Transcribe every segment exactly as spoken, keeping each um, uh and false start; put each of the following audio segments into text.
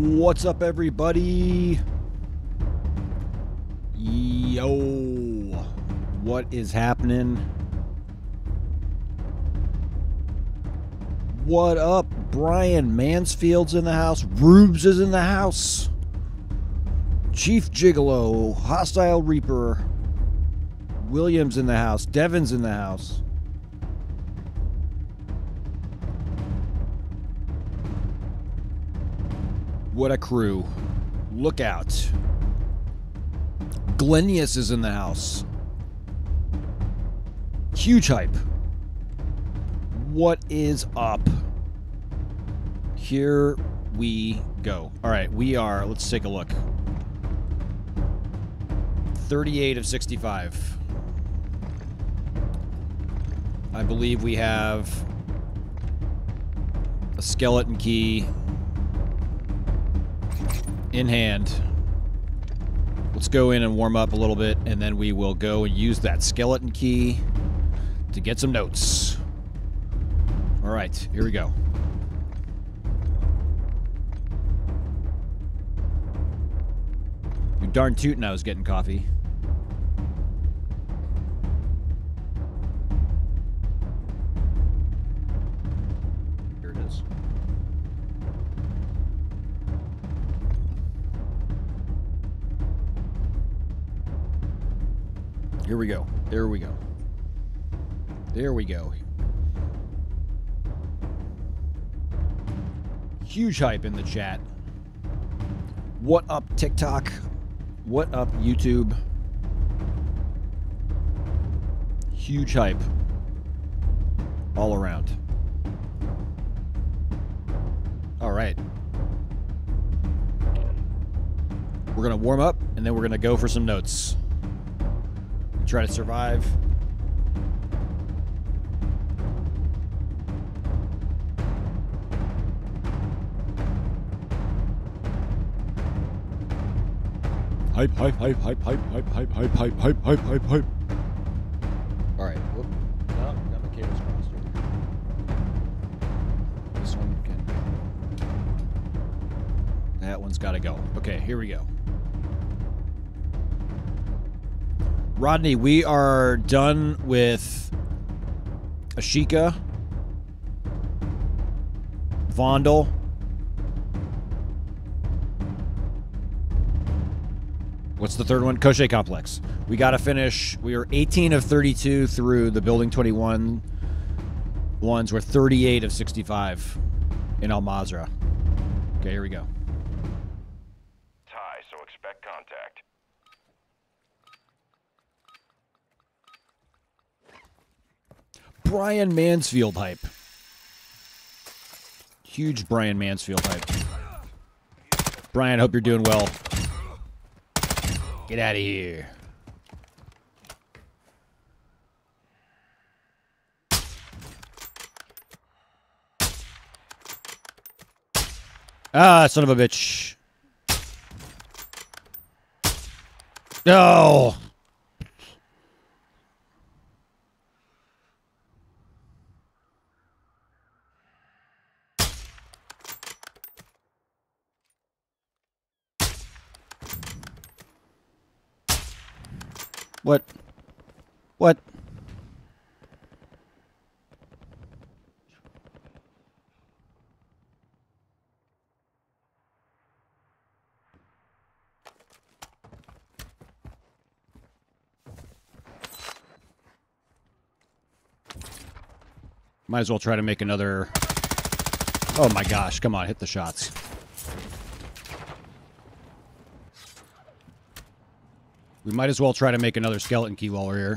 What's up, everybody? Yo, what is happening? What up? Brian Mansfield's in the house. Rubes is in the house. Chief Gigolo, Hostile Reaper. Williams in the house. Devin's in the house. What a crew. Look out. Glenius is in the house. Huge hype. What is up? Here we go. All right, we are, let's take a look. thirty-eight of sixty-five. I believe we have a skeleton key in hand. Let's go in and warm up a little bit, and then we will go and use that skeleton key to get some notes. All right, here we go. You darn tootin' I was getting coffee. Here it is. Here we go. There we go. There we go. Huge hype in the chat. What up, TikTok? What up, YouTube? Huge hype all around. All right. We're going to warm up, and then we're going to go for some notes. Try to survive. Hype, hype, hype, hype, hype, hype, hype, hype, hype, hype, hype, hype, hype. All right. Whoop. No, got my cables crossed over. This one can. That one's got to go. Okay, here we go. Rodney, we are done with Ashika, Vondel, what's the third one? Koche Complex. We got to finish. We are eighteen of thirty-two through the Building twenty-one ones. We're thirty-eight of sixty-five in Al Mazrah. Okay, here we go. Tie, so expect contact. Brian Mansfield hype. Huge Brian Mansfield hype. Brian, hope you're doing well. Get out of here. Ah, son of a bitch. No. What? What? Might as well try to make another... Oh my gosh, come on, hit the shots. We might as well try to make another skeleton key while we're here.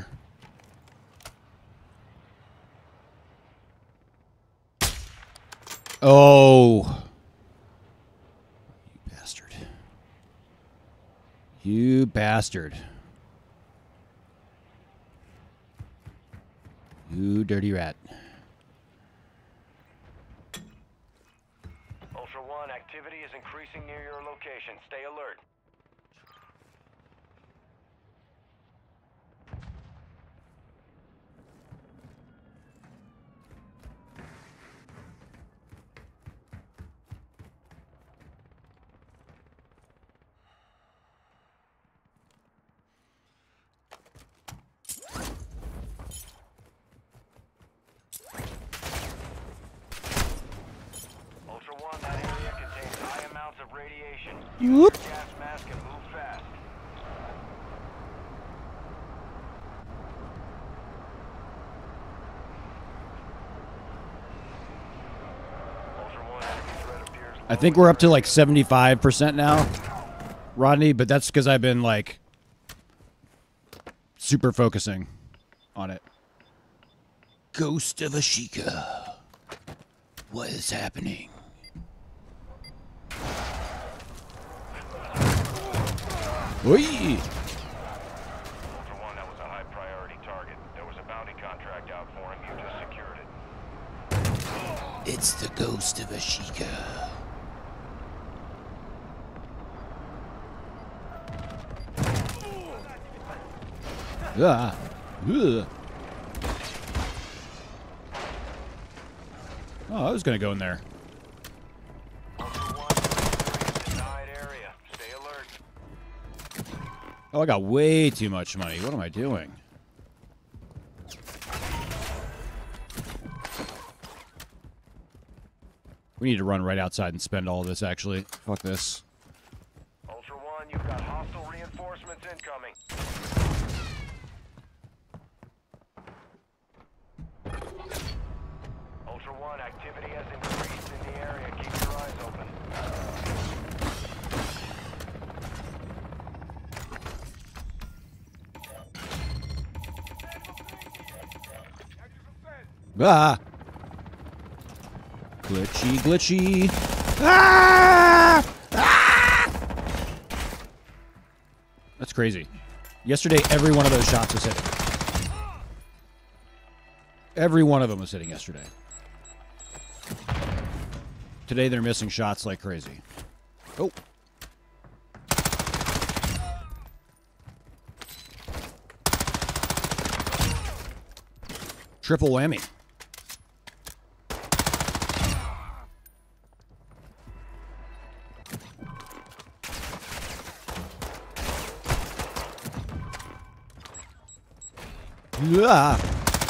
Oh. You bastard. You bastard. You dirty rat. Ultra One, activity is increasing near your location. Stay alert. Whoop. Gas mask and move fast. Ultra One, enemy threat appears I think we're up to like seventy-five percent now, Rodney, but that's because I've been like super focusing on it. Ghost of Ashika. What is happening? Oi! Ultra One, that was a high priority target. There was a bounty contract out for him. You just secured it. It's the Ghost of Ashika. Ah. Ugh. Oh, I was gonna go in there. Ultra One, denied area. Stay alert. Oh, I got way too much money. What am I doing? We need to run right outside and spend all of this, actually. Fuck this. Ultra One, you've got hostile reinforcements incoming. Ultra One, activity has increased in the area. Keep your eyes open. Ah! Glitchy, glitchy. Ah! Ah! That's crazy. Yesterday, every one of those shots was hitting. Every one of them was hitting yesterday. Today, they're missing shots like crazy. Oh. Triple whammy. Ah.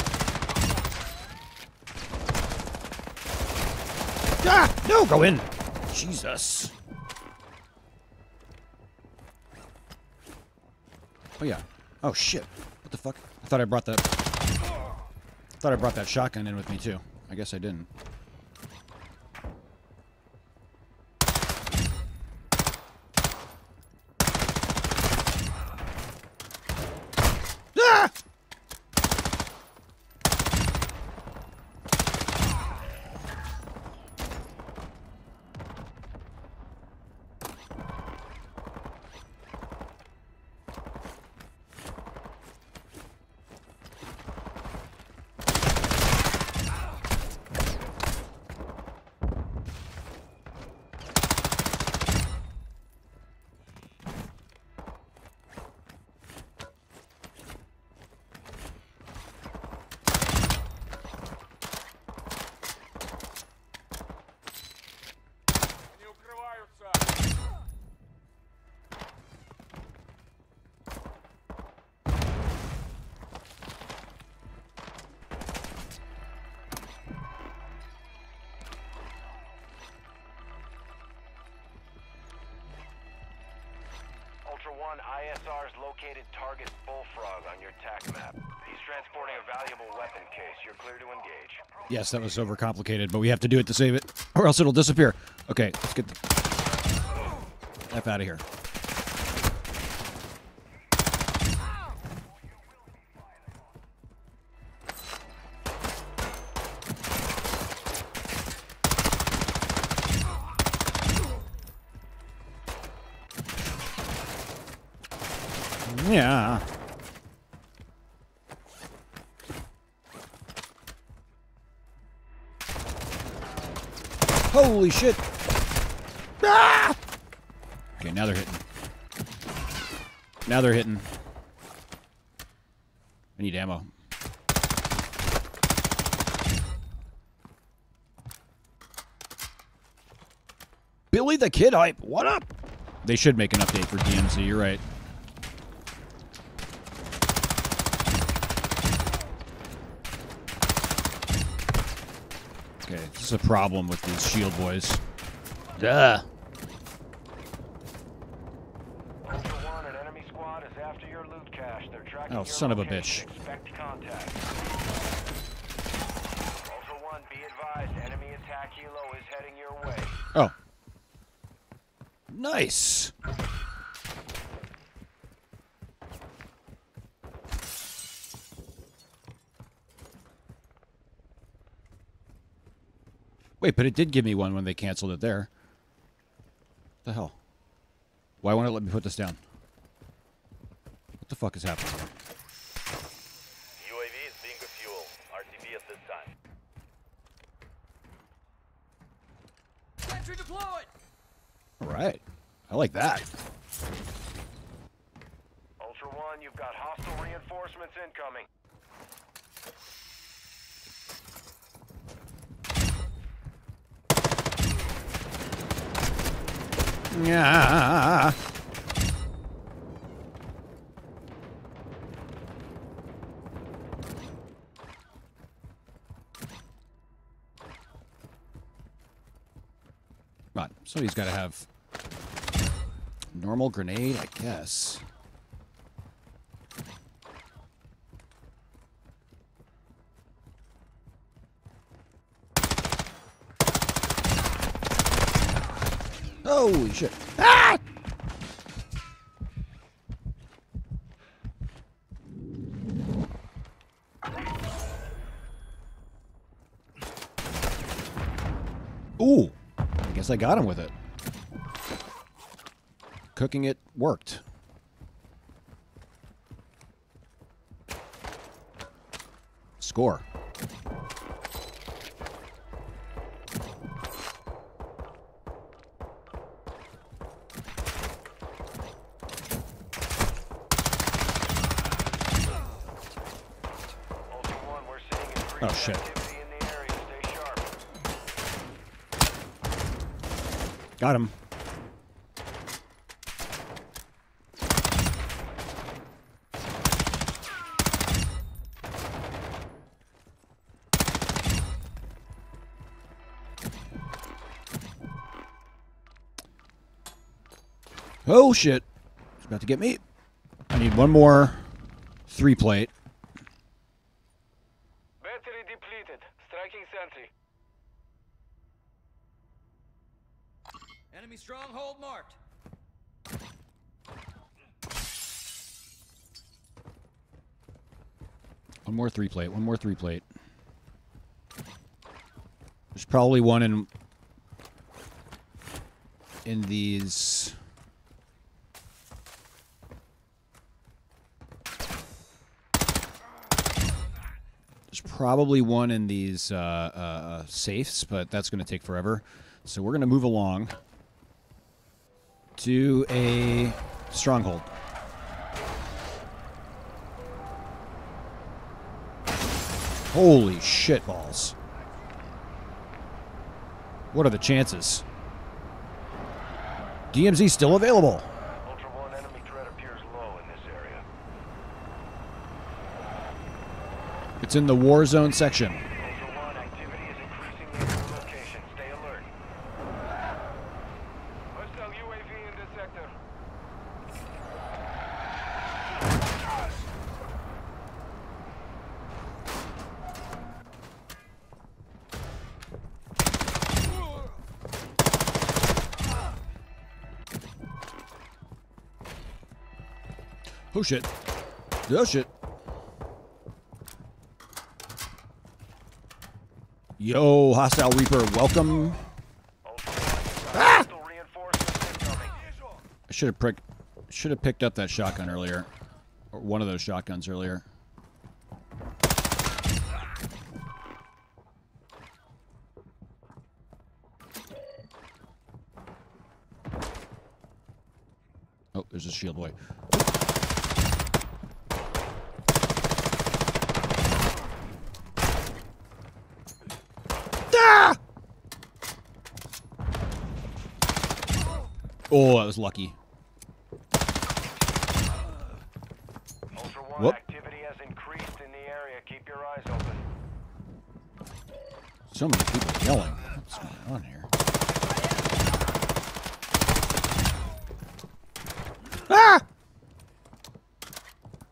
Ah, no, go in. Jesus. Oh yeah. Oh shit. What the fuck? I thought I brought that. I thought I brought that shotgun in with me too. I guess I didn't. Ah! Ultra One, I S R's located target Bullfrog on your T A C map. He's transporting a valuable weapon case. You're clear to engage. Yes, that was overcomplicated, but we have to do it to save it, or else it'll disappear. Okay, let's get the F out of here. Yeah. Holy shit. Ah! Okay, now they're hitting. Now they're hitting. I need ammo. Billy the Kid Hype, what up? They should make an update for D M Z, you're right. Okay, this is a problem with these shield boys. Duh. inbound cash. They're tracking Oh, your son of a location. bitch. Expect contact. Ultra One, be advised. Enemy attack helo is heading your way. Oh. Nice. Wait, but it did give me one when they canceled it there. What the hell? Why won't it let me put this down? What the fuck is happening here? U A V is being refueled. R C B at this time. Sentry deployed! All right. I like that. Ultra One, you've got hostile reinforcements incoming. Yeah. Come on, somebody's got to have normal grenade, I guess. Holy shit. Ah! Ooh. I guess I got him with it. Cooking it worked. Score. Oh, shit. Got him. Oh, shit. It's about to get me. I need one more three plate. Battery depleted. Striking sentry. Enemy stronghold marked. One more three plate. One more three plate. There's probably one in in these. There's probably one in these uh, uh, safes, but that's going to take forever. So we're going to move along to a stronghold. Holy shit balls. What are the chances? D M Z still available. Ultra One, enemy threat appears low in this area. It's in the warzone section. Ultra One, activity is increasing near your location. Stay alert. Hostile U A V in this sector. Oh shit. Oh shit. Yo, hostile Reaper, welcome. Ah! I should have prick should have picked up that shotgun earlier. Or one of those shotguns earlier. Oh, there's a shield boy. Ah! Oh, that was lucky. Ultra One, Whoop. activity has increased in the area. Keep your eyes open. So many people yelling. What's going on here? Ah!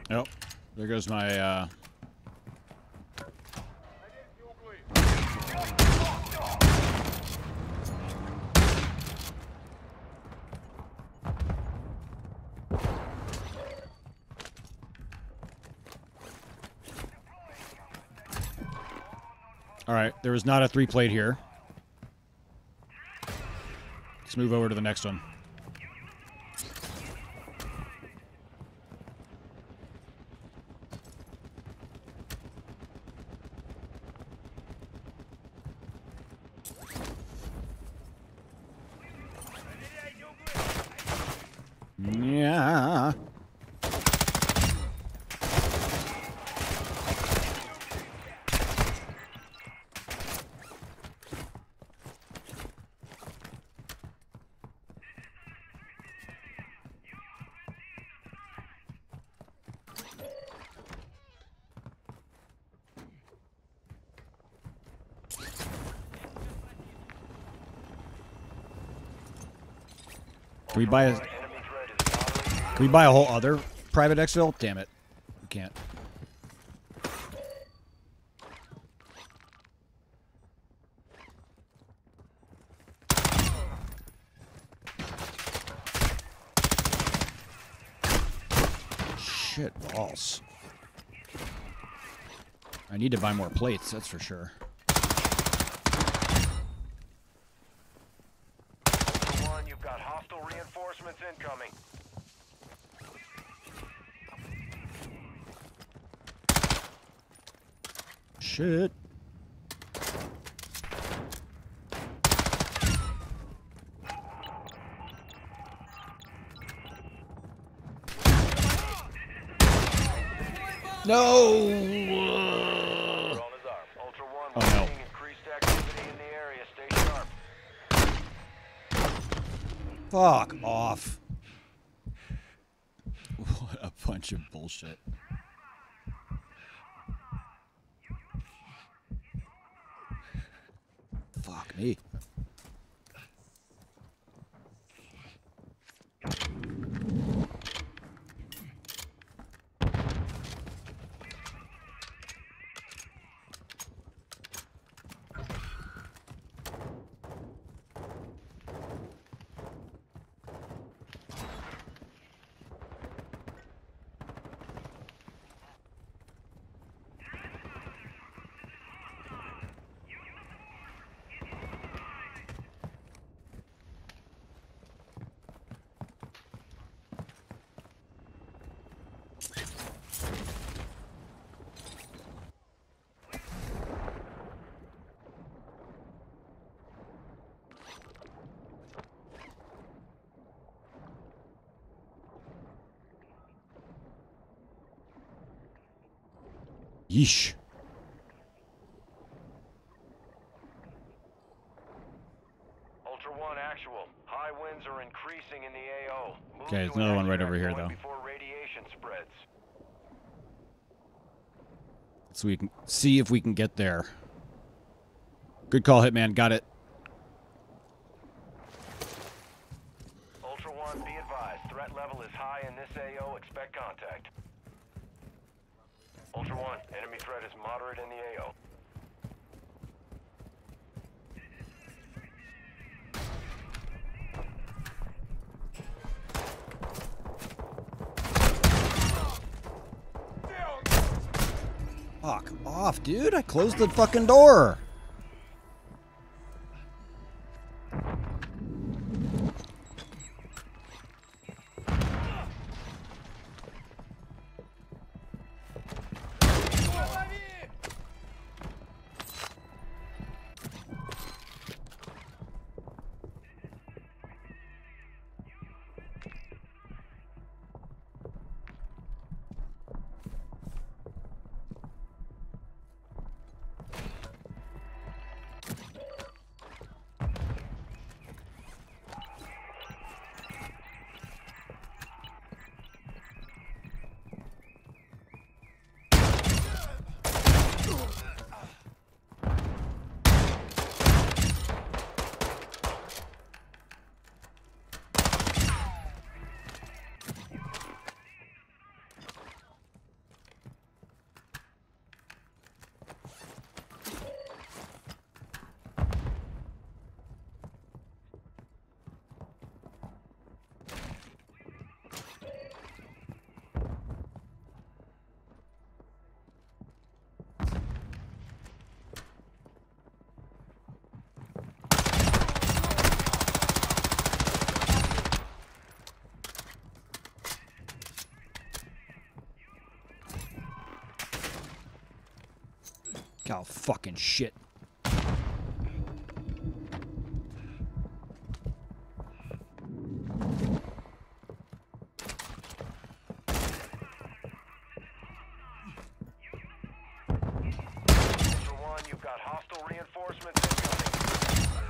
Oh, there goes my, uh... All right, there is not a three plate here. Let's move over to the next one. Yeah. Can we buy a... Can we buy a whole other private exfil? Damn it. We can't. Shit balls. I need to buy more plates, that's for sure. One, you've got hostile reinforcements incoming. Shit. No. Oh no. Fuck off. What a bunch of bullshit. Fuck me. Yeesh. Ultra One actual. High winds are increasing in the A O. Move Okay, there's to another an one right over extract here, point though. Before radiation spreads. So we can see if we can get there. Good call, Hitman. Got it. Ultra One, be advised. Threat level is high in this A O. Expect contact. Ultra One, enemy threat is moderate in the A O. Fuck off, dude. I closed the fucking door. Oh, fucking shit. Ultra One, you've got hostile reinforcements incoming.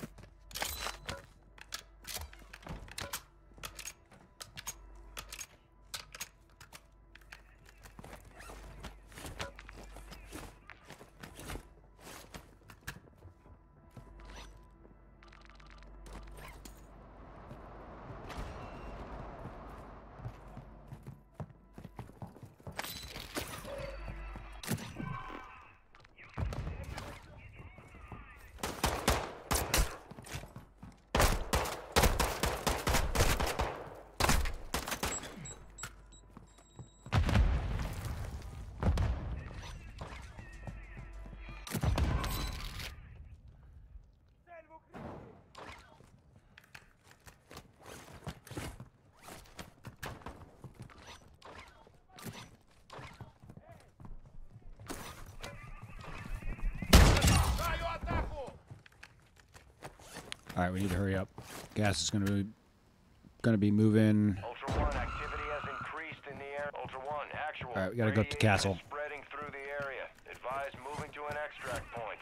All right, we need to hurry up. Gas is going to be going to be moving. Ultra One, activity has increased in the air. Ultra One, actual. All right, we got to go up to Radiation castle. is spreading through the area. Advise moving to an extract point.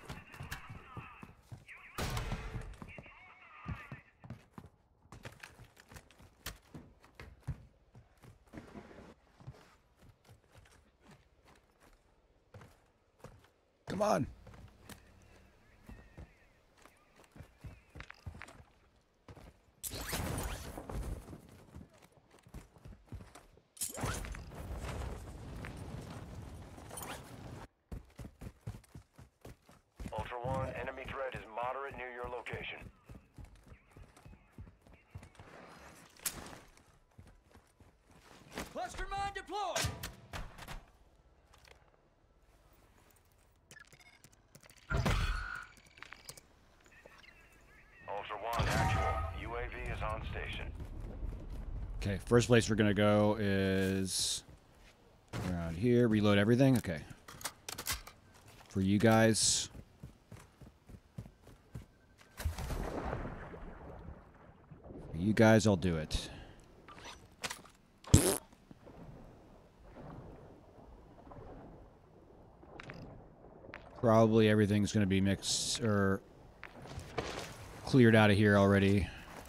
Come on. Ultra One, enemy threat is moderate near your location. Cluster mine deployed! Ultra One, actual. U A V is on station. Okay, first place we're going to go is around here. Reload everything. Okay. For you guys. For you guys, I'll do it. Probably everything's going to be mixed or cleared out of here already.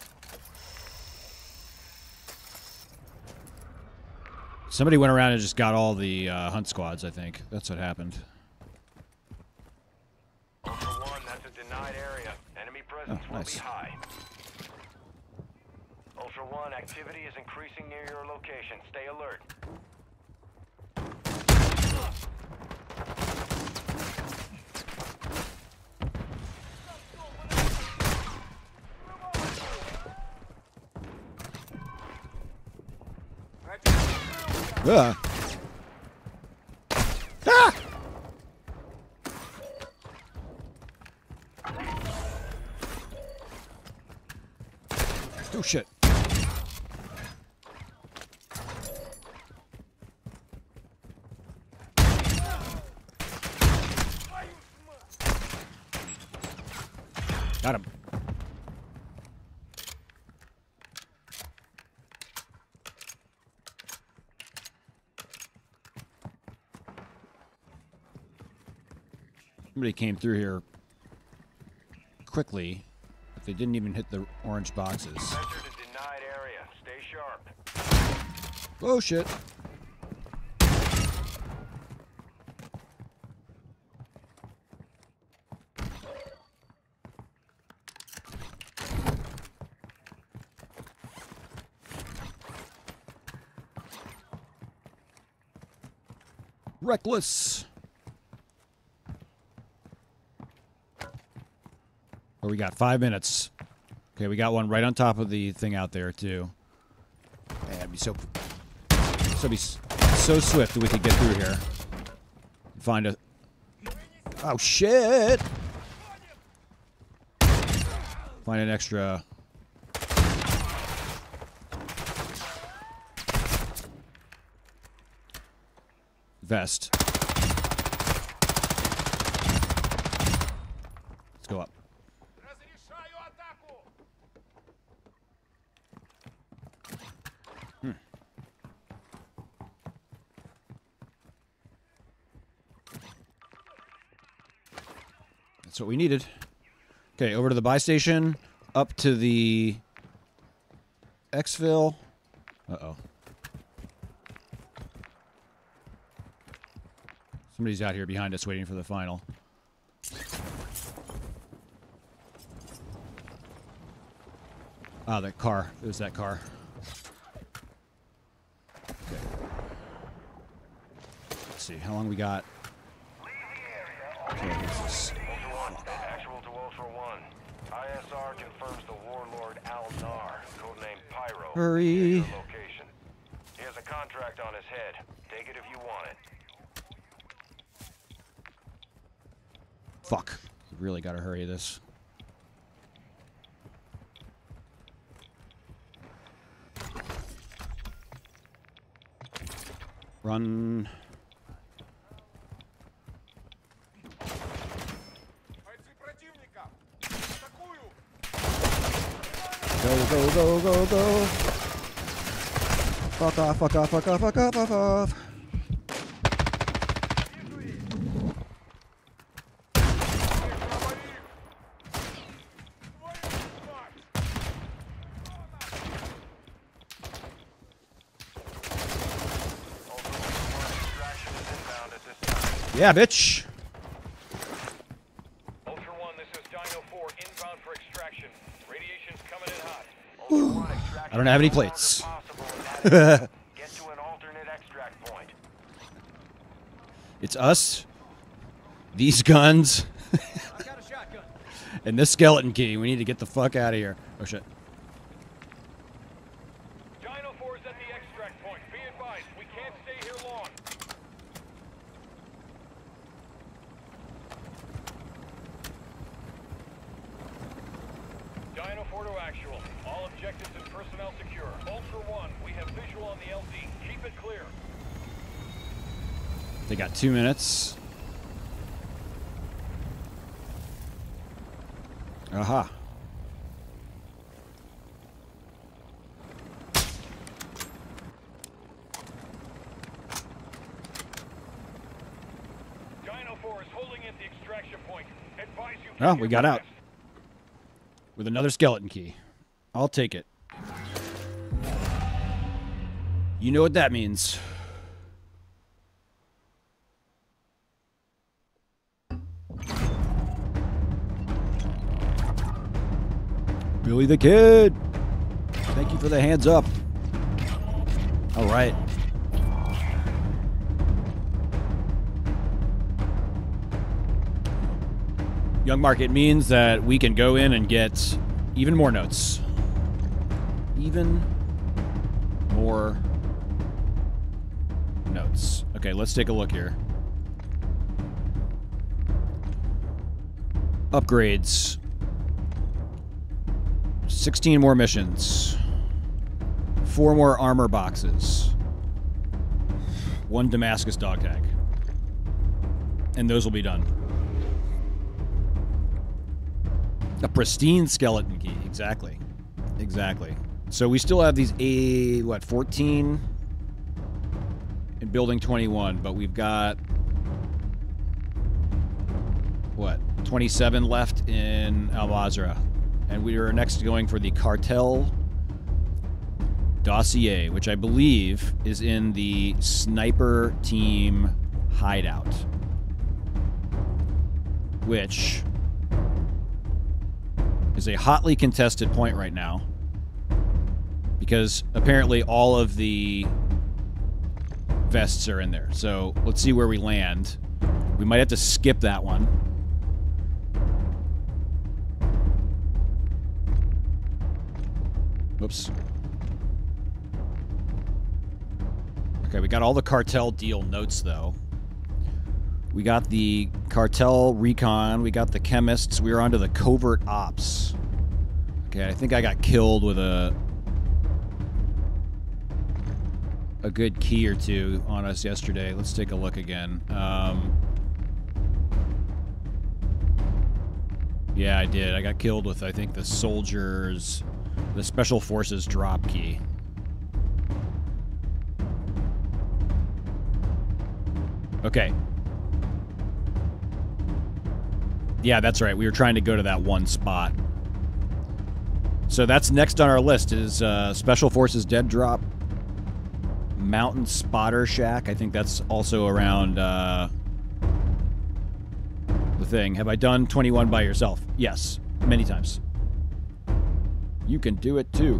Somebody went around and just got all the uh, hunt squads, I think. That's what happened. Ultra One, that's a denied area. Enemy presence Oh, nice. will be high. Ultra One, activity is increasing near your location. Stay alert. Ugh. Ah! Oh shit. Got him. Somebody came through here quickly, but they didn't even hit the orange boxes. Entered a denied area. Stay sharp. Oh shit. Reckless. Or we got five minutes. Okay, we got one right on top of the thing out there too. Man, it'd be so, so be so swift that we could get through here. Find a. Oh shit! Find an extra. Vest. Let's go up. Hmm. That's what we needed. Okay, over to the buy station, up to the exfil. Uh-oh. Somebody's out here behind us waiting for the final. Ah, that car. It was that car. Okay. Let's see, how long we got? Okay, this is... Actual to Ultra One. I S R confirms the warlord Al-Nar, codenamed Pyro. Hurry. Your location. He has a contract on his head. Take it if you want it. Fuck. We really gotta hurry this. Run. Go, go, go, go, go. Fuck off, fuck off, fuck off, fuck off, fuck off. Yeah, bitch. Ultra One, this is Dino four, inbound for extraction. Radiation's coming in hot. Ultra One, extraction I don't have any plates. Get to an alternate extract point. It's us, these guns, I got a shotgun. and this skeleton key. We need to get the fuck out of here. Oh, shit. Dino four is at the extract point. Be advised, we can't stay here long. Dino four to actual. All objectives and personnel secure. Ultra One, we have visual on the L Z. Keep it clear. They got two minutes. Aha. Dino four is holding at the extraction point. Advise you. Oh, we got out. With another skeleton key. I'll take it. You know what that means. Billy the Kid. Thank you for the hands up. All right. Young Market means that we can go in and get even more notes. Even more notes. Okay, let's take a look here. Upgrades. sixteen more missions. Four more armor boxes. One Damascus dog tag. And those will be done. A pristine skeleton key. Exactly. Exactly. So we still have these, a what, fourteen in building twenty-one, but we've got, what, twenty-seven left in Al Mazrah. And we are next going for the cartel dossier, which I believe is in the sniper team hideout. Which is a hotly contested point right now. Because apparently all of the vests are in there. So let's see where we land. We might have to skip that one. Whoops. Okay, we got all the cartel deal notes, though. We got the cartel recon. We got the chemists. We were onto the covert ops. Okay, I think I got killed with a a good key or two on us yesterday. Let's take a look again. Um, Yeah, I did. I got killed with, I think, the soldiers, the special forces drop key. Okay. Yeah, that's right. We were trying to go to that one spot. So that's next on our list is uh, Special Forces Dead Drop, Mountain Spotter Shack. I think that's also around uh, the thing. Have I done twenty-one by yourself? Yes, many times. You can do it too.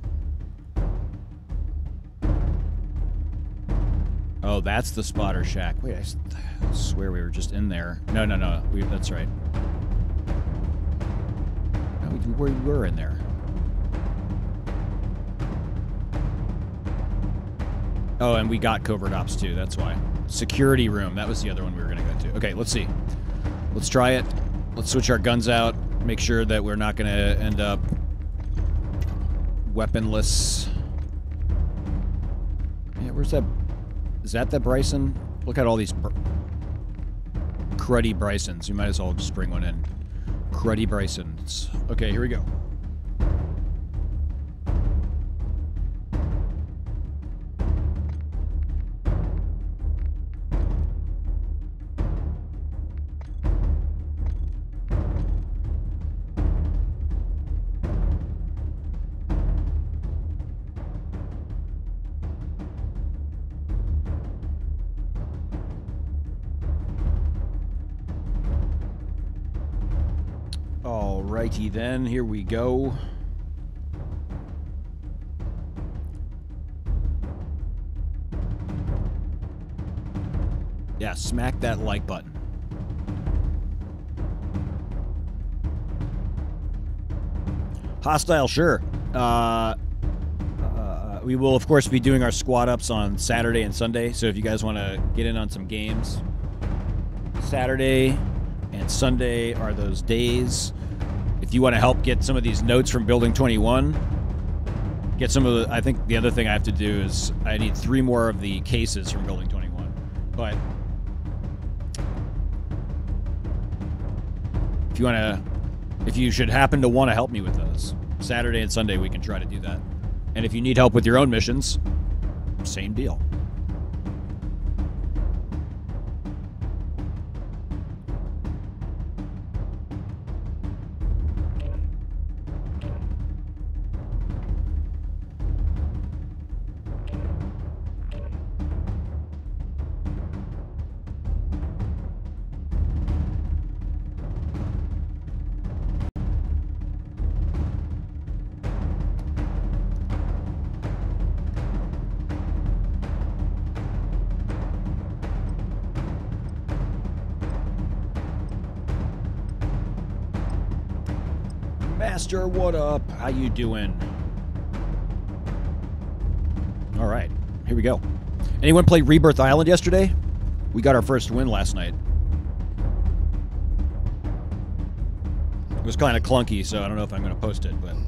Oh, that's the Spotter Shack. Wait, I swear we were just in there. No, no, no. We, that's right. No, we, we were in there. Oh, and we got covert ops too. That's why. Security room. That was the other one we were going to go to. Okay, let's see. Let's try it. Let's switch our guns out. Make sure that we're not going to end up weaponless. Yeah, where's that? Is that the Bryson? Look at all these br cruddy Brysons. You might as well just bring one in. Cruddy Brysons. Okay, here we go. Alrighty then, here we go. Yeah, smack that like button. Hostile, sure. Uh, uh, we will, of course, be doing our squad ups on Saturday and Sunday, so if you guys want to get in on some games, Saturday and Sunday are those days. If you want to help get some of these notes from Building twenty-one, get some of the... I think the other thing I have to do is I need three more of the cases from Building twenty-one. But if you want to... If you should happen to want to help me with those, Saturday and Sunday we can try to do that. And if you need help with your own missions, same deal. Master, what up? How you doing? All right, here we go. Anyone play Rebirth Island yesterday? We got our first win last night. It was kind of clunky, so I don't know if I'm going to post it, but...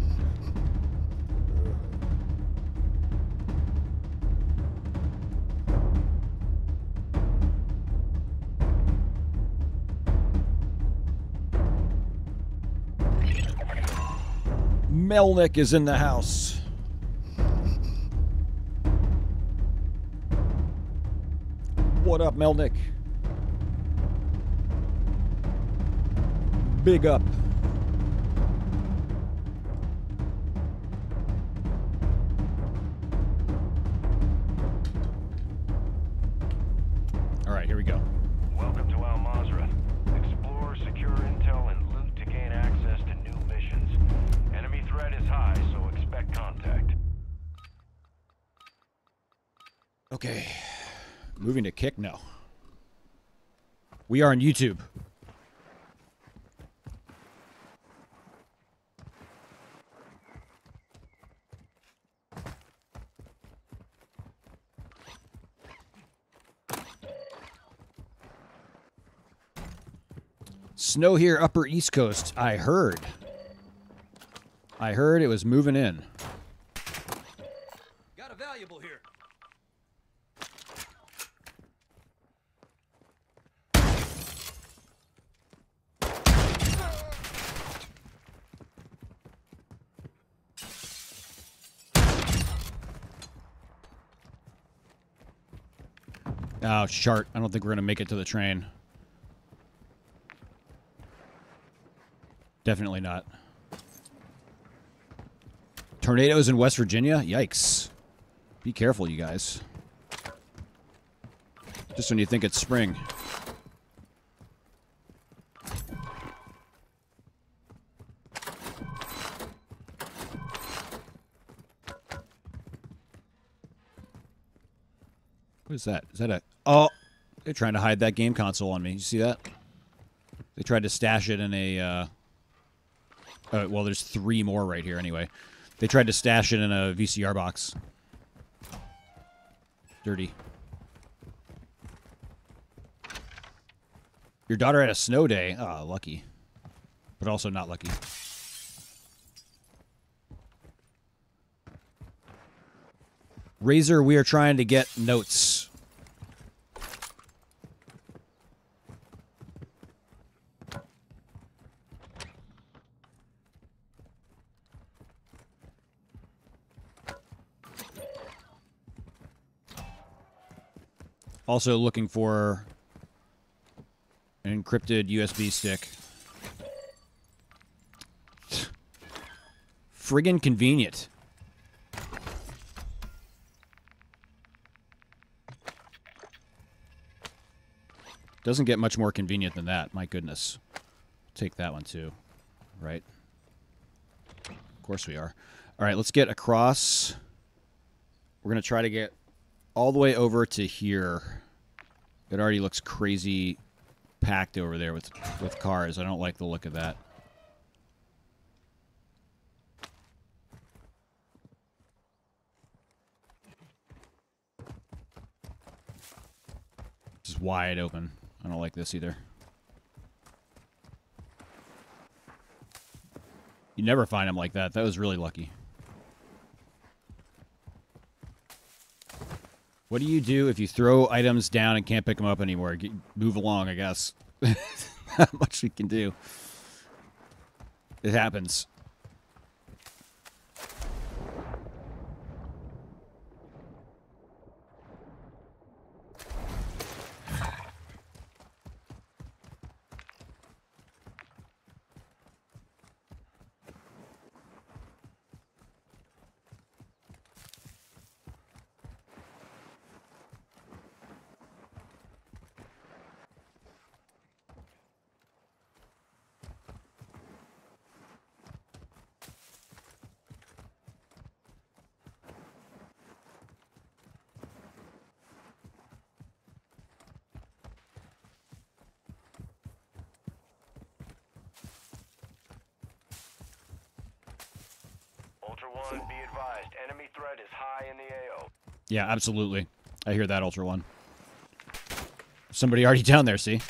Melnick is in the house. What up, Melnick? Big up. All right, here we go. Welcome to Al Mazrah. Explore, secure intel, and loot to gain access to new missions. Enemy threat is high, so expect contact. Okay. Moving to kick now. We are on YouTube. Snow here, Upper East Coast. I heard. I heard it was moving in. Got a valuable here. Oh, shart. I don't think we're going to make it to the train. Definitely not. Tornadoes in West Virginia? Yikes. Be careful, you guys. Just when you think it's spring. What is that? Is that a... Oh! They're trying to hide that game console on me. You see that? They tried to stash it in a... Uh... Uh, well, there's three more right here anyway. They tried to stash it in a V C R box. Dirty. Your daughter had a snow day. Oh, lucky. But also not lucky. Razor, we are trying to get notes. Also looking for an encrypted U S B stick. Friggin' convenient. Doesn't get much more convenient than that. My goodness. Take that one too. Right? Of course we are. All right, let's get across. We're going to try to get all the way over to here. It already looks crazy packed over there with, with cars. I don't like the look of that. This is wide open. I don't like this either. You never find them like that. That was really lucky. What do you do if you throw items down and can't pick them up anymore? Get, move along, I guess. Not much we can do. It happens. Ultra One, be advised. Enemy threat is high in the A O. Yeah, absolutely. I hear that, Ultra One. Somebody already down there, see?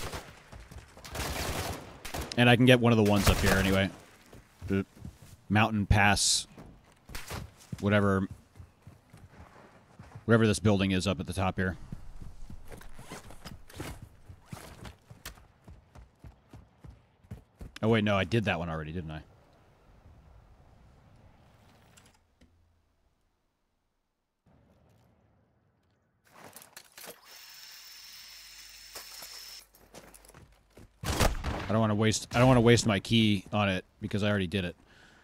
And I can get one of the ones up here anyway. The mountain pass. Whatever. Whatever this building is up at the top here. Oh, wait, no, I did that one already, didn't I? I don't want to waste I don't want to waste my key on it because I already did it.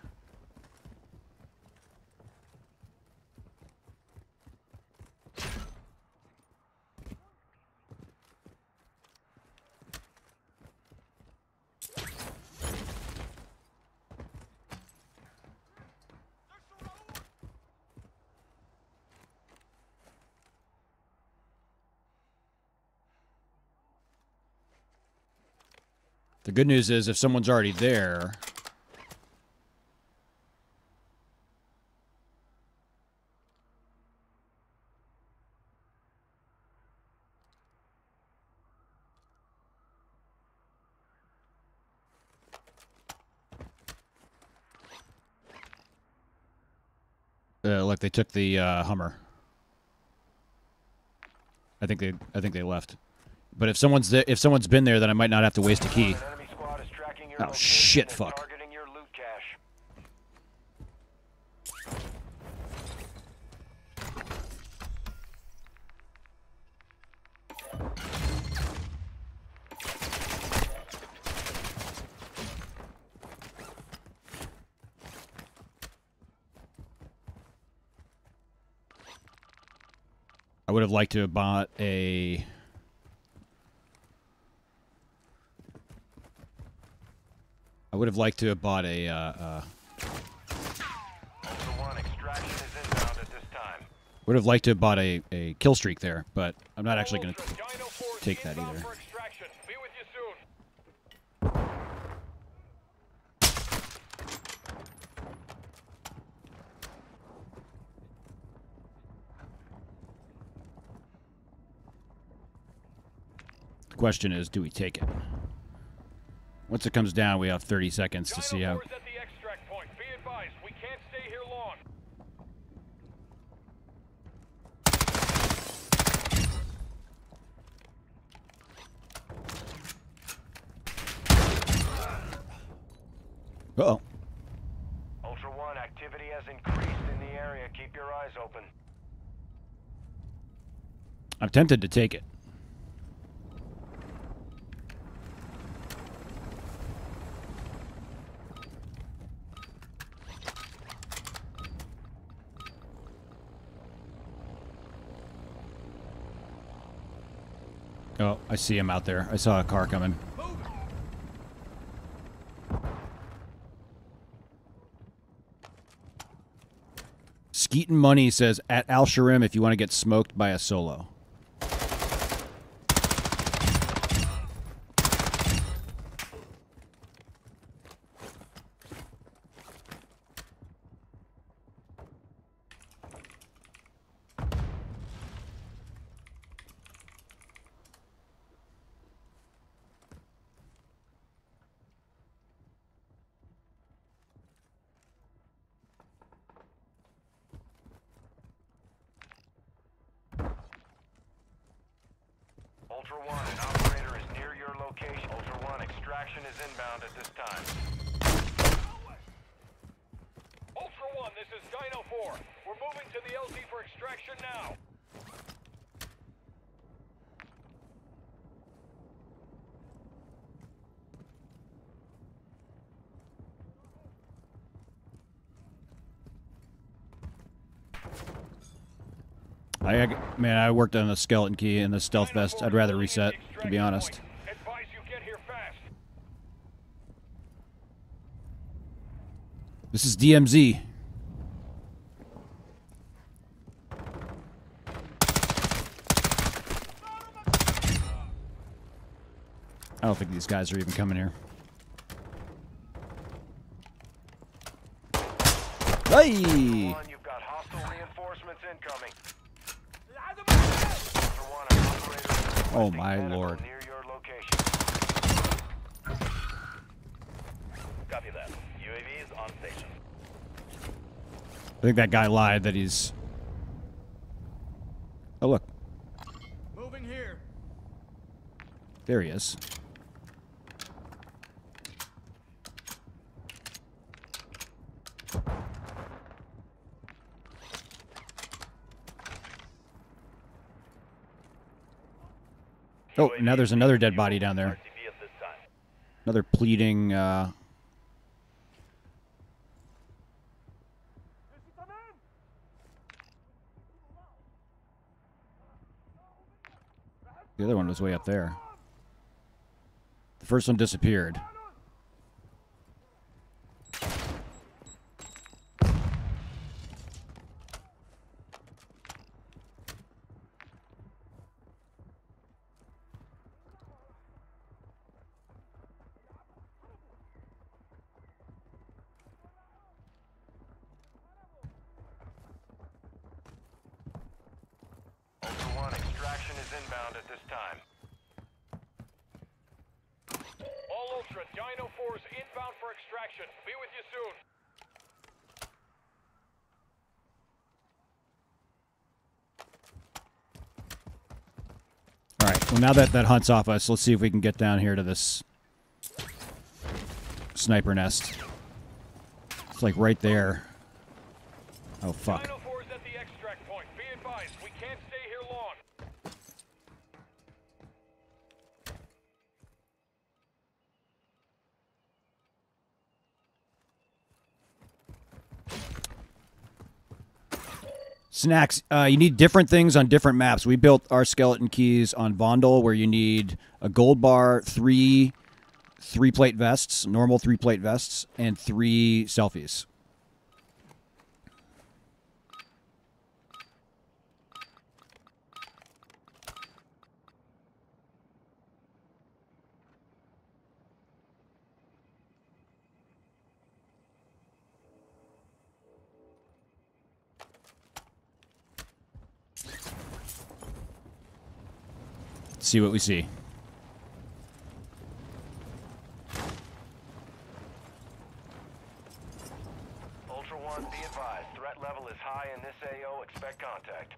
The good news is if someone's already there... Uh, look, they took the uh, Hummer. I think they I think they left. But if someone's th if someone's been there, then I might not have to waste a key. Oh shit! Fuck. I would have liked to have bought a... I would have liked to have bought a... Uh, uh, Ultra One, extraction is inbound at this time. would have liked to have bought a, a kill streak there, but I'm not actually going to take that either. For extraction. Be with you soon. The question is, do we take it? Once it comes down, we have thirty seconds to see how... At the extract point. Be advised, we can't stay here long. Uh-oh. Ultra One, activity has increased in the area. Keep your eyes open. I'm tempted to take it. Oh, I see him out there. I saw a car coming. Skeeton Money says, at Al Sharim if you want to get smoked by a solo. Ultra One, an operator is near your location. Ultra One, extraction is inbound at this time. Ultra One, this is Dino Four. We're moving to the L Z for extraction now. I, man, I worked on the skeleton key and the stealth vest. I'd rather reset, to be honest. Advise you get here fast. This is D M Z. I don't think these guys are even coming here. Hey! One, you've got hostile reinforcements incoming. Ultra One, an operator is Oh requesting my medical lord. near your location. Copy that. U A V is on station. I think that guy lied that he's... Oh, look. Moving here. There he is. Oh, now there's another dead body down there. Another pleading, uh... The other one was way up there. The first one disappeared. Ultra One, extraction is inbound at this time. All Ultra, Dino Four is inbound for extraction. Be with you soon. All right, well, now that that hunt's off us, let's see if we can get down here to this sniper nest. It's like right there. Oh, fuck. Dino Four is at the extract point. Be advised, we can't stay here long. Snacks. Uh, you need different things on different maps. We built our skeleton keys on Vondel, where you need a gold bar, three three plate vests, normal three plate vests, and three selfies. See what we see. Ultra One, be advised. Threat level is high in this A O. Expect contact.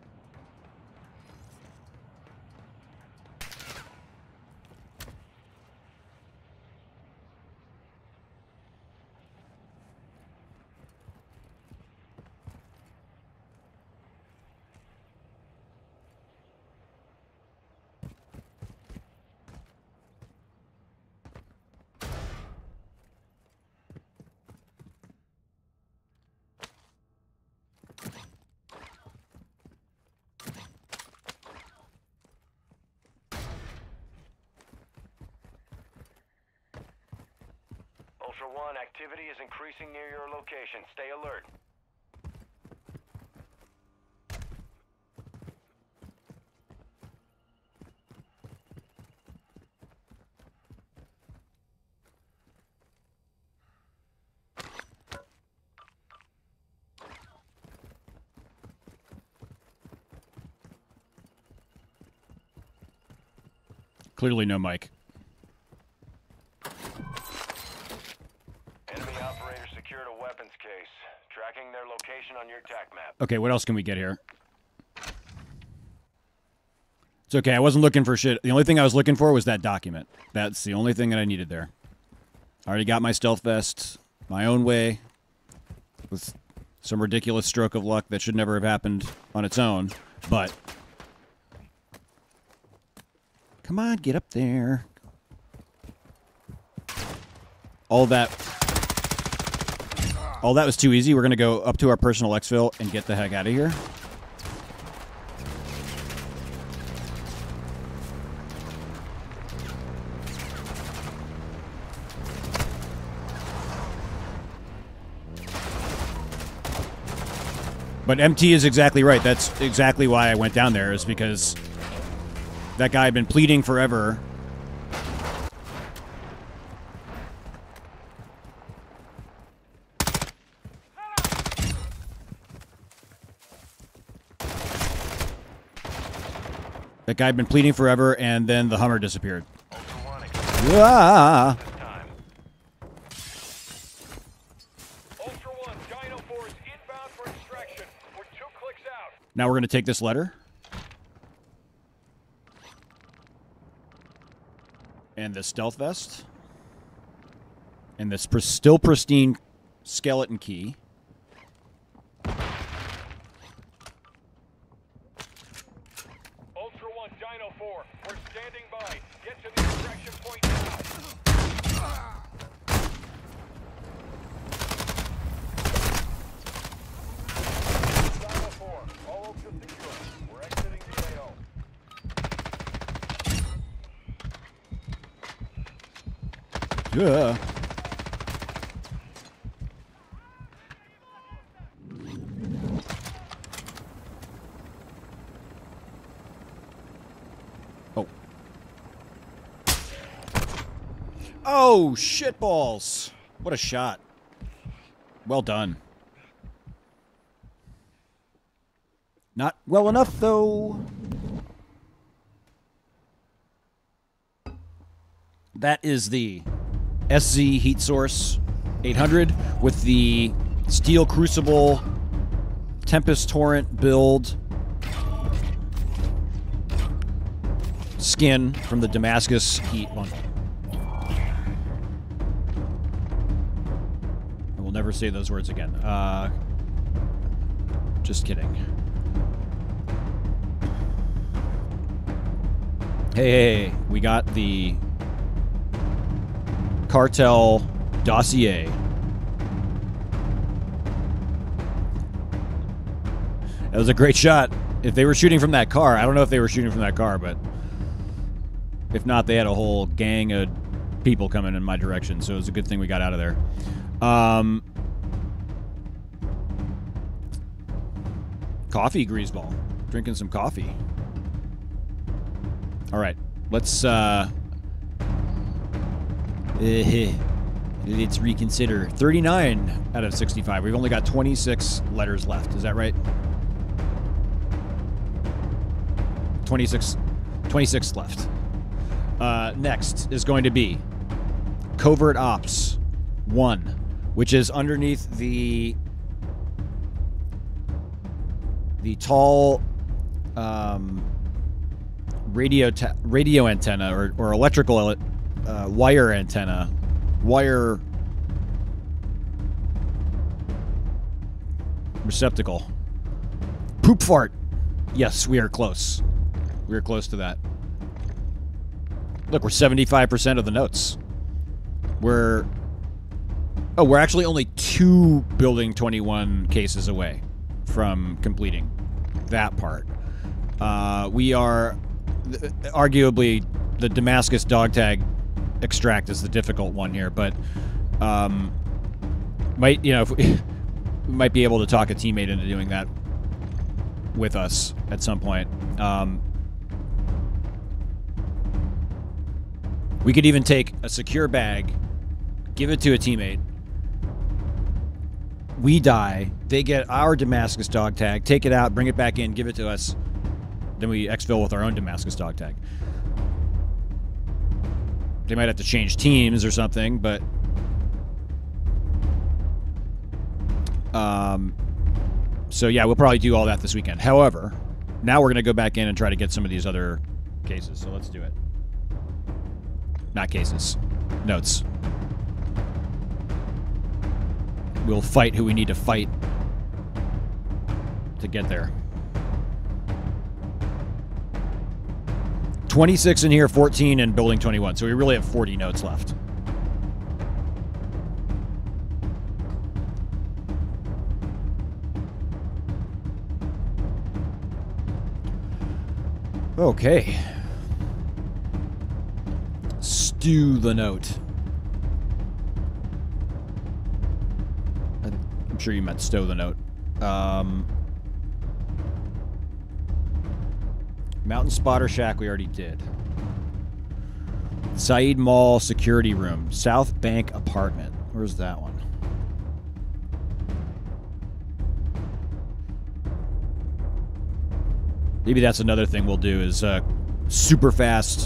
Ultra One, activity is increasing near your location. Stay alert. Clearly no mic. Enemy operators secured a weapons case. Tracking their location on your tac map. Okay, what else can we get here? It's okay, I wasn't looking for shit. The only thing I was looking for was that document. That's the only thing that I needed there. I already got my stealth vest my own way with some ridiculous stroke of luck that should never have happened on its own, but... Come on, get up there. All that... All that was too easy. We're going to go up to our personal exfil and get the heck out of here. But M T is exactly right. That's exactly why I went down there, is because that guy had been pleading forever. That guy had been pleading forever, and then the Hummer disappeared. Ah! Now we're going to take this letter. And this stealth vest. And this pr still pristine skeleton key. Ultra One, Dino four, we're standing by. Get to the extraction point now. Dino four, all Ultra secure. We're exiting the A O. Yeah. Oh. Oh, shitballs. What a shot. Well done. Not well enough, though. That is the S Z heat source eight hundred with the steel crucible Tempest Torrent build skin from the Damascus heat bundle. I will never say those words again. Uh, just kidding. Hey, hey, hey, we got the cartel dossier. That was a great shot. If they were shooting from that car, I don't know if they were shooting from that car, but if not, they had a whole gang of people coming in my direction, so it was a good thing we got out of there. Um, coffee, Greaseball. Drinking some coffee. All right, let's uh, let's reconsider. thirty-nine out of sixty-five. We've only got twenty-six letters left. Is that right? twenty-six, twenty-six left. Uh, next is going to be Covert Ops one, which is underneath the the tall um, radio radio antenna or, or electrical uh, wire antenna, wire receptacle. Poop fart. Yes, we are close. We are close to that. Look, we're seventy-five percent of the notes. We're... Oh, we're actually only two Building twenty-one cases away from completing that part. Uh, we are... Arguably, the Damascus dog tag extract is the difficult one here, but... Um, might, you know, if we, we might be able to talk a teammate into doing that with us at some point. Um... We could even take a secure bag, give it to a teammate. We die. They get our Damascus dog tag, take it out, bring it back in, give it to us. Then we exfil with our own Damascus dog tag. They might have to change teams or something, but... Um, so yeah, we'll probably do all that this weekend. However, now we're going to go back in and try to get some of these other cases, so let's do it. Not cases. Notes. We'll fight who we need to fight to get there. twenty-six in here, fourteen in Building twenty-one. So we really have forty notes left. Okay. Stew the note. I'm sure you meant stow the note. Um, Mountain Spotter Shack we already did. Saeed Mall Security Room. South Bank Apartment. Where's that one? Maybe that's another thing we'll do is uh, super fast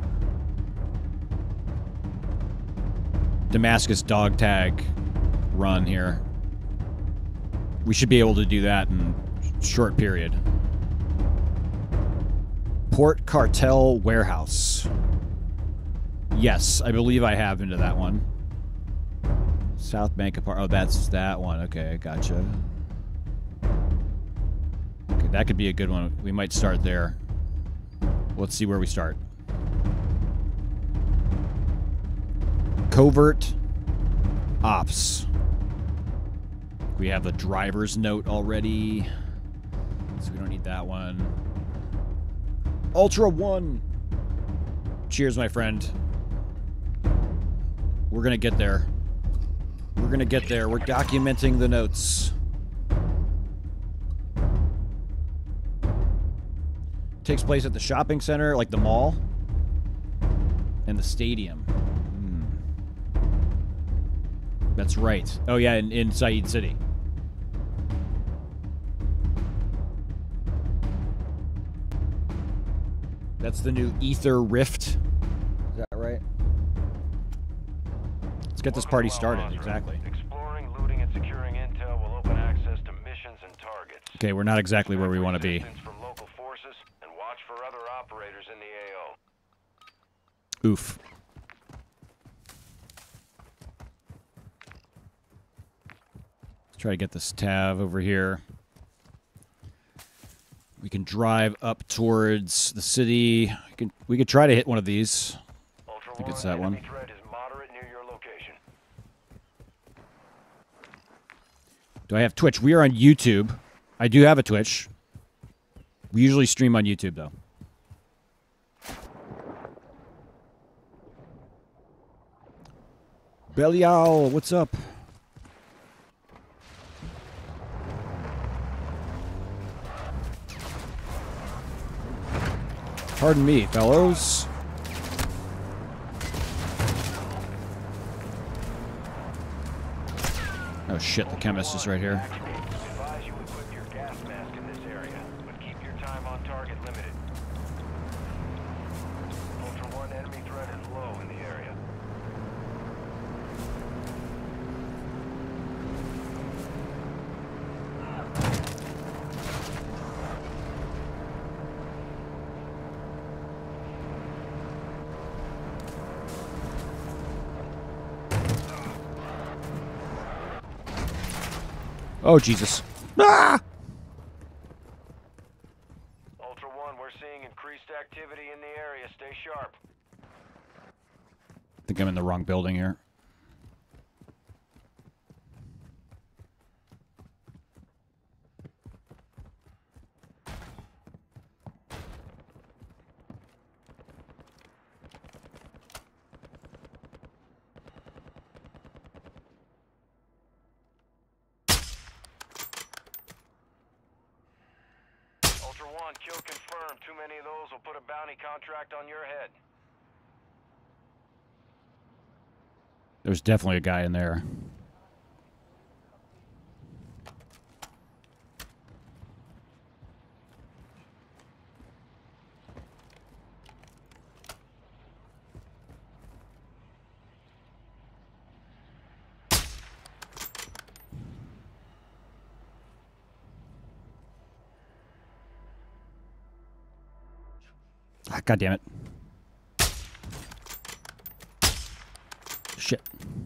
Damascus dog tag run here. We should be able to do that in a short period. Port Cartel Warehouse. Yes, I believe I have into that one. South Bank Apart. Oh, that's that one. Okay, gotcha. Okay, that could be a good one. We might start there. Let's see where we start. Covert Ops. We have the driver's note already, so we don't need that one. Ultra One. Cheers, my friend. We're gonna get there. We're gonna get there. We're documenting the notes. Takes place at the shopping center, like the mall, and the stadium. That's right. Oh, yeah, in, in Saeed City. That's the new Ether Rift. Is that right? Let's get this party started. Exactly. Exploring, looting, and securing intel will open access to missions and targets. Okay, we're not exactly where we want to be. From local forces and watch for other operators in the A O. Oof. Try to get this Tav over here. We can drive up towards the city. We, can, we could try to hit one of these. Ultra I think it's that one. threat is moderate near your location. Do I have Twitch? We are on YouTube. I do have a Twitch. We usually stream on YouTube, though. Belial, what's up? Pardon me, fellows. Oh shit, the chemist is right here. Advise you equip your gas mask in this area, but keep your time on target limited. Ultra One, enemy threat is low in the area. Oh, Jesus. Ah! Ultra One, we're seeing increased activity in the area. Stay sharp. I think I'm in the wrong building here. Ultra One, kill confirmed. Too many of those will put a bounty contract on your head. There's definitely a guy in there. Ah, God damn it. Shit.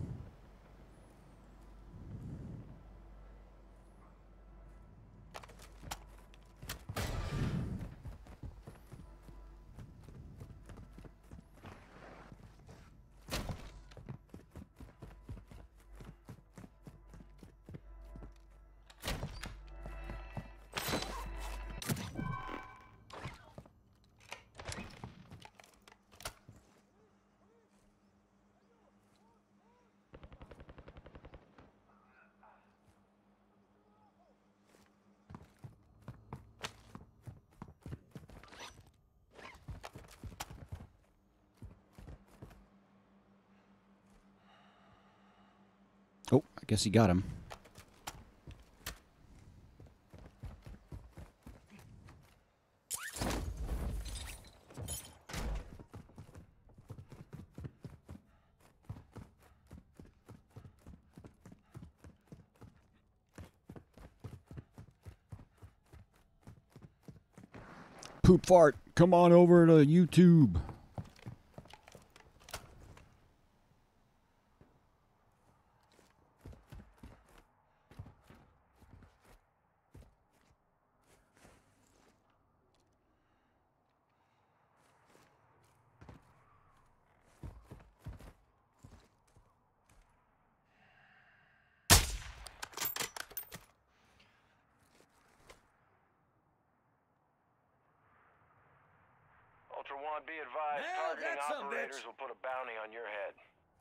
Oh, I guess he got him. Poop fart, come on over to YouTube. Ultra One, be advised, Now targeting that's some operators bitch. will put a bounty on your head.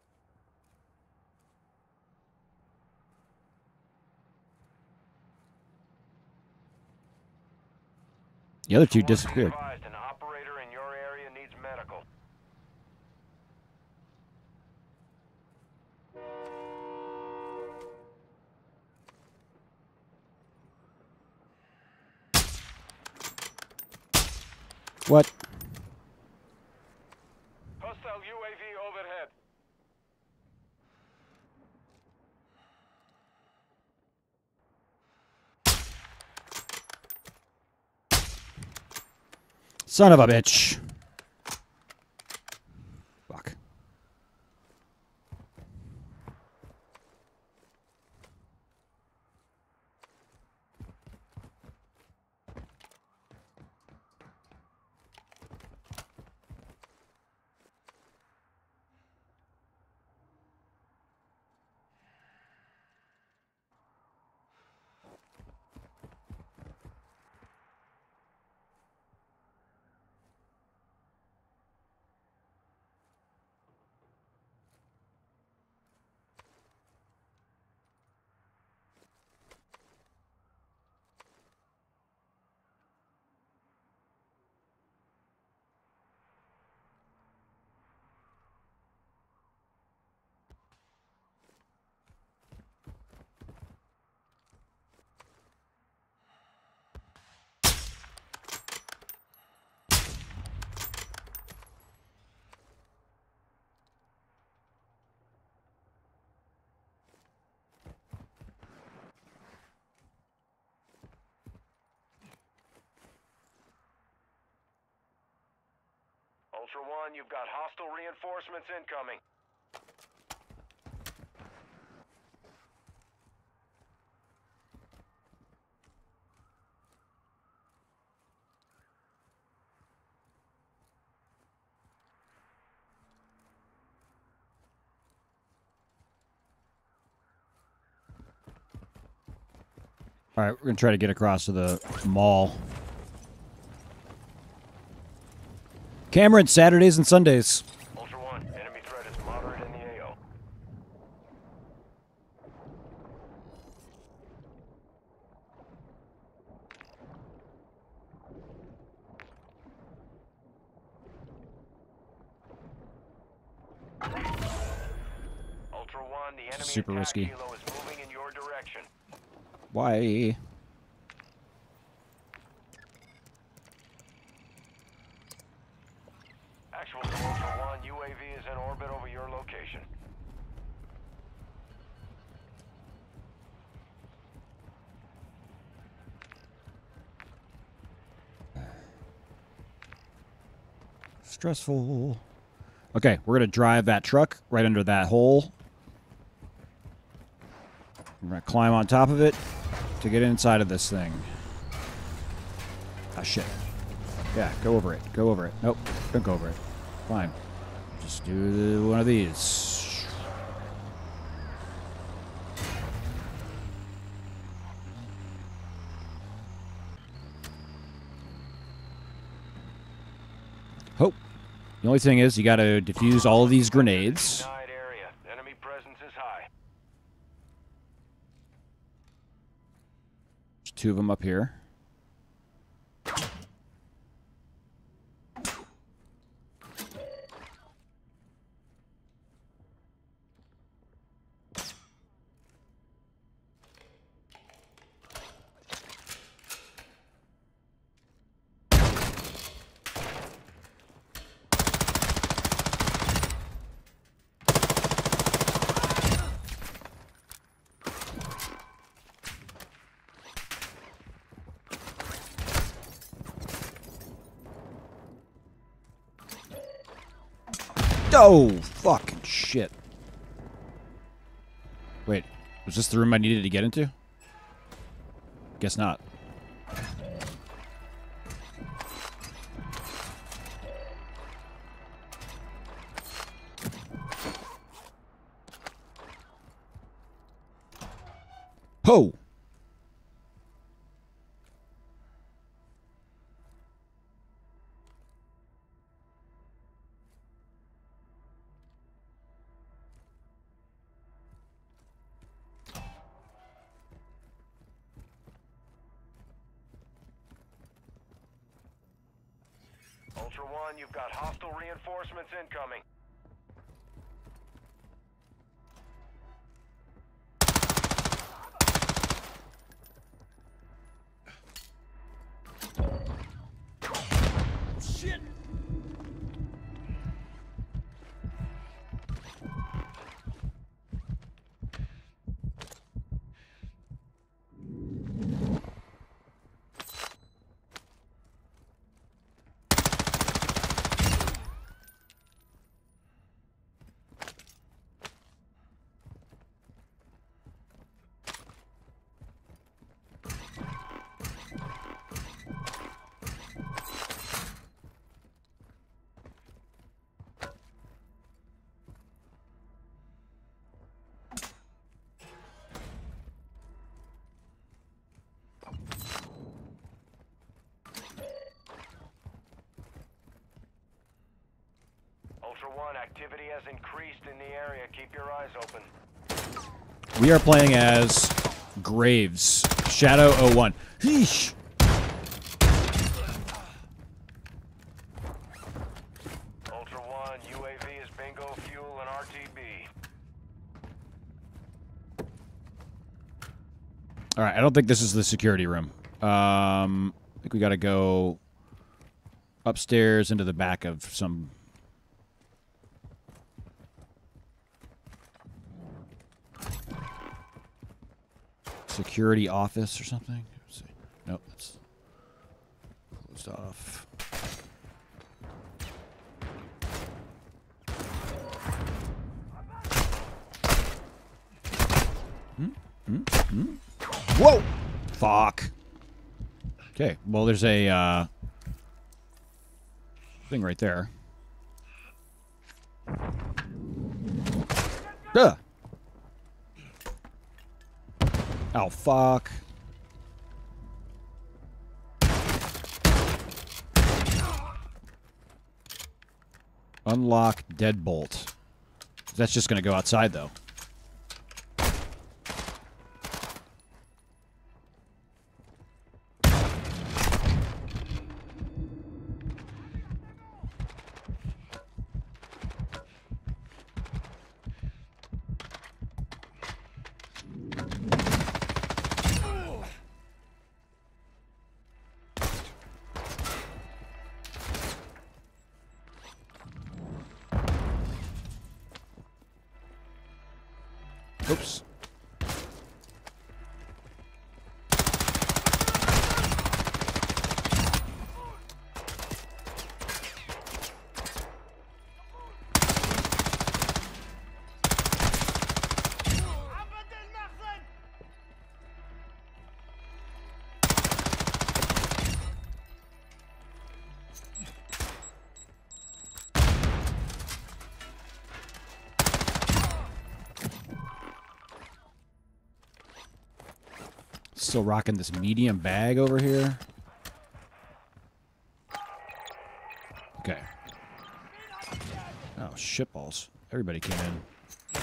The other two Ultra One, be disappeared. advised, an operator in your area needs medical. What? Hostile U A V overhead. Son of a bitch. Fuck. Ultra One, you've got hostile reinforcements incoming. All right, we're going to try to get across to the mall. Cameron, Saturdays and Sundays. Ultra One, enemy threat is moderate in the A O. Ultra One, the enemy Super attack risky. helo is moving in your direction. Why? Actual to Ultra One, U A V is in orbit over your location. Stressful. Okay, we're going to drive that truck right under that hole. We're going to climb on top of it to get inside of this thing. Ah, shit. Yeah, go over it. Go over it. Nope, don't go over it. Fine. Just do the, one of these. Hope. The only thing is, you got to defuse all of these grenades. Denied area. Enemy presence is high. There's two of them up here. Oh, fucking shit. Wait, was this the room I needed to get into? Guess not. Ho! Ultra One, you've got hostile reinforcements incoming. Shit! Ultra One, activity has increased in the area. Keep your eyes open. We are playing as Graves. Shadow oh one. Heesh! Ultra One, U A V is bingo fuel and R T B. Alright, I don't think this is the security room. Um, I think we gotta go upstairs into the back of some... security office or something. Let's see. Nope, that's closed off. Hmm? Hmm? Hmm? Whoa! Fuck. Okay, well, there's a uh, thing right there. Ugh. Oh, fuck. Unlock deadbolt. That's just going to go outside, though. Oops. Still rocking this medium bag over here. Okay. Oh, shitballs. Everybody came in.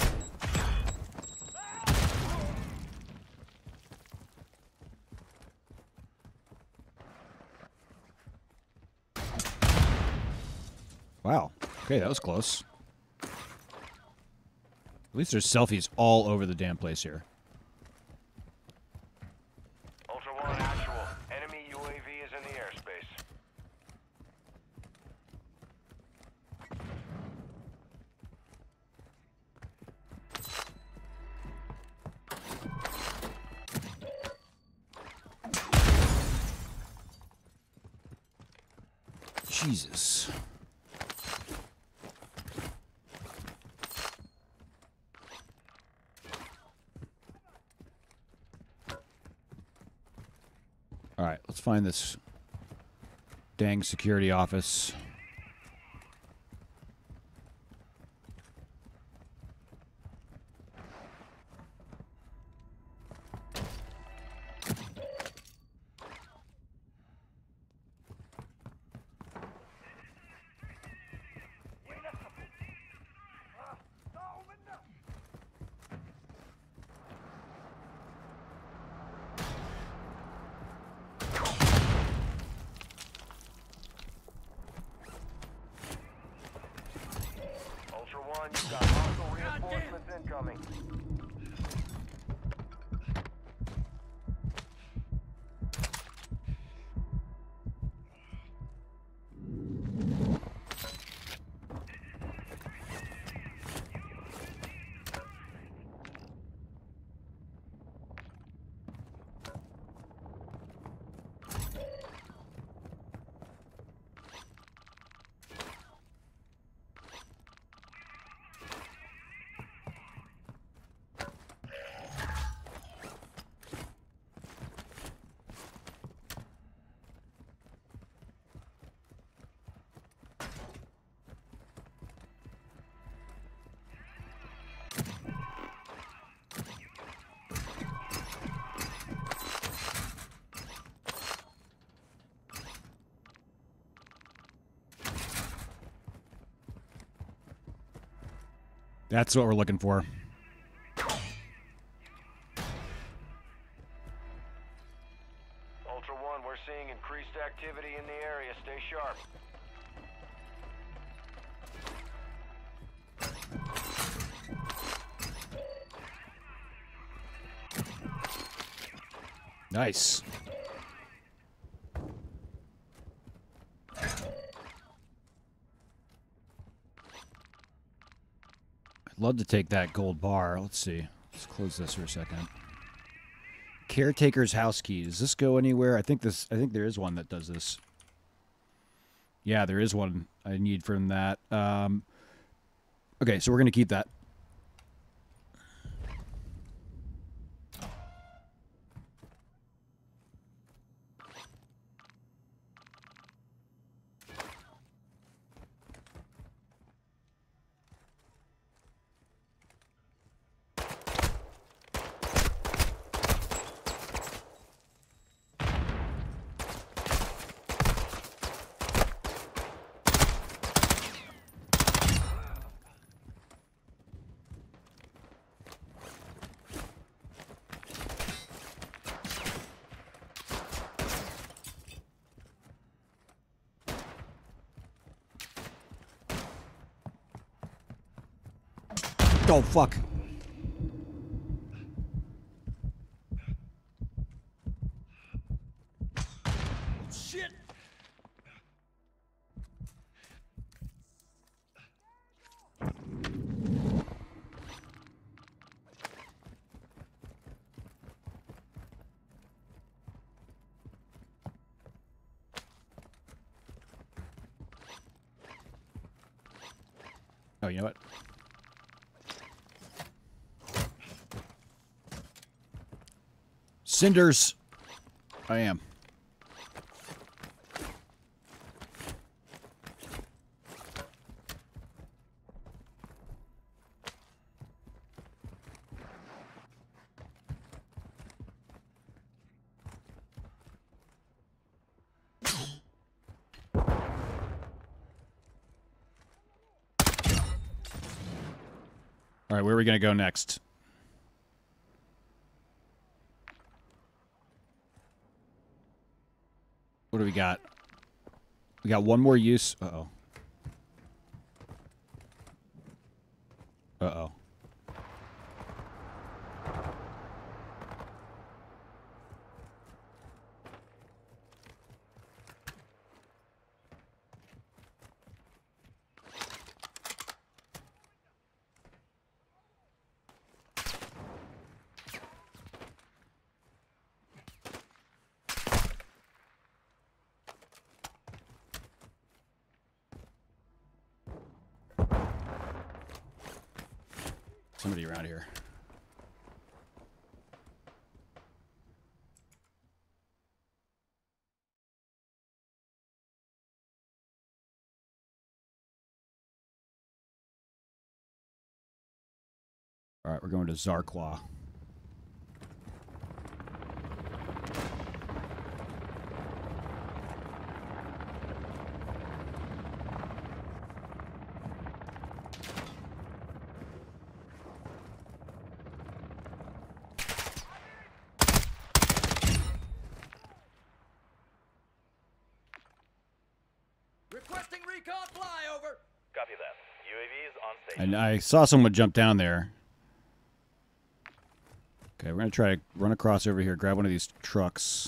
Wow. Okay, that was close. At least there's selfies all over the damn place here. Ultra One actual. Enemy U A V is in the airspace. Jesus. All right, let's find this dang security office. Ultra One, you've got hostile reinforcements incoming. That's what we're looking for. Ultra One, we're seeing increased activity in the area. Stay sharp. Nice. I'd love to take that gold bar. Let's see. Let's close this for a second. Caretaker's house key. Does this go anywhere? I think this. I think there is one that does this. Yeah, there is one I need from that. Um, okay, so we're gonna keep that. Oh, fuck. Shit! Oh, you know what? Cinders. I am. All right, where are we going to go next? What do we got? We got one more use. Uh-oh. Uh-oh. Somebody around here. All right, we're going to Zarqua. Requesting recon flyover. Copy that. U A V is on station. And I saw someone jump down there. Okay, we're going to try to run across over here, grab one of these trucks.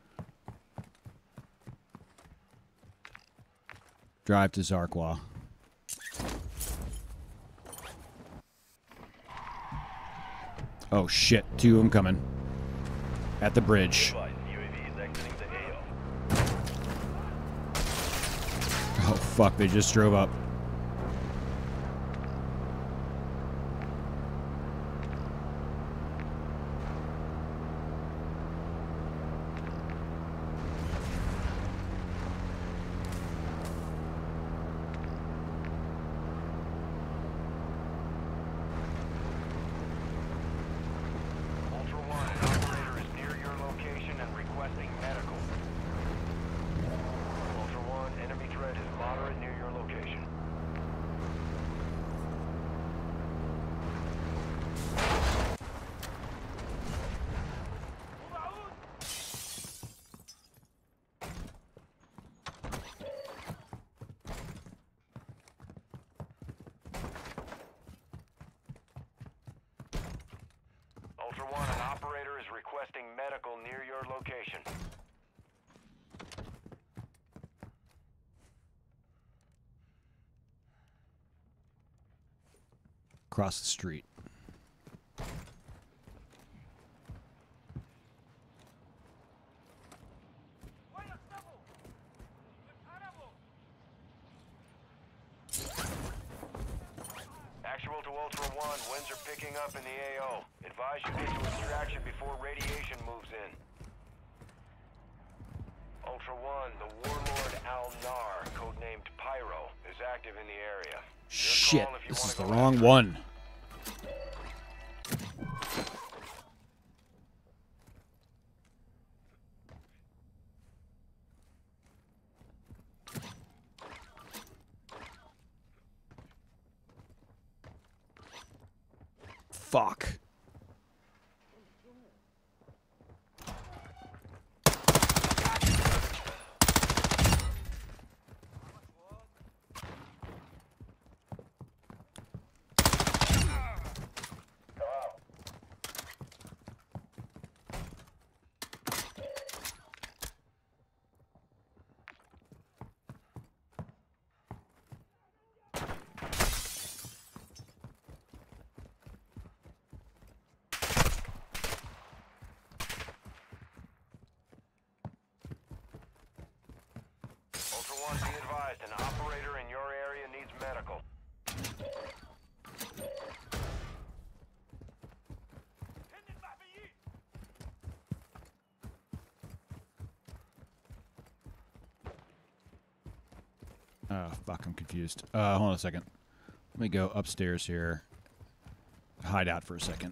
Drive to Zarqua. Oh, shit. Two of them coming. At the bridge. U A V is exiting the A O. Oh, fuck. They just drove up. Ultra One, an operator is near your location and requesting medical. Ultra One, enemy threat is moderate near your location. Ultra One, an operator is requesting medical near your location. Across the street. Actual to Ultra One, winds are picking up in the A O. Advise you get to extraction before radiation moves in. Ultra One, the warlord Al-Nar, codenamed Pyro, is active in the area. Your Shit, call if you this wanna is the go wrong after one. Fuck. One, be advised, an operator in your area needs medical. Oh, fuck, I'm confused. Uh, hold on a second. Let me go upstairs here. Hide out for a second.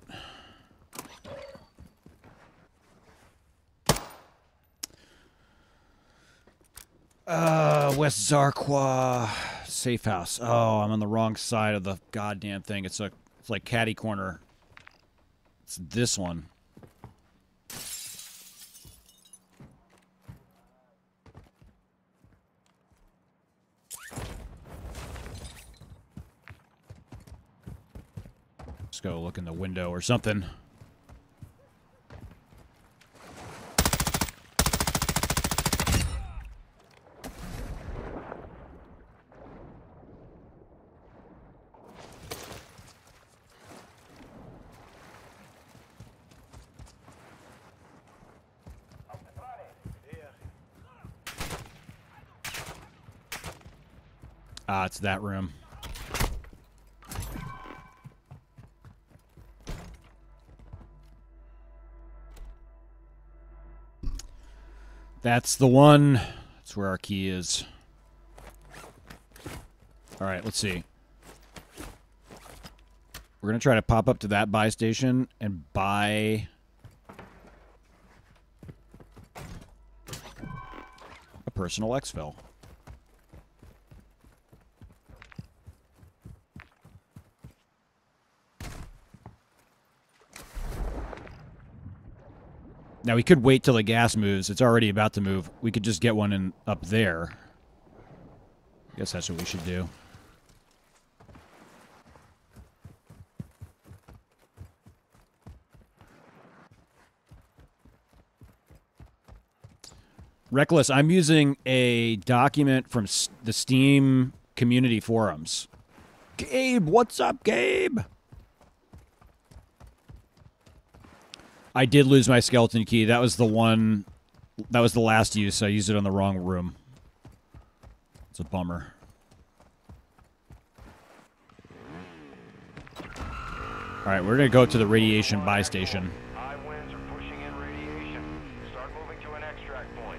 Uh, West Zarqua safe house. Oh, I'm on the wrong side of the goddamn thing. It's a, it's like catty corner. It's this one. Let's go look in the window or something. Ah, it's that room. That's the one. That's where our key is. All right, let's see. We're going to try to pop up to that buy station and buy a personal exfil. Now, we could wait till the gas moves. It's already about to move. We could just get one in up there. I guess that's what we should do. Reckless, I'm using a document from the Steam community forums. Gabe, what's up, Gabe? I did lose my skeleton key. That was the one... That was the last use. I used it on the wrong room. It's a bummer. Alright, we're going to go to the radiation buy station. High winds are pushing in radiation. Start moving to an extract point.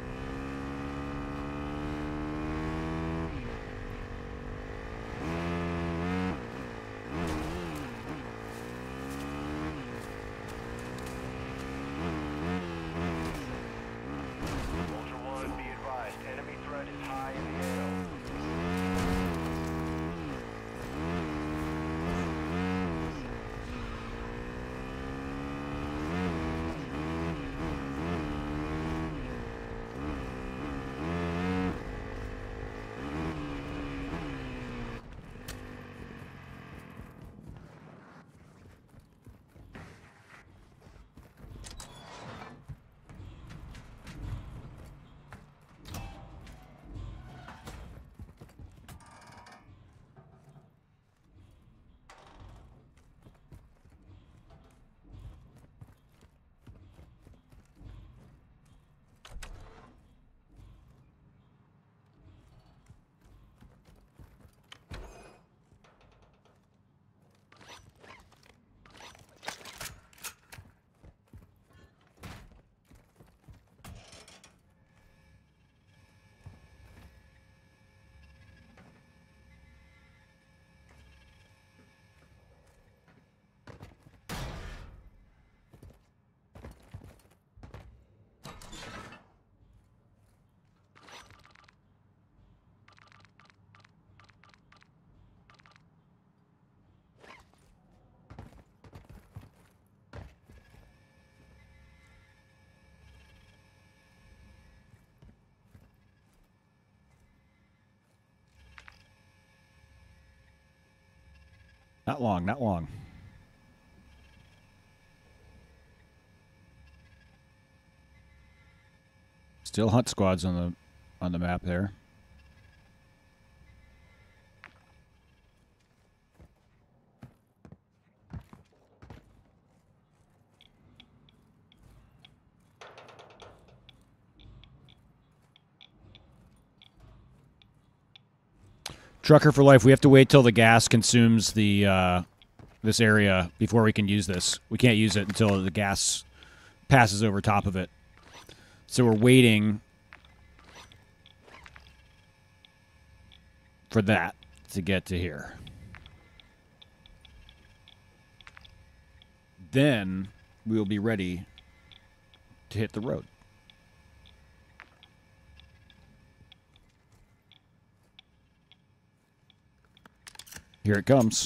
Not long, not long. Still hunt squads on the on the map there. Trucker for life. We have to wait till the gas consumes the uh, this area before we can use this. We can't use it until the gas passes over top of it. So we're waiting for that to get to here. Then we will be ready to hit the road. Here it comes.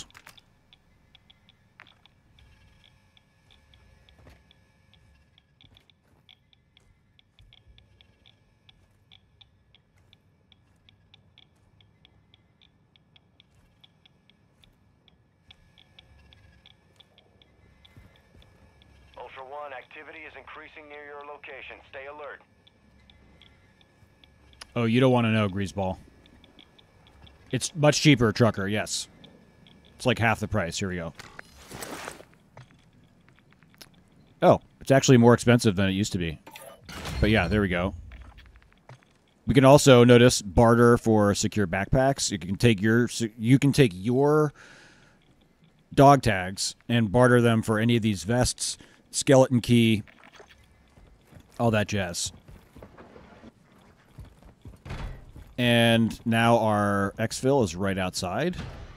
Ultra One, activity is increasing near your location. Stay alert. Oh, you don't want to know, Greaseball. It's much cheaper, Trucker, yes. It's like half the price. Here we go. Oh, it's actually more expensive than it used to be. But yeah, there we go. We can also notice barter for secure backpacks. You can take your you can take your dog tags and barter them for any of these vests, skeleton key, all that jazz. And now our exfil is right outside.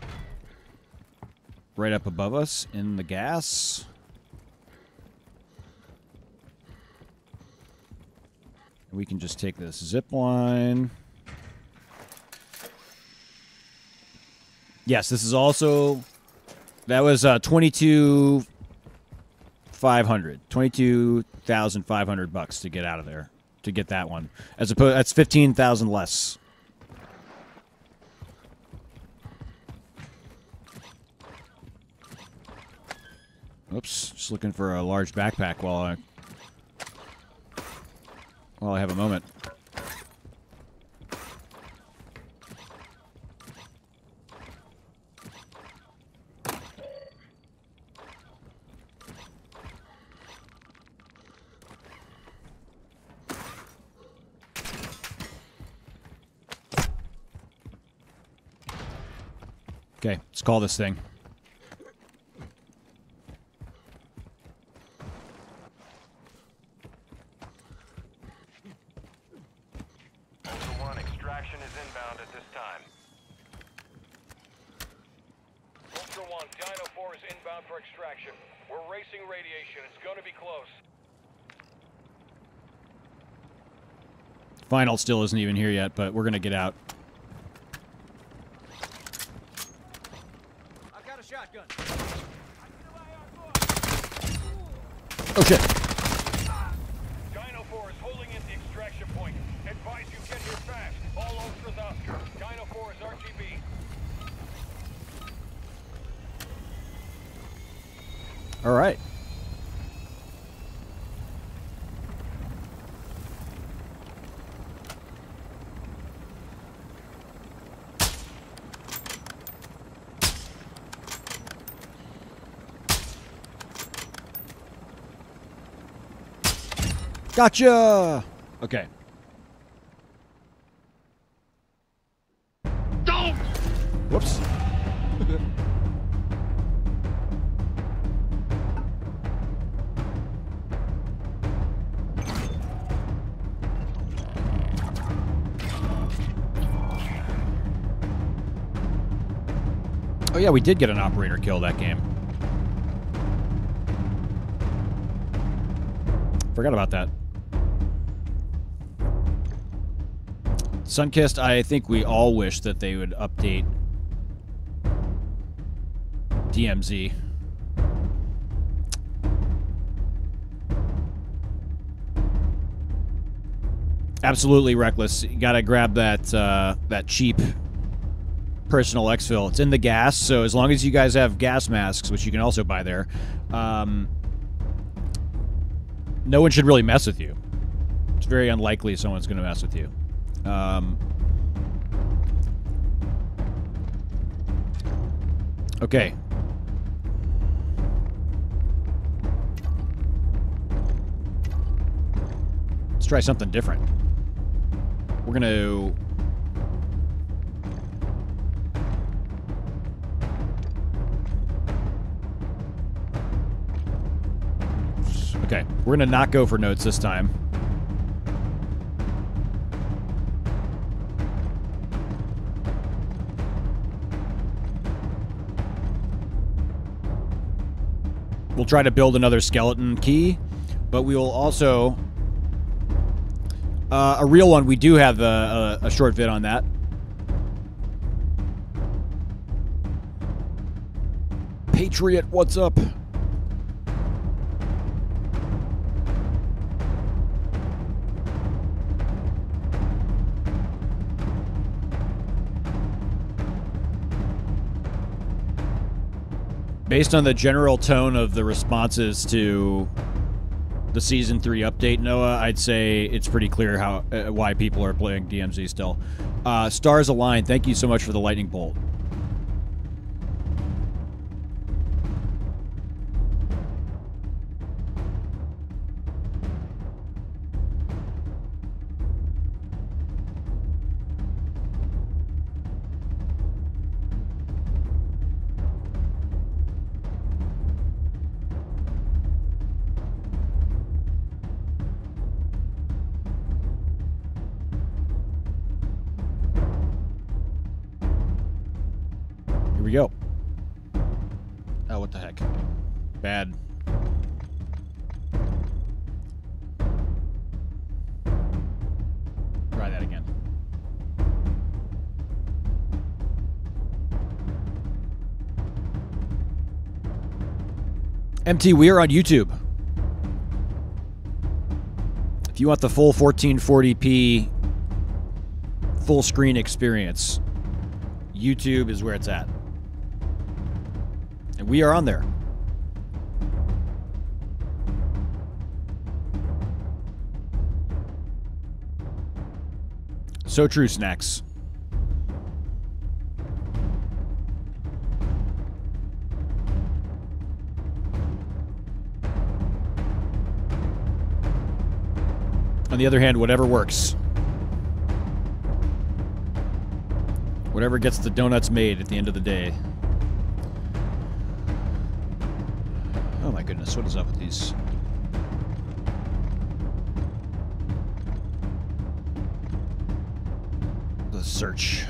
Right up above us in the gas. We can just take this zip line. Yes, this is also... That was uh, twenty-two thousand five hundred. twenty-two thousand five hundred bucks to get out of there. To get that one. As opposed, that's fifteen thousand less. Oops, just looking for a large backpack while I while I have a moment. Okay, let's call this thing. Final still isn't even here yet, but we're gonna get out. I've got a shotgun. Oh shit! Dino four is holding in the extraction point. Advise you get here fast. All ultras Oscar. Dino four is R T B. All right. Gotcha! Okay. Don't! Whoops. Oh yeah, we did get an operator kill that game. Forgot about that. Sunkissed, I think we all wish that they would update D M Z. Absolutely reckless. You gotta grab that uh, that cheap personal exfil. It's in the gas, so as long as you guys have gas masks, which you can also buy there, um, no one should really mess with you. It's very unlikely someone's going to mess with you. Um, okay. Let's try something different. We're going to Okay, we're gonna not go for notes this time. We'll try to build another skeleton key, but we will also... Uh, a real one, we do have a, a, a short vid on that. Patriot, what's up? Based on the general tone of the responses to the Season three update, Noah, I'd say it's pretty clear how uh, why people are playing D M Z still. Uh, Stars Align, thank you so much for the lightning bolt. Here we go. Oh, what the heck? Bad. Try that again. M T, we are on YouTube. If you want the full fourteen forty p full screen experience, YouTube is where it's at. And we are on there. So true, Snacks. On the other hand, whatever works. Whatever gets the donuts made at the end of the day. Oh my goodness, what is up with these? Let's search.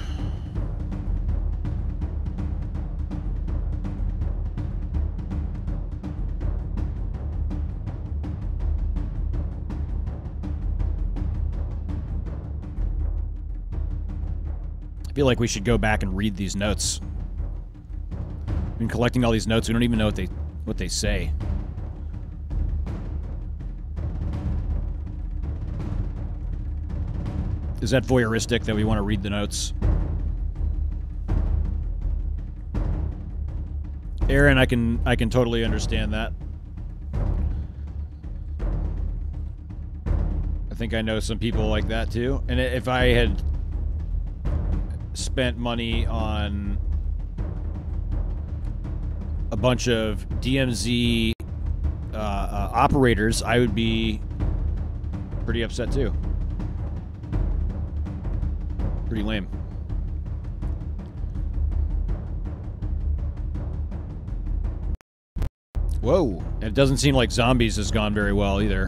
I feel like we should go back and read these notes. I've been collecting all these notes, we don't even know what they what they say. Is that voyeuristic that we want to read the notes? Aaron, I can I can totally understand that. I think I know some people like that too. And if I had spent money on a bunch of D M Z uh, uh, operators, I would be pretty upset too. Pretty lame. Whoa, and it doesn't seem like Zombies has gone very well either.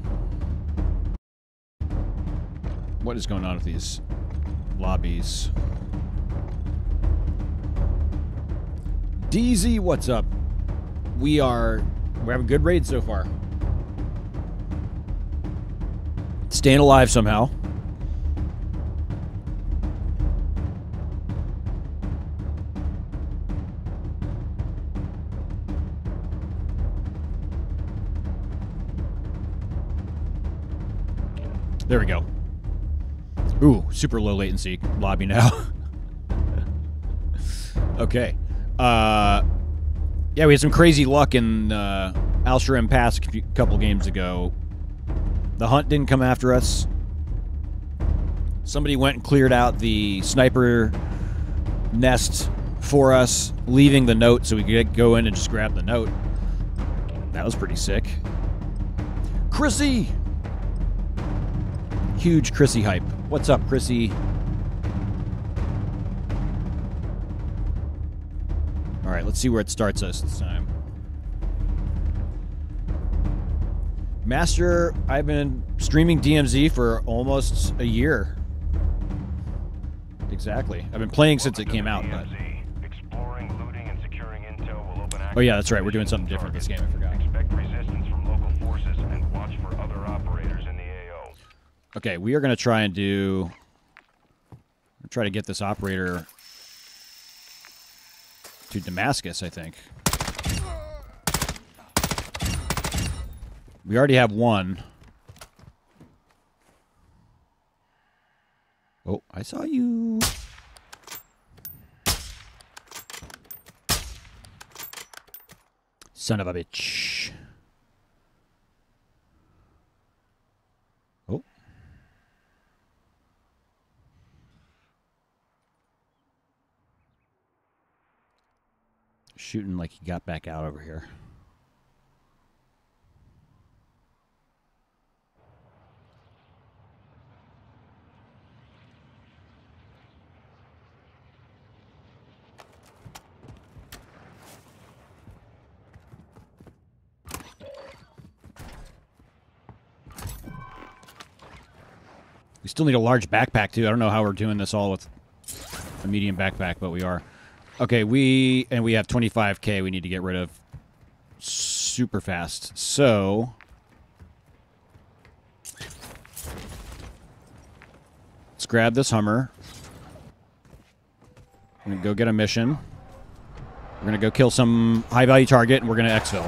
What is going on with these lobbies? D Z, what's up? We are... We're having good raids so far. Staying alive somehow. There we go. Ooh, super low latency lobby now. Okay. Uh, yeah, we had some crazy luck in uh, Al-Sharim Pass a couple games ago. The hunt didn't come after us. Somebody went and cleared out the sniper nest for us, leaving the note so we could go in and just grab the note. That was pretty sick. Chrissy! Huge Chrissy hype. What's up, Chrissy? Alright, let's see where it starts us this time. Master, I've been streaming D M Z for almost a year. Exactly. I've been playing since it came out, but... Exploring, looting, and securing intel will open Oh yeah, that's right. We're doing something different this game. I forgot. Expect resistance from local forces and watch for other operators in the A O. Okay, we are going to try and do... Try to get this operator to Damascus, I think. We already have one. Oh, I saw you. Son of a bitch. Oh. Shooting like he got back out over here. We still need a large backpack, too. I don't know how we're doing this all with a medium backpack, but we are. Okay, we... And we have twenty-five K we need to get rid of super fast. So... Let's grab this Hummer. We're going to go get a mission. We're going to go kill some high-value target, and we're going to exfil.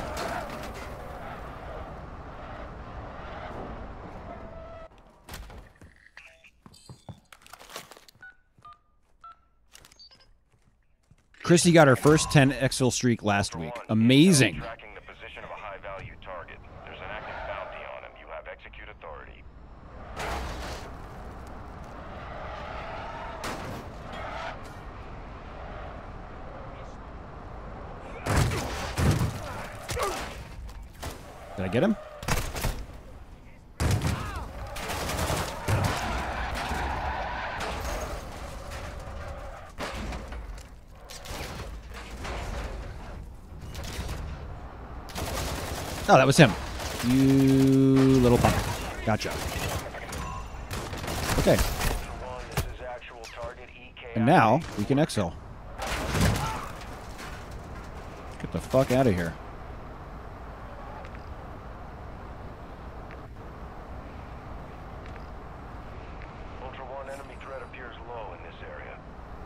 Chrissy got her first ten exfil streak last week. Amazing. Tracking the position of a high-value target. There's an active bounty on him. You have execute authority. Did I get him? Oh, that was him. You little punk. Gotcha. Okay. And now we can exfil. Get the fuck out of here. Ultra One, enemy threat appears low in this area.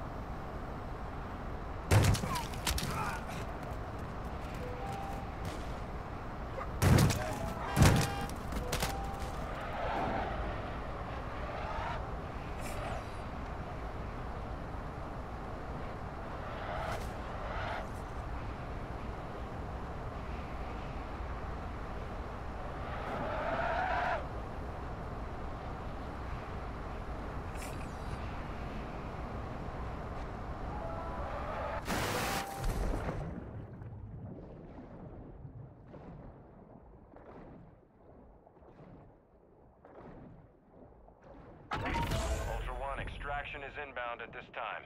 Ultra One, extraction is inbound at this time.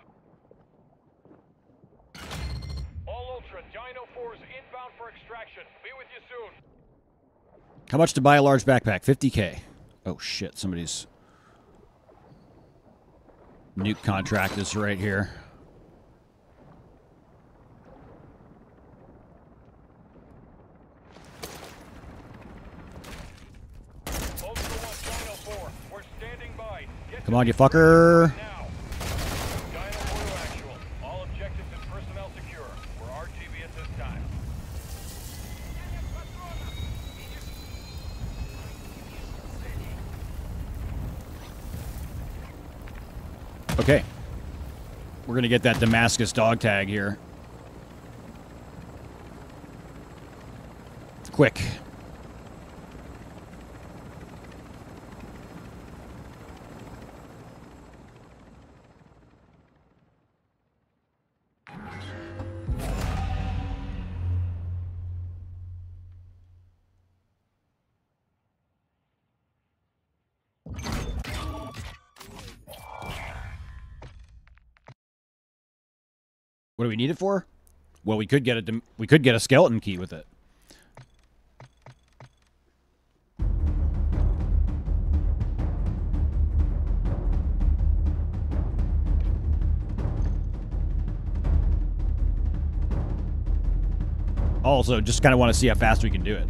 All Ultra, Dino four is inbound for extraction. Be with you soon. How much to buy a large backpack? fifty K. Oh shit, somebody's nuke contract is right here. Ultra One, Dino four, we're standing by. Get Come on, you fucker. now. Dino four to actual. All objectives and personnel secure. We're R T B at this time. Okay. We're going to get that Damascus dog tag here. Quick. What do we need it for? Well, we could get a we could get a skeleton key with it. Also, just kind of want to see how fast we can do it.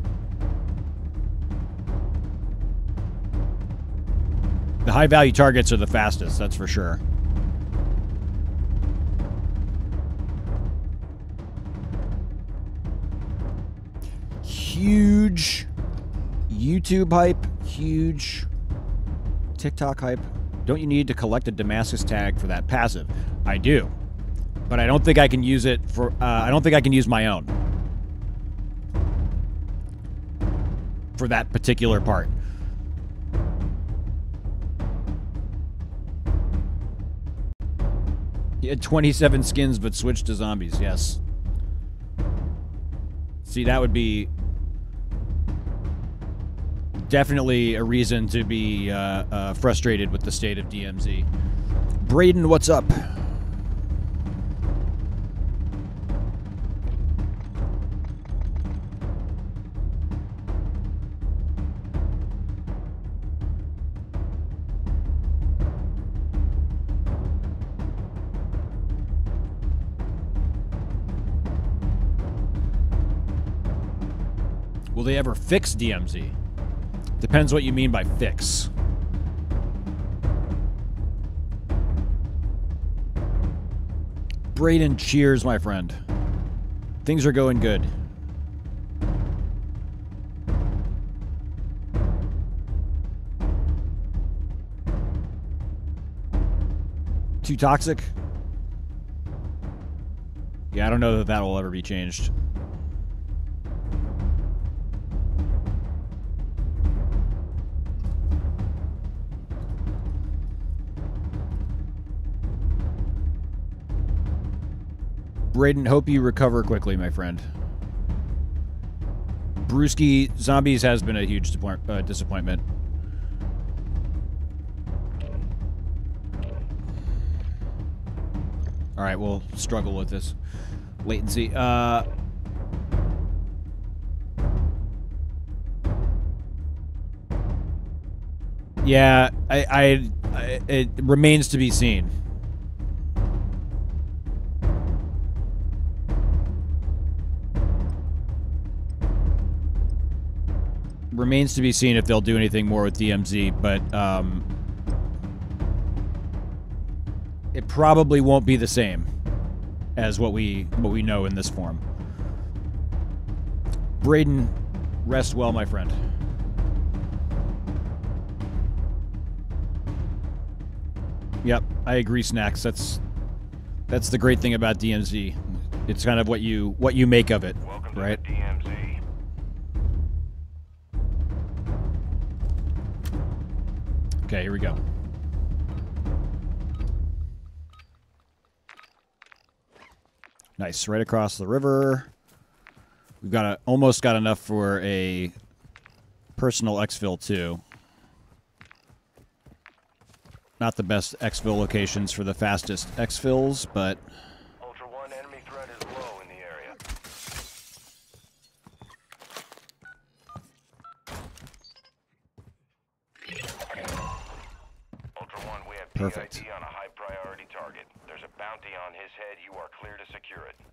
The high-value targets are the fastest, that's for sure. Huge YouTube hype, huge TikTok hype. Don't you need to collect a Damascus tag for that passive? I do, but I don't think I can use it for, uh, I don't think I can use my own for that particular part. He had twenty-seven skins but switched to zombies, yes. See, that would be definitely a reason to be uh, uh, frustrated with the state of D M Z. Braden, what's up? Will they ever fix D M Z? Depends what you mean by fix. Braden, cheers, my friend. Things are going good. Too toxic? Yeah, I don't know that that will ever be changed. Braden, hope you recover quickly, my friend. Brewski, Zombies has been a huge uh, disappointment. Alright, we'll struggle with this. Latency. Uh... Yeah, I, I, I... It remains to be seen. Remains to be seen if they'll do anything more with D M Z, but um, it probably won't be the same as what we what we know in this form. Braden, rest well, my friend. Yep, I agree, Snacks. That's that's the great thing about D M Z. It's kind of what you what you make of it, Welcome right? to the D M Z. Okay, here we go. Nice, right across the river. We've got a, almost got enough for a personal exfil too. Not the best exfil locations for the fastest exfils, but Ultra One, enemy threat is low in the area. Ultra One, we have Perfect. P I D on a high priority target. There's a bounty on his head. You are clear to secure it.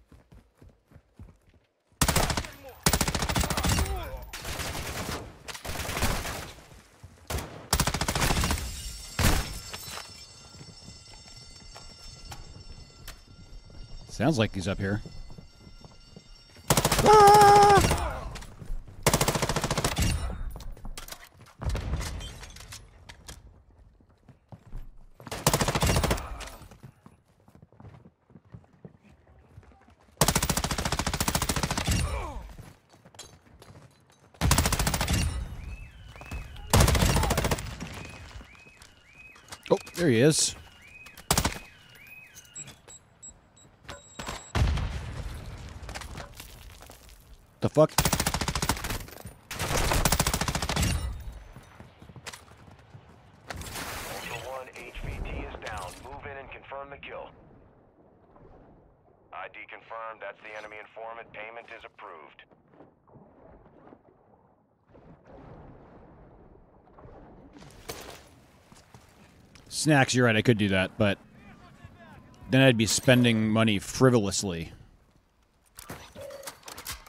sounds like he's up here. Ah! Oh, there he is. The fuck? Ultra One, H V T is down. Move in and confirm the kill. I D confirmed. That's the enemy informant. Payment is approved. Snacks, you're right, I could do that, but then I'd be spending money frivolously.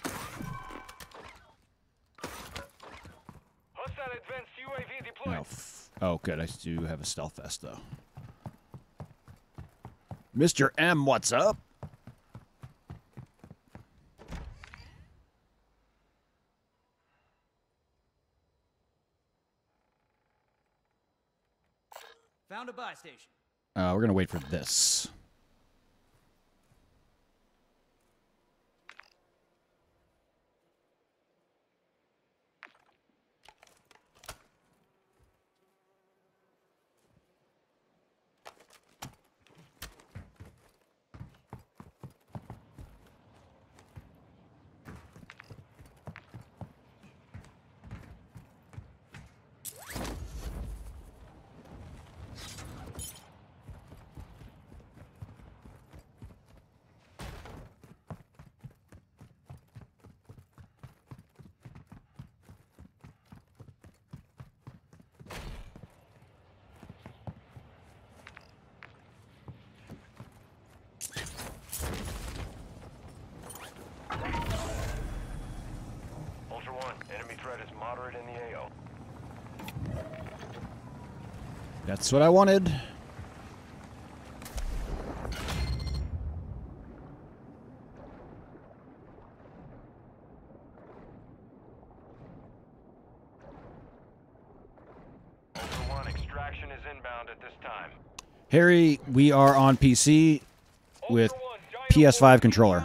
good. I do have a stealth vest, though. Mister M, what's up? Found a buy station. Uh, we're going to wait for this. Moderate in the A O. That's what I wanted. Ultra One, extraction is inbound at this time. Harry, we are on P C with P S five controller.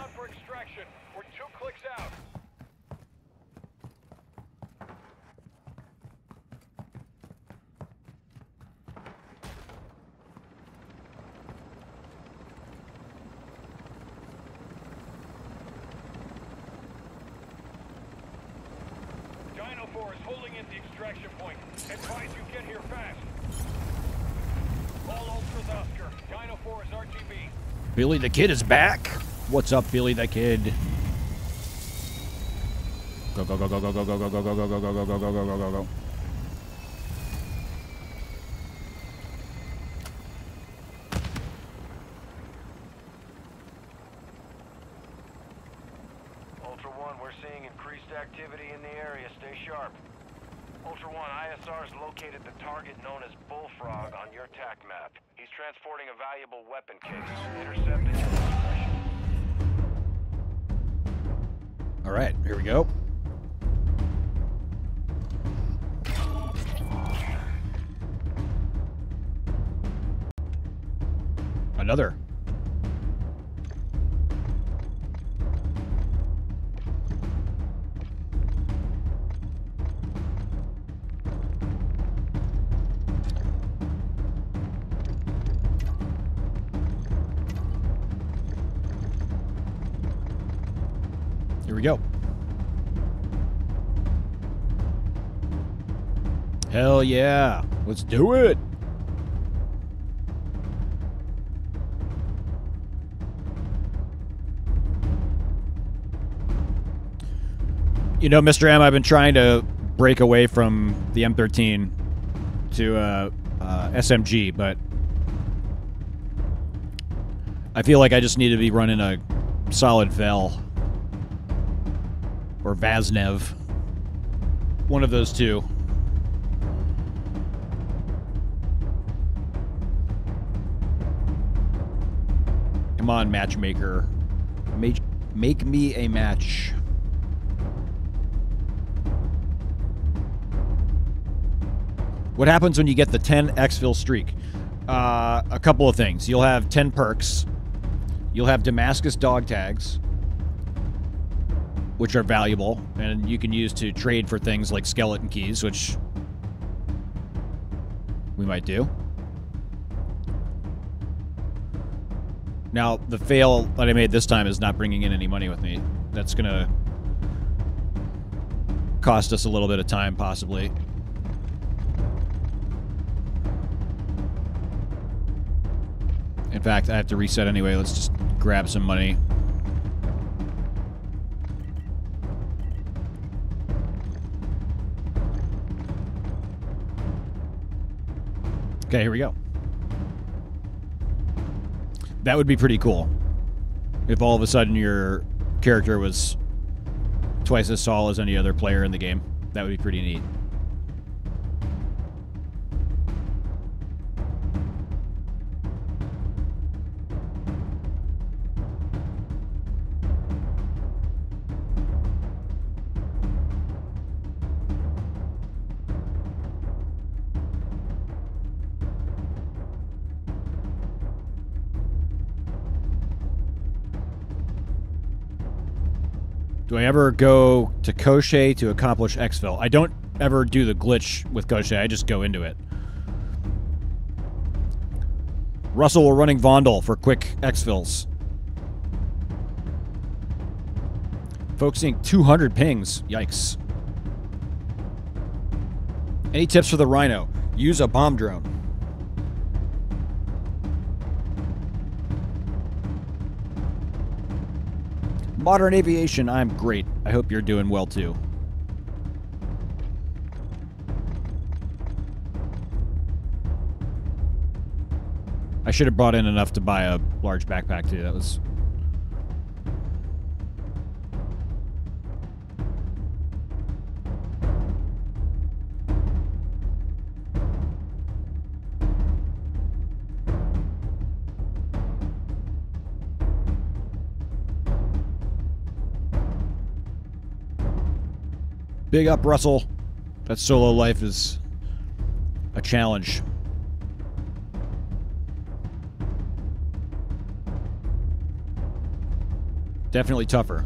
Billy the Kid is back. What's up, Billy the Kid? Go, go, go, go, go, go, go, go, go, go, go, go, go, go, go, go, go, go, go. Ultra One, we're seeing increased activity in the area. Stay sharp. Ultra One, I S R has located the target known as Bullfrog on your T A C map. He's transporting a valuable weapon case. Intercept it. All right, here we go. Another. Here we go. Hell yeah. Let's do it. You know, Mister M, I've been trying to break away from the M thirteen to uh, uh, S M G, but I feel like I just need to be running a solid Vel. Or Vaznev. One of those two. Come on, matchmaker. Make, make me a match. What happens when you get the ten exfil streak? Uh, a couple of things. You'll have ten perks. You'll have Damascus dog tags, which are valuable, and you can use to trade for things like skeleton keys, which we might do. Now, the fail that I made this time is not bringing in any money with me. That's going to cost us a little bit of time, possibly. In fact, I have to reset anyway. Let's just grab some money. Okay, here we go. That would be pretty cool. If all of a sudden your character was twice as tall as any other player in the game. That would be pretty neat. Do I ever go to Koche to accomplish exfil? I don't ever do the glitch with Koche. I just go into it. Russell, we're running Vondel for quick exfils. Focusing two hundred pings. Yikes. Any tips for the Rhino? Use a bomb drone. Modern Aviation, I'm great. I hope you're doing well too. I should have brought in enough to buy a large backpack too. That was... Big up, Russell. That solo life is a challenge. Definitely tougher.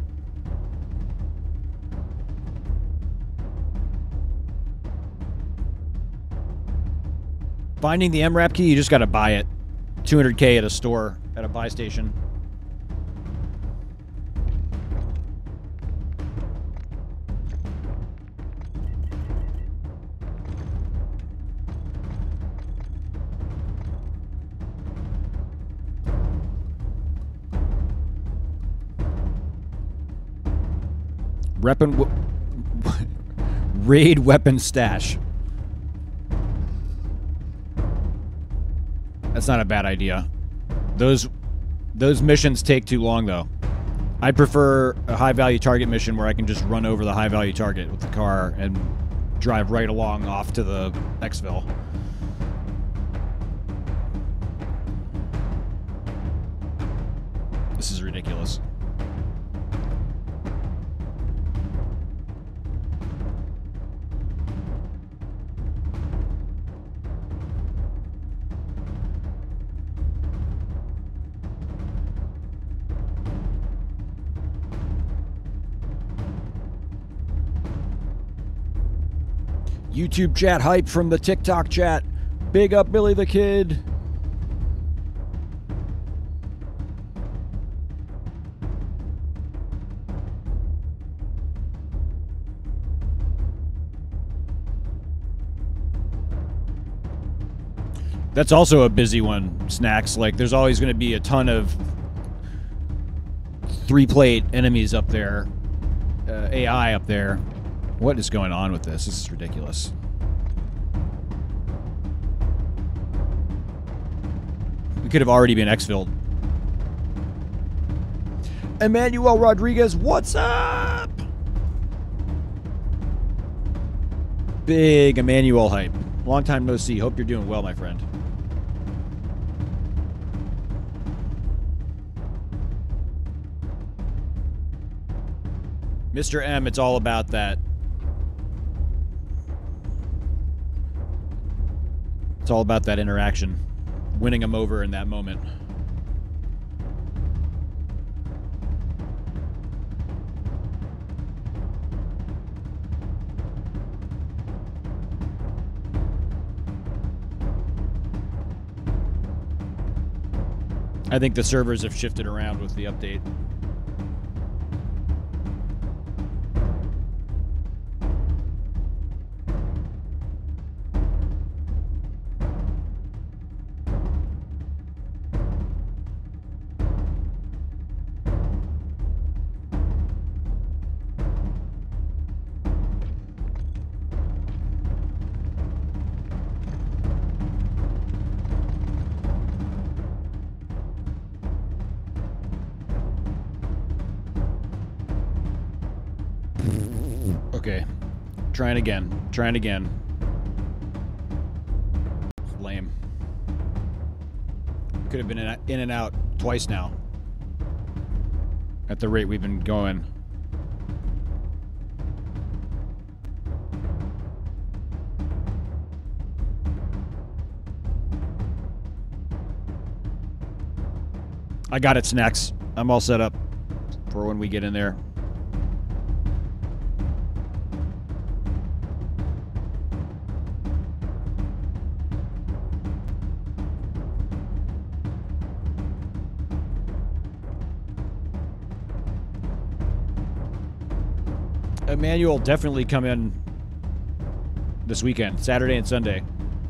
Finding the M RAP key, you just gotta buy it. two hundred K at a store, at a buy station. Weapon, w raid weapon stash. That's not a bad idea. Those those missions take too long, though. I prefer a high-value target mission where I can just run over the high-value target with the car and drive right along off to the exfil. This is ridiculous. YouTube chat hype from the TikTok chat. Big up Billy the Kid. That's also a busy one, Snacks. Like, there's always going to be a ton of three-plate enemies up there. Uh, A I up there. What is going on with this? This is ridiculous. We could have already been exfilled. Emmanuel Rodriguez, what's up? Big Emmanuel hype. Long time no see. Hope you're doing well, my friend. Mister M, it's all about that. It's all about that interaction. Winning them over in that moment. I think the servers have shifted around with the update. Okay. Trying again. Trying again. Lame. Could have been in, in and out twice now. At the rate we've been going. I got it, Snacks. I'm all set up for when we get in there. Emmanuel definitely come in this weekend, Saturday and Sunday.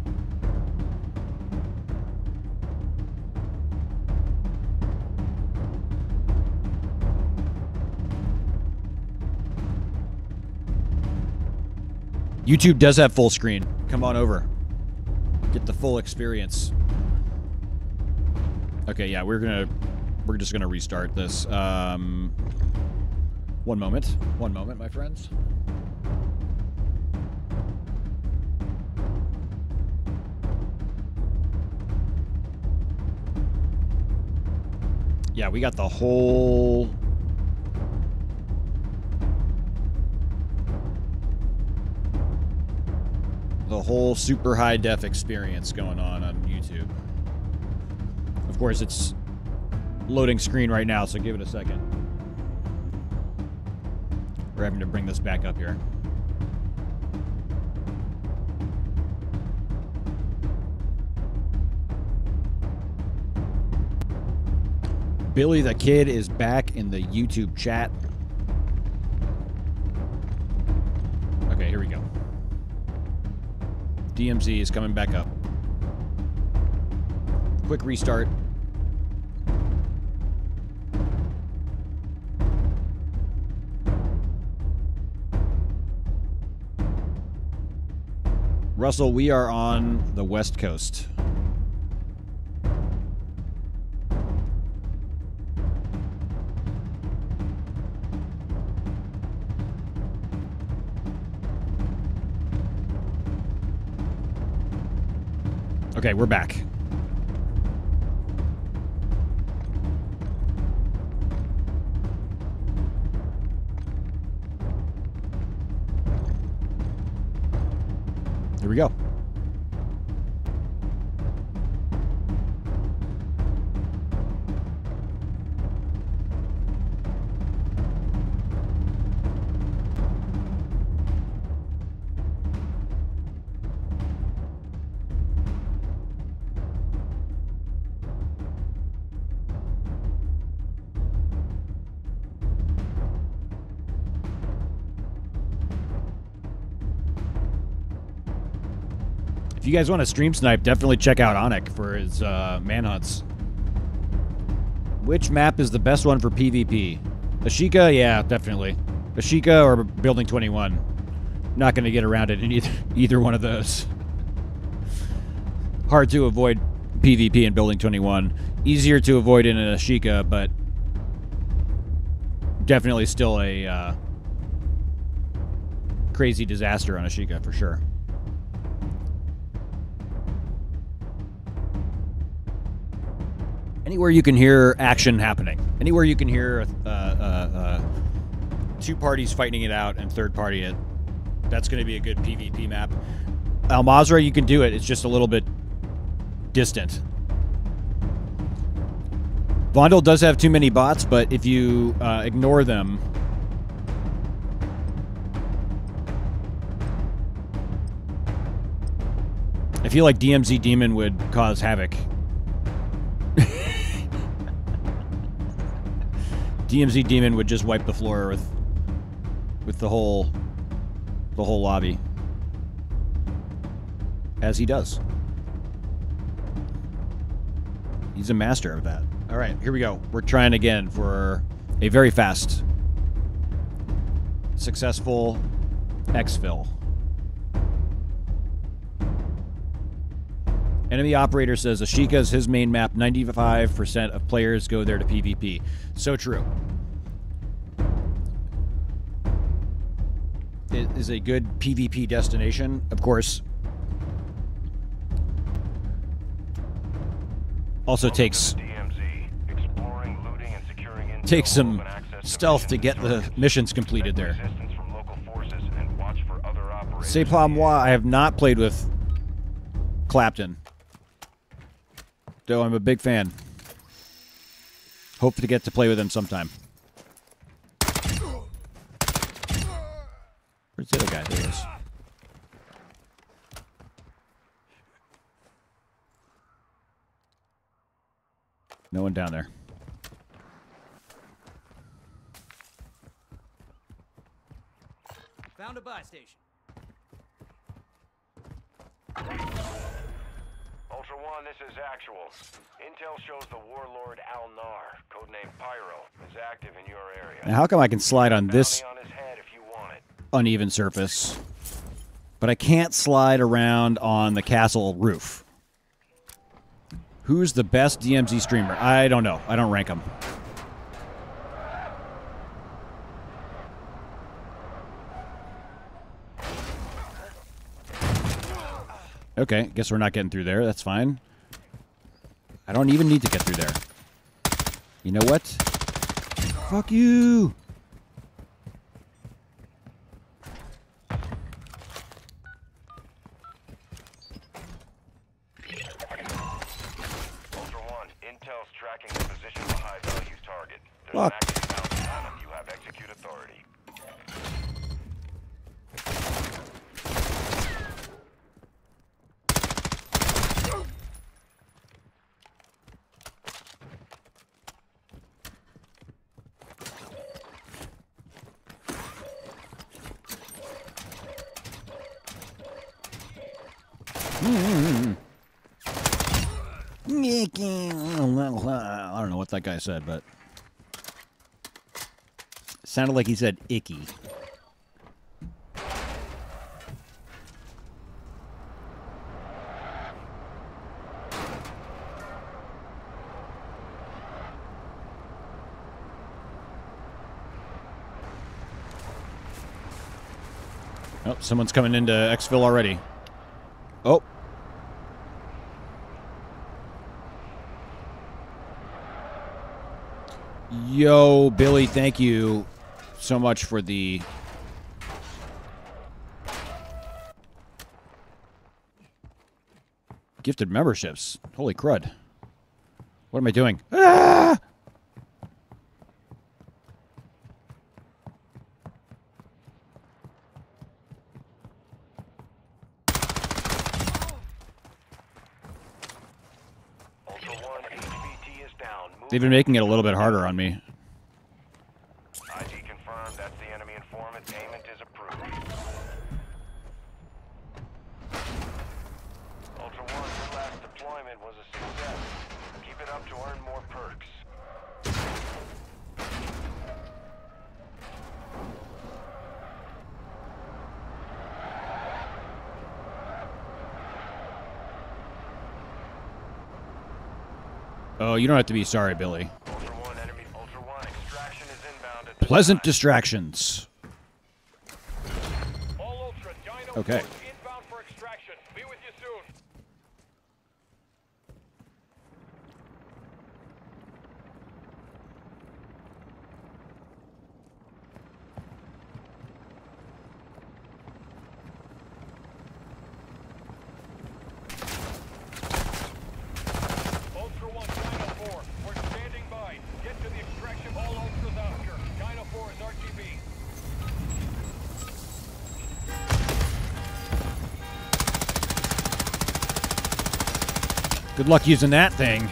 YouTube does have full screen. Come on over. Get the full experience. Okay, yeah, we're gonna we're just gonna restart this. Um, one moment. One moment, my friends. Yeah, we got the whole the whole super high def experience going on on YouTube. Of course, it's loading screen right now, so give it a second. We're having to bring this back up here. Billy the Kid is back in the YouTube chat. Okay, here we go. D M Z is coming back up. Quick restart. Russell, we are on the West Coast. Okay, we're back. Here we go. If you guys want to stream snipe, definitely check out Onik for his uh, manhunts. Which map is the best one for PvP? Ashika? Yeah, definitely. Ashika or Building twenty-one. Not going to get around it in either, either one of those. Hard to avoid PvP in Building twenty-one. Easier to avoid in an Ashika, but definitely still a uh, crazy disaster on Ashika for sure. Anywhere you can hear action happening. Anywhere you can hear uh, uh, uh, two parties fighting it out and third party it. That's going to be a good PvP map. Al Mazrah, you can do it. It's just a little bit distant. Vondel does have too many bots, but if you uh, ignore them... I feel like D M Z Demon would cause havoc. D M Z Demon would just wipe the floor with with the whole the whole lobby. As he does. He's a master of that. All right, here we go. We're trying again for a very fast, successful exfil. Enemy operator says Ashika is his main map. ninety-five percent of players go there to PvP. So true. It is a good PvP destination, of course. Also takes takes some stealth to get the missions completed there. C'est pas moi. I have not played with Clapton, though I'm a big fan. Hope to get to play with him sometime. Where's the other guy? There he is. No one down there. a buy station. Ultra One, this is actual. Intel shows the warlord Al-Nar, codenamed Pyro, is active in your area. Now, how come I can slide on this Bounty on his head if you want it. uneven surface, but I can't slide around on the castle roof? Who's the best D M Z streamer? I don't know. I don't rank them. Okay, guess we're not getting through there. That's fine. I don't even need to get through there. You know what? Fuck you! Ultra One, Intel's tracking the position of a high-value target. There's Fuck. an active bounty on him. You have execute authority. I don't know what that guy said, but it sounded like he said icky. Oh, someone's coming into Exfil already. Oh. Yo, Billy, thank you so much for the gifted memberships. Holy crud. What am I doing? Ah! They've been making it a little bit harder on me. I D confirmed. That's the enemy informant. Payment is approved. Ultra One, your last deployment was a success. Keep it up to earn more perks. Oh, you don't have to be sorry, Billy. Ultra One, enemy. Ultra One, extraction is inbound at Pleasant distractions. All Ultra, Dino Okay. inbound for extraction. Be with you soon. Ultra One, Dino Four, we're standing by. Get to the extraction. All Ultras out here. Dino Four is R T B. Good luck using that thing.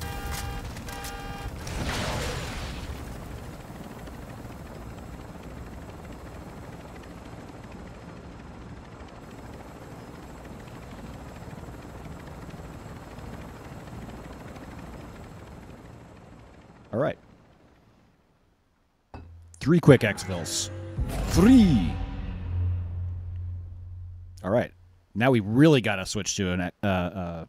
All right. Three quick exfils. Three. All right. Now we really got to switch to an uh, uh,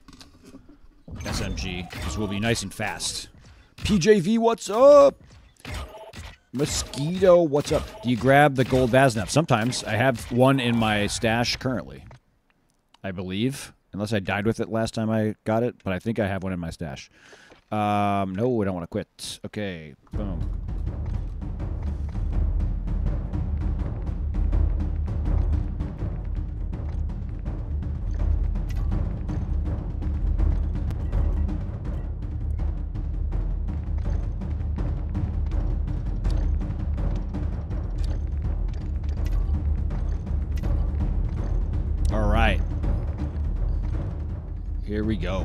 S M G, because we'll be nice and fast. P J V, what's up? Mosquito, what's up? Do you grab the gold Baznap? Sometimes. I have one in my stash currently, I believe. Unless I died with it last time I got it, but I think I have one in my stash. Um, no, I don't want to quit. Okay, boom. All right. Here we go.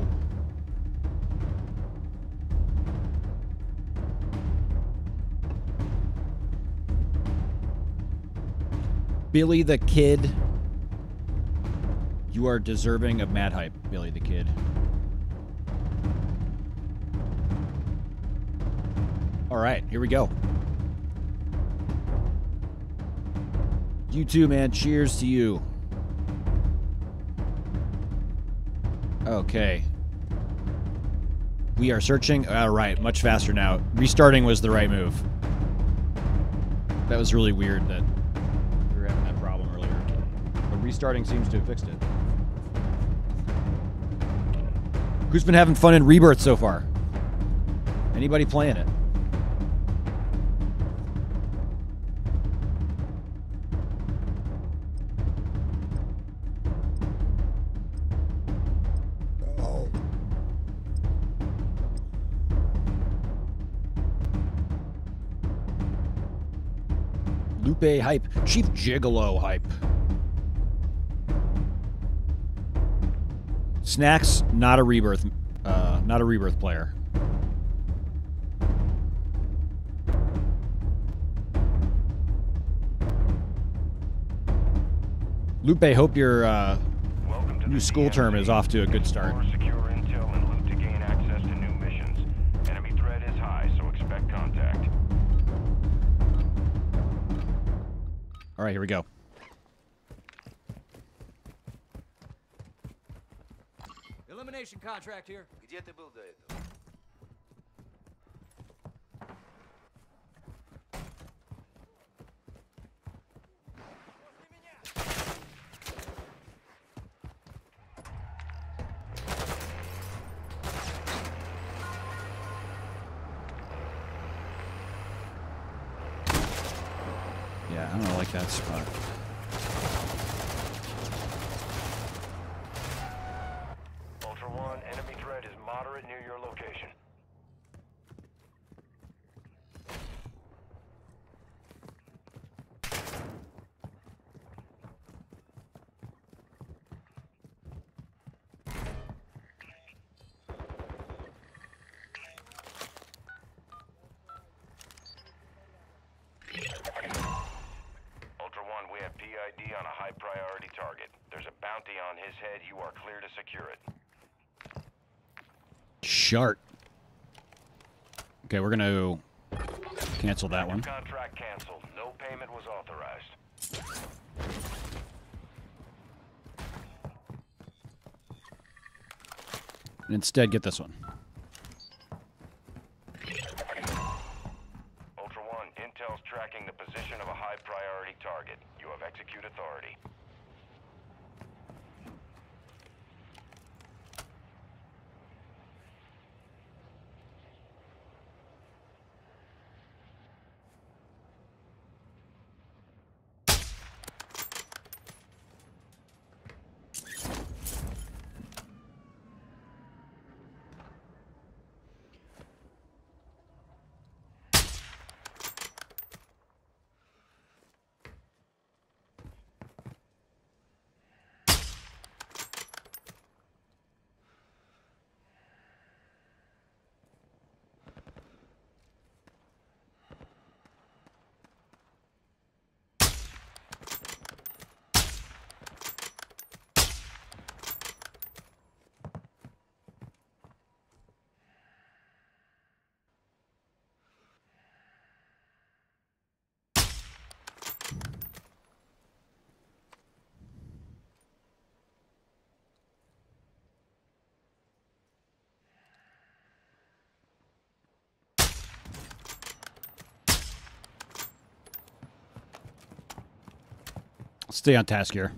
Billy the Kid. You are deserving of mad hype, Billy the Kid. All right, here we go. You too, man. Cheers to you. Okay. We are searching. All right, much faster now. Restarting was the right move. That was really weird that we were having that problem earlier. But restarting seems to have fixed it. Who's been having fun in Rebirth so far? Anybody playing it? Lupe hype. Chief Gigolo hype. Snacks, not a Rebirth, uh, not a Rebirth player. Lupe, hope your uh, new school term is off to a good start. Secure intel and loot to gain access to new missions. Enemy threat is high, so expect contact. All right, here we go. Elimination contract here. Где ты был до этого? Yeah, I don't like that spot. Ultra One, enemy threat is moderate near your location. Ultra One, we have P I D on a high priority target. There's a bounty on his head. You are clear to secure it. Shart. Okay, we're gonna cancel that one. Contract canceled. No payment was authorized. And instead, get this one. Ultra One, intel's tracking the position of a high priority target. You have execute authority. Stay on task here.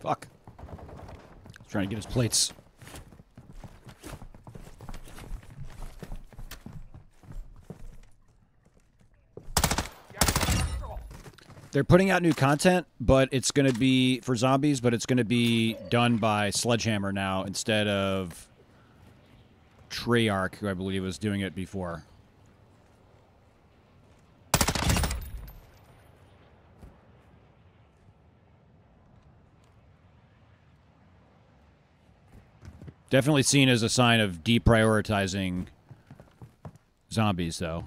Fuck. Trying to get his plates. They're putting out new content, but it's going to be for zombies, but it's going to be done by Sledgehammer now instead of Treyarch, who I believe was doing it before. Definitely seen as a sign of deprioritizing zombies, though.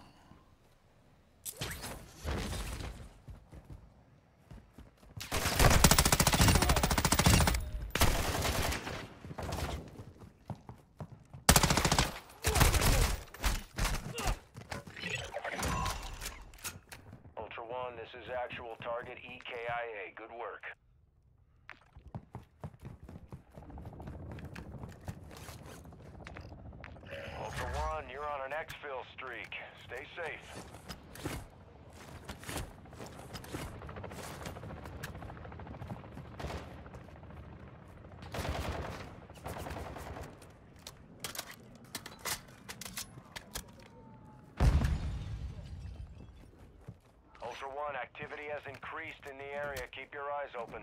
Ultra One, this is actual target E K I A. Good work. Ultra One, you're on an exfil streak. Stay safe. Ultra One, activity has increased in the area. Keep your eyes open.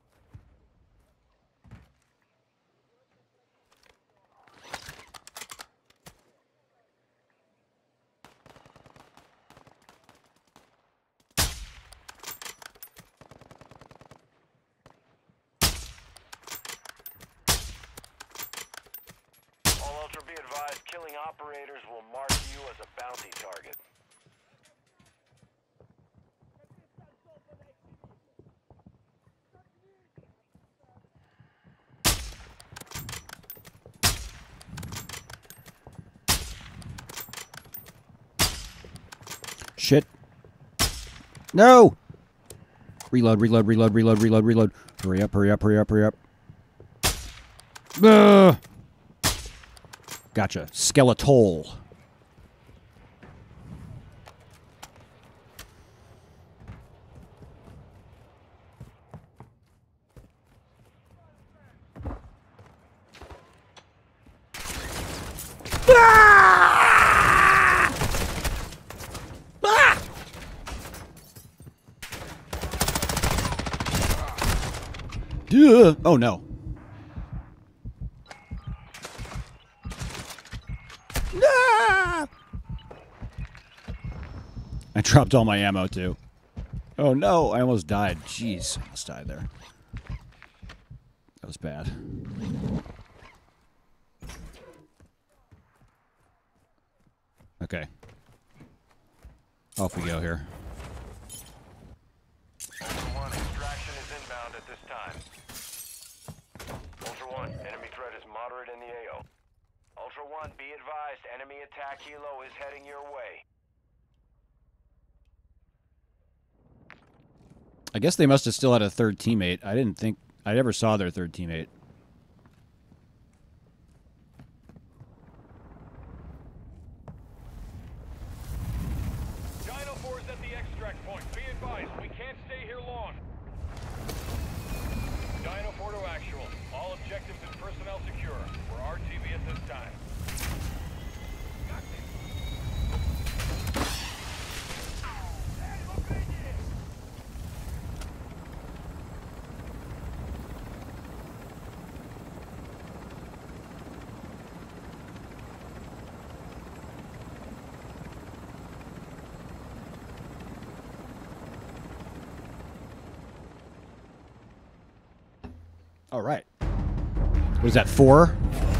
All Ultra, be advised, killing operators will mark you as a bounty target. Shit. No! Reload, reload, reload, reload, reload, reload. Hurry up, hurry up, hurry up, hurry up. Ugh. Gotcha. Skeletal. Duh. Oh no. Nah! I dropped all my ammo too. Oh no, I almost died. Jeez, I almost died there. That was bad. Okay. Off we go here. Ultra One, extraction is inbound at this time. Ultra One, enemy threat is moderate in the A O. Ultra One, be advised, enemy attack helo is heading your way. I guess they must have still had a third teammate. I didn't think I ever saw their third teammate. Dino four is at the extract point. Be advised, we can't stay here long. Dino four to actual. All objectives and personnel secure. We're R T B at this time. All right. What is that, four?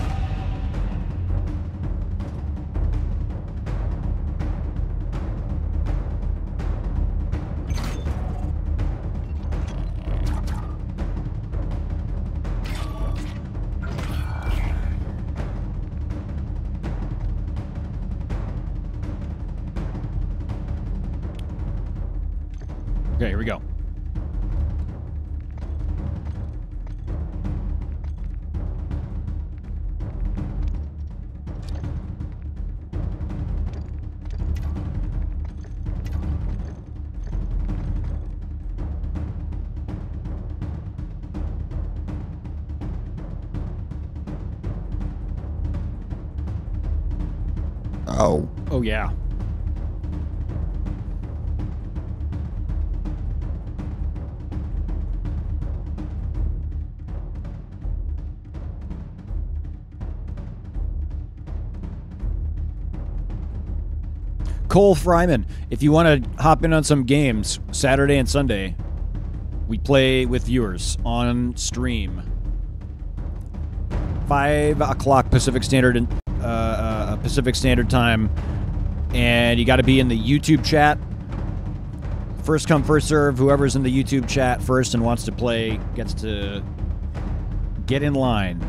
Okay, here we go. Oh. Oh, yeah. Cole Fryman, if you want to hop in on some games Saturday and Sunday, we play with viewers on stream. Five o'clock Pacific Standard uh, uh, Pacific Standard Time, and you got to be in the YouTube chat. First come, first serve. Whoever's in the YouTube chat first and wants to play gets to get in line.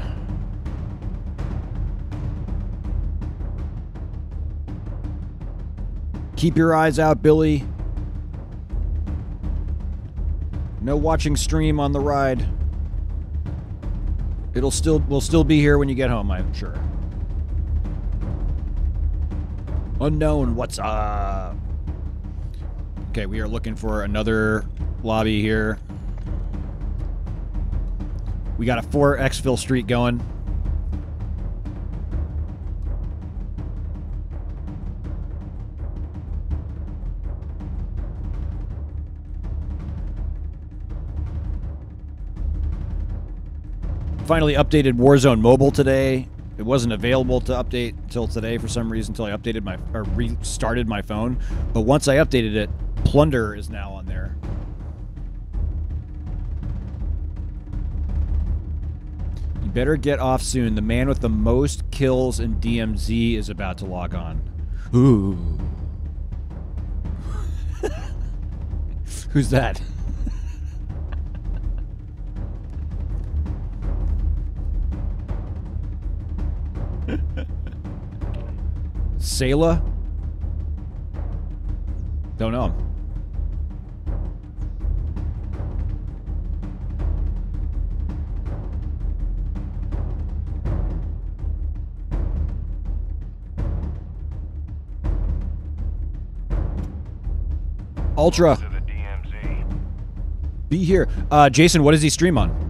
Keep your eyes out, Billy. No watching stream on the ride. It'll still we'll still be here when you get home, I'm sure. Unknown, what's up? Okay, we are looking for another lobby here. We got a four exfil street going. Finally updated Warzone Mobile today. It wasn't available to update until today for some reason, until I updated my or restarted my phone. But once I updated it, Plunder is now on there. You better get off soon. The man with the most kills in D M Z is about to log on. Ooh. Who's that? Sayla? Don't know. Ultra. To the D M Z. Be here. Uh, Jason, what does he stream on?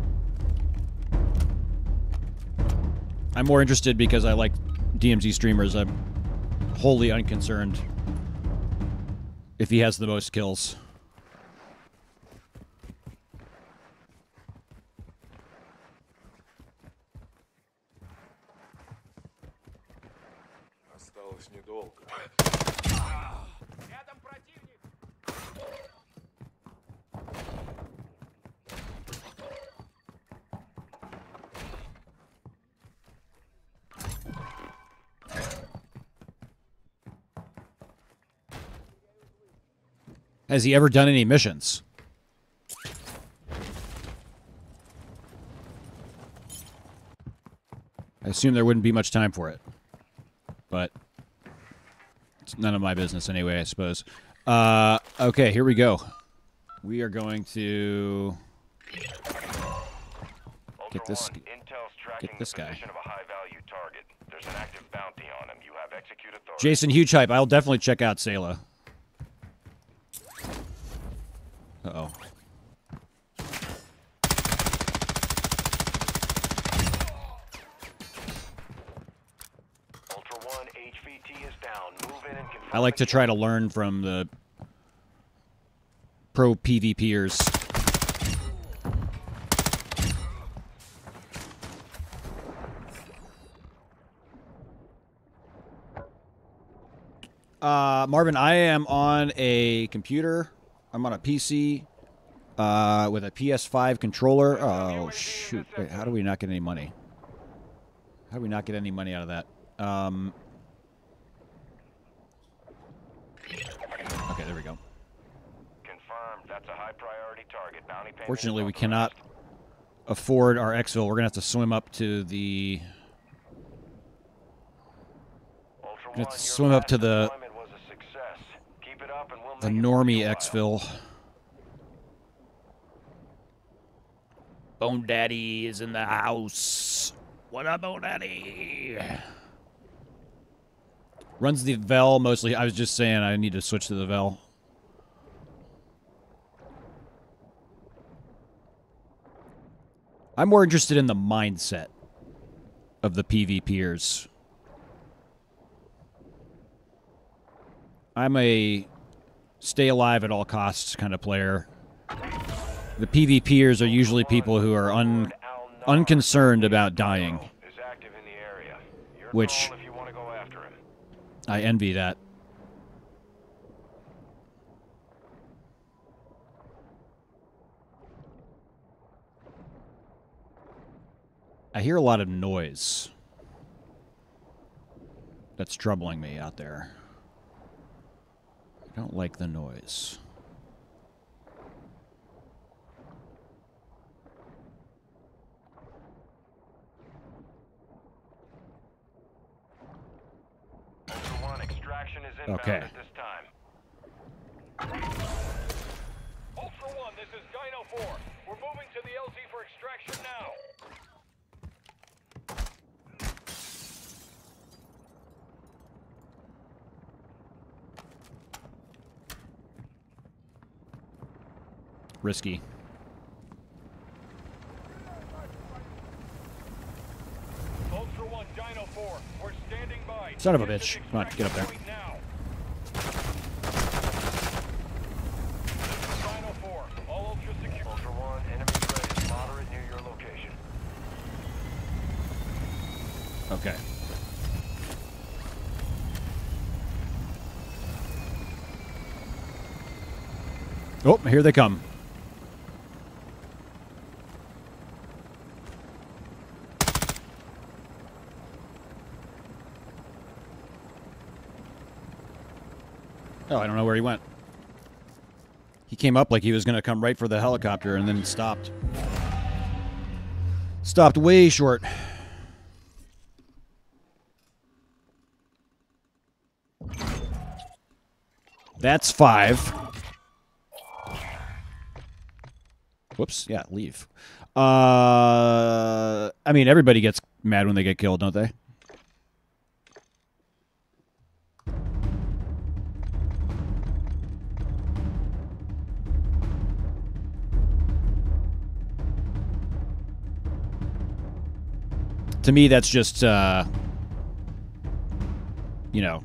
I'm more interested because I like D M Z streamers. I'm wholly unconcerned if he has the most kills. Осталось недолго. Рядом противник. Has he ever done any missions? I assume there wouldn't be much time for it. But it's none of my business anyway, I suppose. Uh, okay, here we go. We are going to get this get this guy. Of a high-value target. There's an active bounty on him. You have execute authority. Jason, huge hype. I'll definitely check out Sayla. Uh-oh. Ultra One, H V T is down. Move in and confirm. I like to try to learn from the pro PvPers. Uh, Marvin, I am on a computer. I'm on a P C uh, with a P S five controller. Oh, shoot. Wait, how do we not get any money? How do we not get any money out of that? Um, okay, there we go. Confirmed. That's a high priority target. Bounty payment. Fortunately, we cannot afford our exfil. We're going to have to swim up to the... We're going to have to swim up to the... The normie exfil. Bone Daddy is in the house. What up, Bone Daddy? Runs the Vel mostly. I was just saying I need to switch to the Vel. I'm more interested in the mindset of the PvPers. I'm a stay alive at all costs kind of player. The PvPers are usually people who are un, unconcerned about dying, Is active in the area. Your which call if you want to go after him. I envy that. I hear a lot of noise. That's troubling me out there. I don't like the noise. Ultra One, extraction is inbound Okay. at this time. Ultra One, this is Dino Four. We're moving to the L Z for extraction now. Risky. Ultra One, Dino Four, we're standing by. Son of a Get to bitch. the Come on, get up there. extraction point now. Dino Four, all Ultra secure. Ultra One, enemy threat is moderate near your location. Okay. Oh, here they come. Oh, I don't know where he went. He came up like he was going to come right for the helicopter and then stopped. Stopped way short. That's five. Whoops. Yeah, leave. Uh, I mean, everybody gets mad when they get killed, don't they? To me, that's just, uh, you know,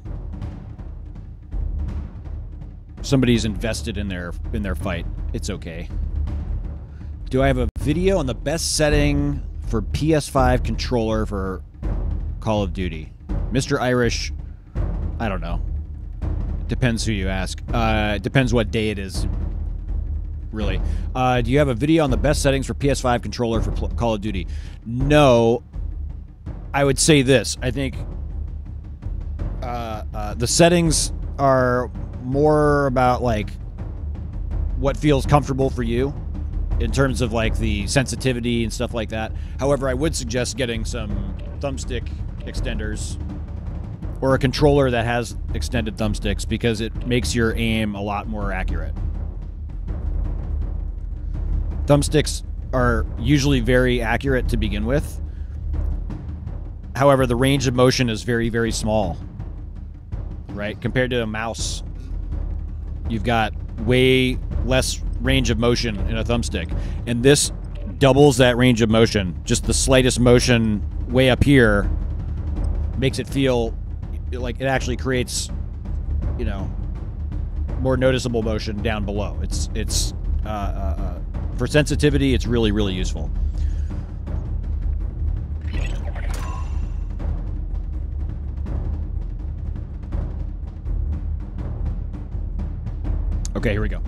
somebody's invested in their in their fight. It's okay. Do I have a video on the best setting for P S five controller for Call of Duty? Mister Irish, I don't know. Depends who you ask. Uh, depends what day it is, really. Uh, do you have a video on the best settings for P S five controller for Pl- Call of Duty? No. I would say this. I think uh, uh, the settings are more about, like, what feels comfortable for you in terms of, like, the sensitivity and stuff like that. However, I would suggest getting some thumbstick extenders or a controller that has extended thumbsticks because it makes your aim a lot more accurate. Thumbsticks are usually very accurate to begin with. However, the range of motion is very, very small, right? Compared to a mouse, you've got way less range of motion in a thumbstick. And this doubles that range of motion. Just the slightest motion way up here makes it feel like it actually creates, you know, more noticeable motion down below. It's, it's uh, uh, uh, for sensitivity, it's really, really useful. Okay, here we go.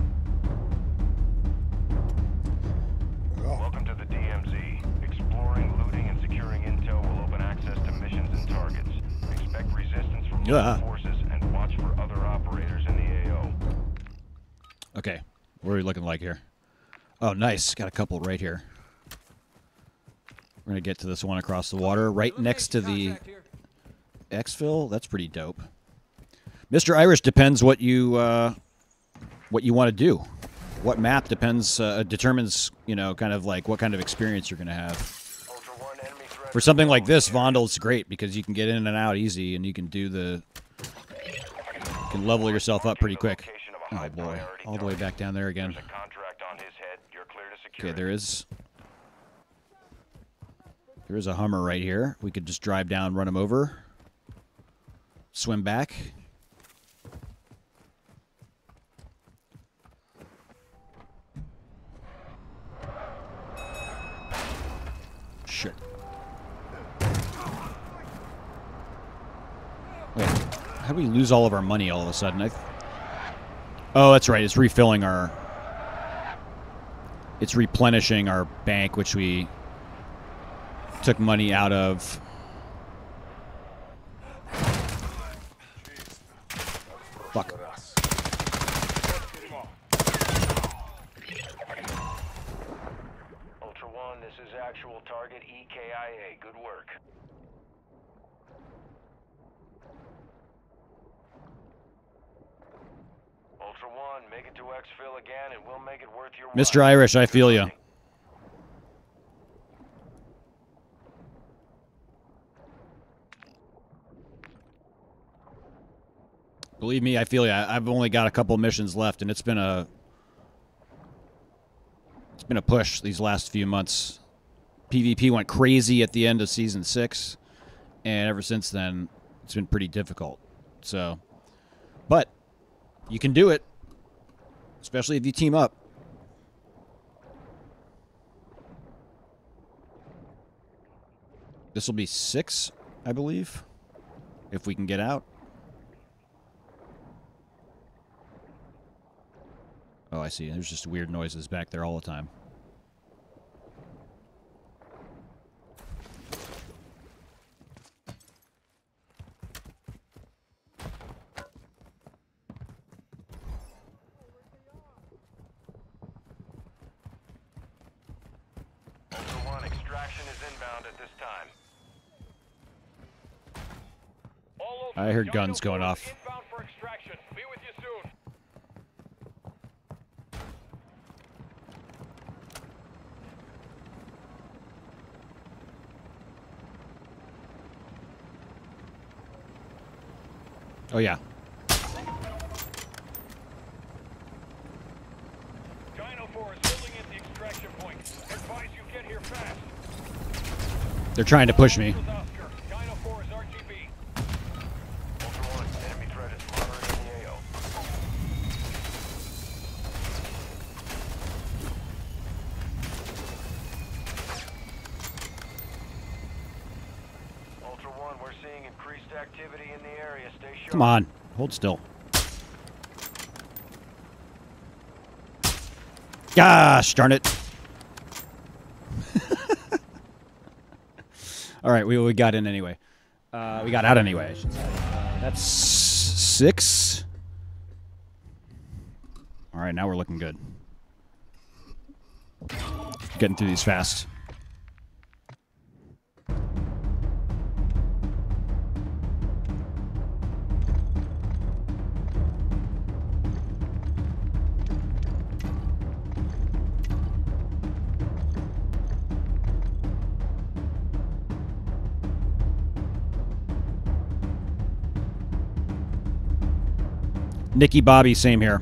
Welcome to the D M Z. Exploring, looting, and securing intel will open access to missions and targets. Expect resistance from Yeah. local forces and watch for other operators in the A O. Okay, what are we looking like here? Oh, nice. Got a couple right here. We're going to get to this one across the water, right next to the exfil. That's pretty dope. Mister Irish, depends what you uh, what you want to do. What map depends uh, determines, you know, kind of like what kind of experience you're going to have. Ultra One, enemy threat For something like this, Vondel's great because you can get in and out easy, and you can do the, you can level yourself up pretty quick. Oh boy, all the way back down there again. There's a contract on his head. You're clear to secure. Okay, there is, there is a Hummer right here. We could just drive down, run him over, swim back. how do we lose all of our money all of a sudden? I th oh, that's right. It's refilling our... It's replenishing our bank, which we took money out of. Fuck. Ultra One, this is actual target E K I A. Good work. Ultra One, make it to exfil again, and we'll make it worth your while. Mister Irish, I feel you. Believe me, I feel you. I, I've only got a couple missions left, and it's been a it's been a push these last few months. PvP went crazy at the end of season six, and ever since then, it's been pretty difficult. So, but you can do it, especially if you team up. This will be six, I believe, if we can get out. Oh, I see. There's just weird noises back there all the time. Ultra One, extraction is inbound at this time. All Ultra, I heard Dino guns going four off. Inbound for extraction. Be with you soon. Oh, yeah. Dino four is holding at the extraction point. Advise you get here fast. They're trying to push me. With Oscar. Dino four is R G B. Ultra One, enemy threat is moderate in the A O. Ultra One, we're seeing increased activity in the area. Stay sharp. Come on. Hold still. Gosh darn it. All right, we, we got in anyway. Uh, we got out anyway, I should say. Uh, that's six. All right, now we're looking good. Getting through these fast. Nikki Bobby, same here.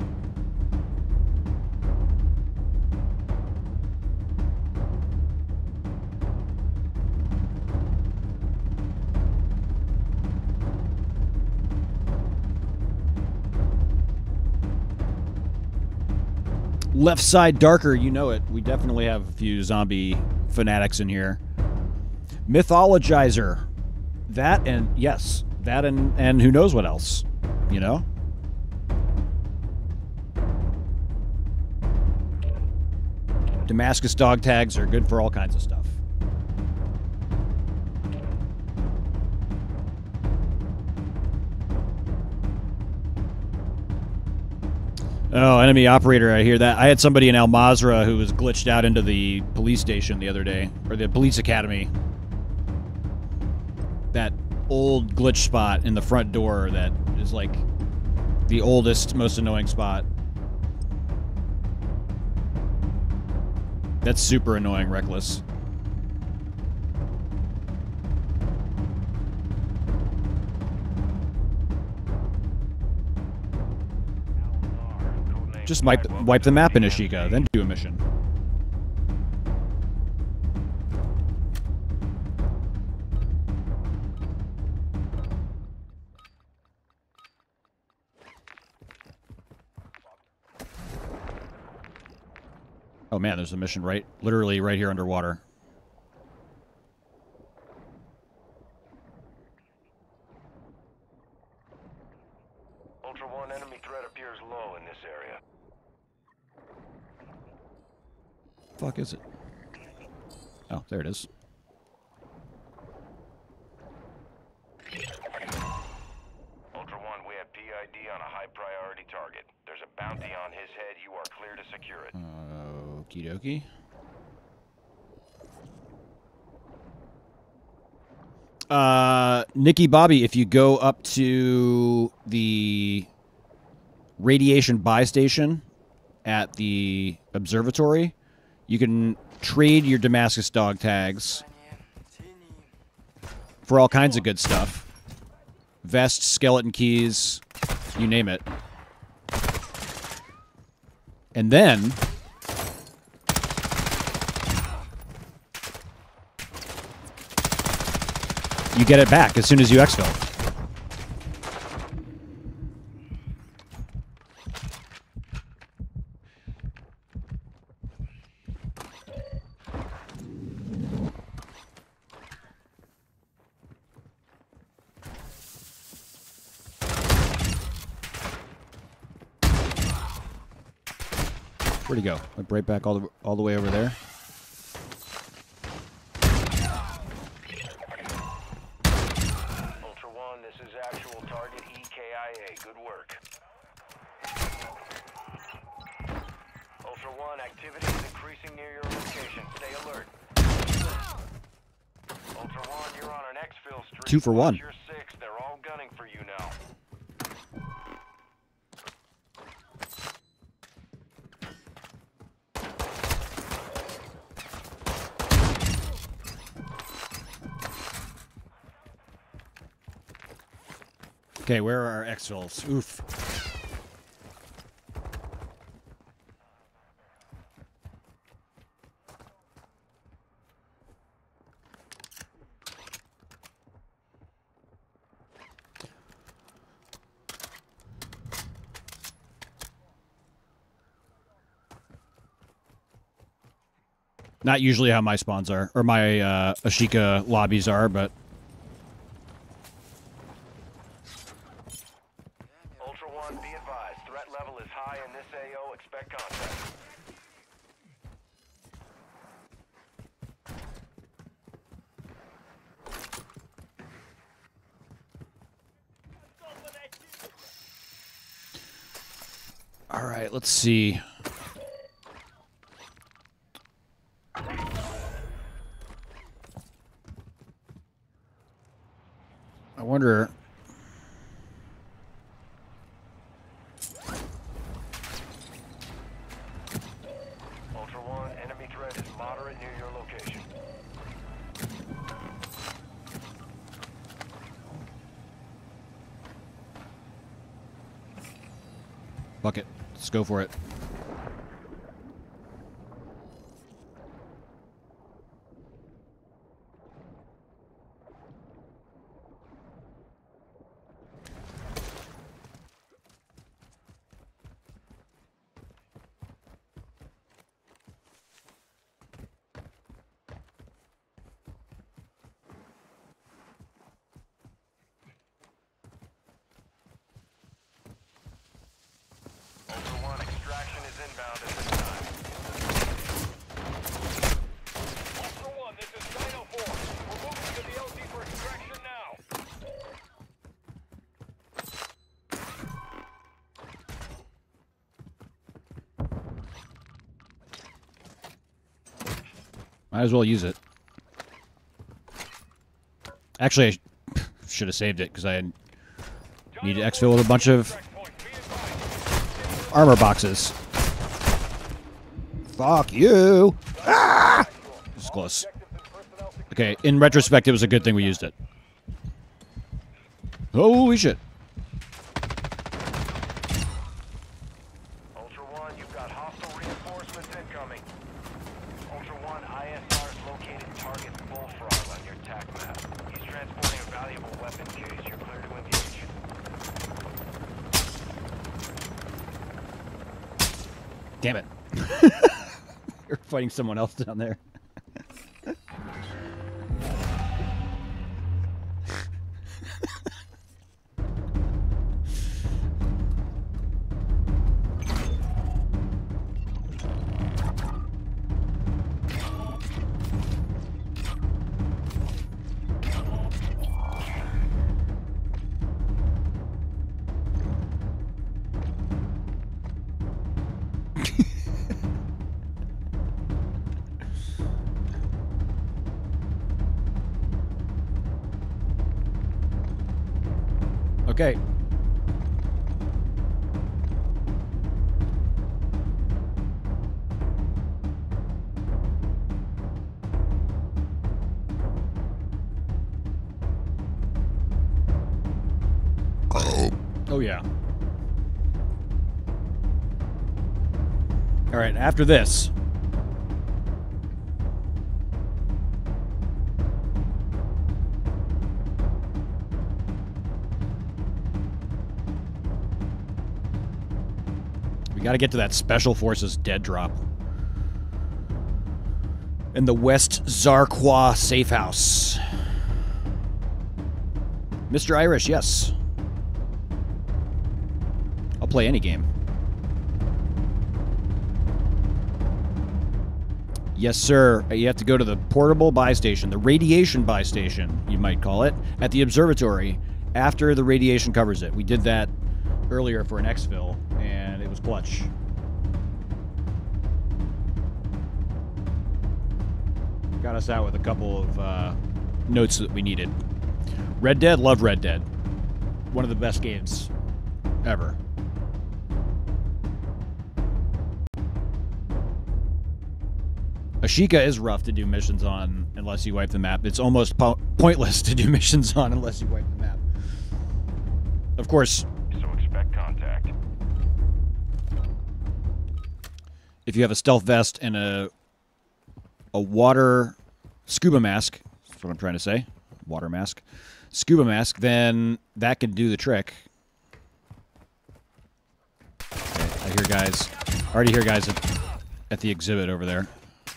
Left side darker, you know it. We definitely have a few zombie fanatics in here. Mythologizer. That and, yes, that and, and who knows what else, you know? Damascus dog tags are good for all kinds of stuff. Oh, enemy operator, I hear that. I had somebody in Al Mazrah who was glitched out into the police station the other day, or the police academy. That old glitch spot in the front door that is like the oldest, most annoying spot. That's super annoying, Reckless. Just wipe, wipe the map in Ashika, then do a mission. Oh man, there's a mission right, literally right here underwater. fuck is it? Oh, there it is. Ultra One, we have P I D on a high priority target. There's a bounty on his head. You are clear to secure it. Okie dokie. Uh, Nikki Bobby, if you go up to the radiation buy station at the observatory, you can trade your Damascus dog tags for all kinds of good stuff. Vests, skeleton keys, you name it. And then you get it back as soon as you exfil. Where'd he go? Went right back all the all the way over there. Ultra One, this is actual target E K I A. Good work. Ultra One, activity is increasing near your location. Stay alert. Ultra One, you're on an exfil streak. Two for one. You're six. They're all gunning for you now. Okay, where are our exfils? Oof. Not usually how my spawns are, or my uh, Ashika lobbies are, but... Ultra One, be advised. Threat level is high in this A O. Expect contact. All right, let's see. I wonder... Ultra One, enemy threat is moderate near your location. Fuck it. Let's go for it. Ultra One, extraction is inbound at this time. Ultra One, this is Dino four. We're moving to the L Z for extraction now. Might as well use it. Actually, I sh should have saved it because I need to exfil with a bunch of armor boxes. Fuck you! Ah! This is close. Okay, in retrospect, it was a good thing we used it. Holy shit. Ultra One, you've got hostile reinforcements incoming. Ultra One, I S R's located target Bullfrog on your tac map. He's transporting a valuable weapon case. You're clear to engage. Damn it. You're fighting someone else down there. Okay. Oh, yeah. All right, after this... we got to get to that Special Forces dead drop. In the West Zarqua safe house. Mister Irish, yes. I'll play any game. Yes, sir. You have to go to the portable buy station, the radiation buy station, you might call it, at the observatory after the radiation covers it. We did that earlier for an exfil, and it was clutch. Got us out with a couple of uh, notes that we needed. Red Dead, love Red Dead. One of the best games ever. Ashika is rough to do missions on unless you wipe the map. It's almost po pointless to do missions on unless you wipe the map. Of course, So expect contact. if you have a stealth vest and a a water scuba mask, that's what I'm trying to say, water mask, scuba mask, then that can do the trick. Okay, I hear guys, I already hear guys at, at the exhibit over there.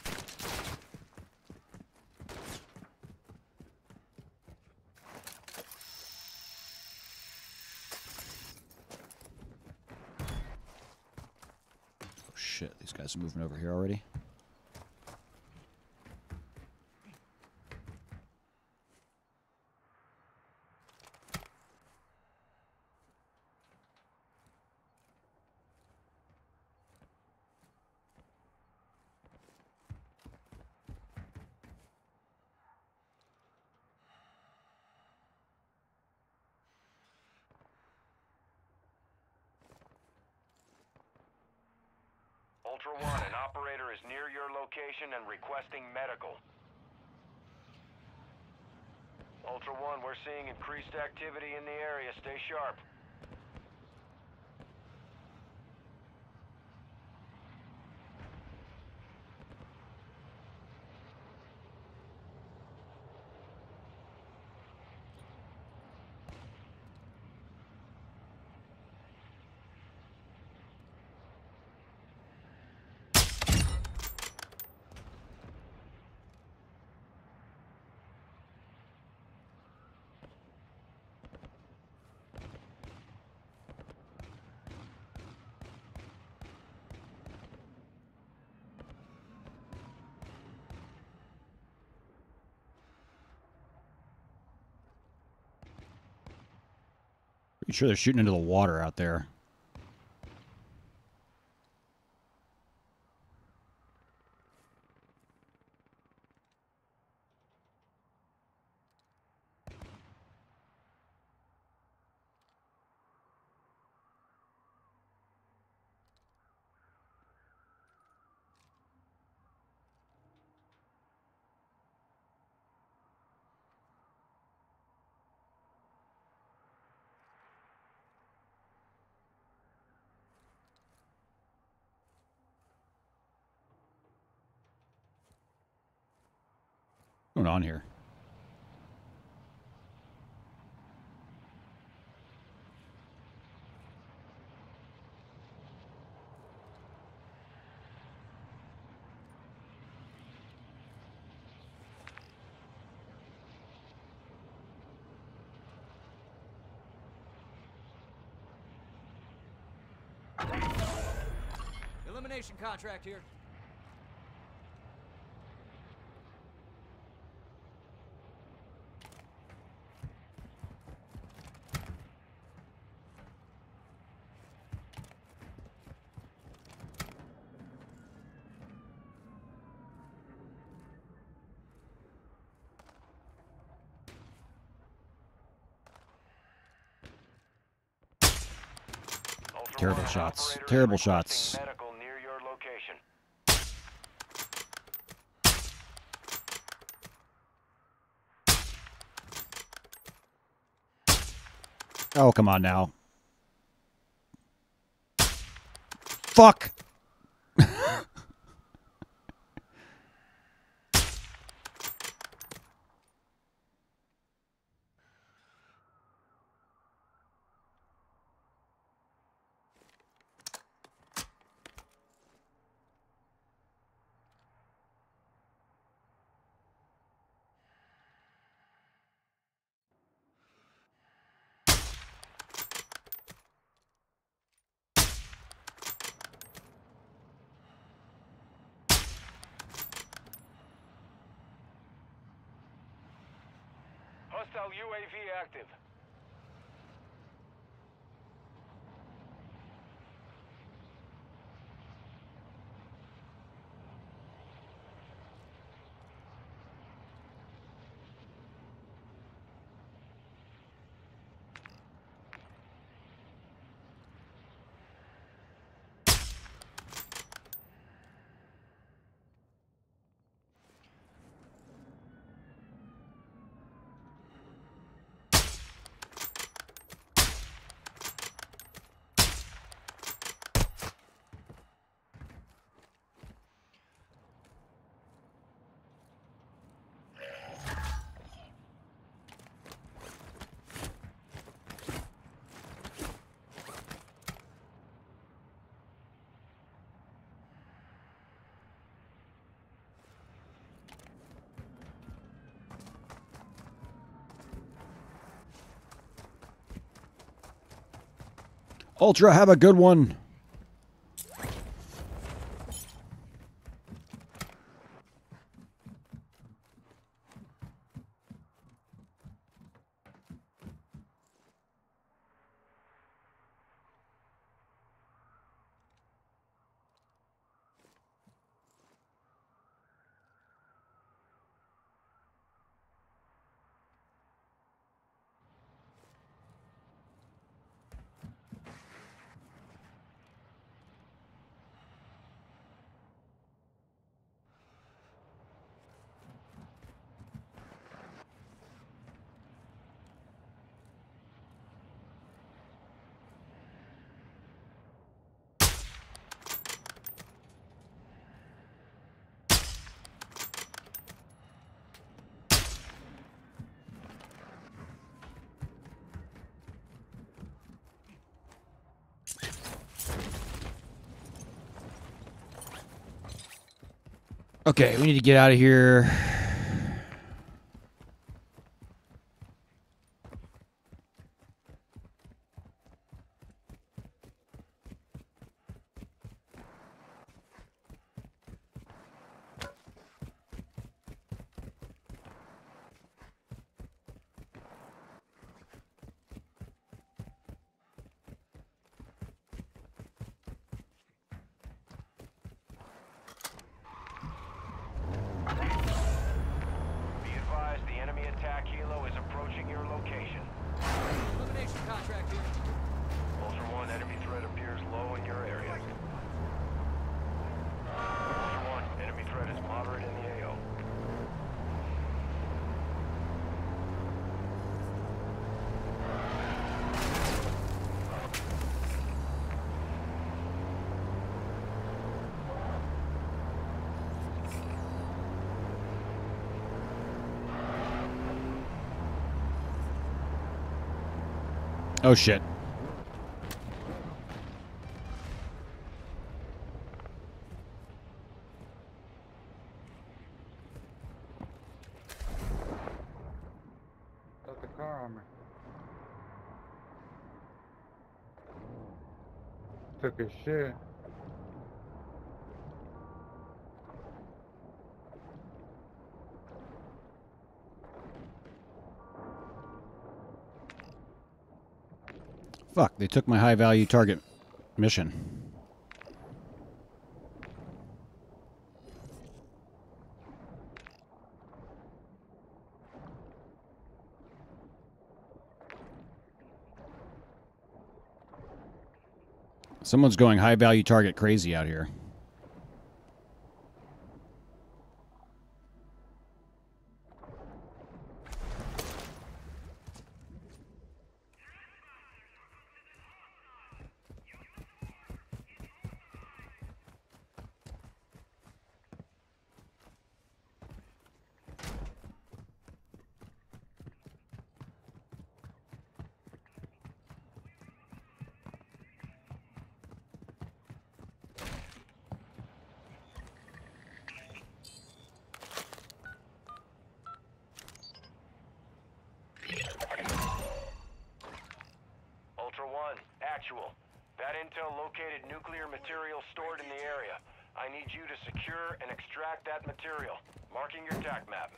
Oh shit, these guys are moving over here already. Ultra One, an operator is near your location and requesting medical. Ultra One, we're seeing increased activity in the area. Stay sharp. Pretty sure they're shooting into the water out there. What's going on here? Elimination contract here. Terrible shots. Terrible shots. Medical near your location. Oh, come on now. Fuck! Hostile U A V active. Ultra, have a good one. Okay, we need to get out of here. Elimination contract here. Ultra One, enemy threat appears low in your area. Ultra One, enemy threat is moderate in the A O. Oh shit. Got the car armor. Took his shit. Fuck, they took my high value target mission. Someone's going high value target crazy out here. Actual. That intel located nuclear material stored in the area. I need you to secure and extract that material. Marking your tac map.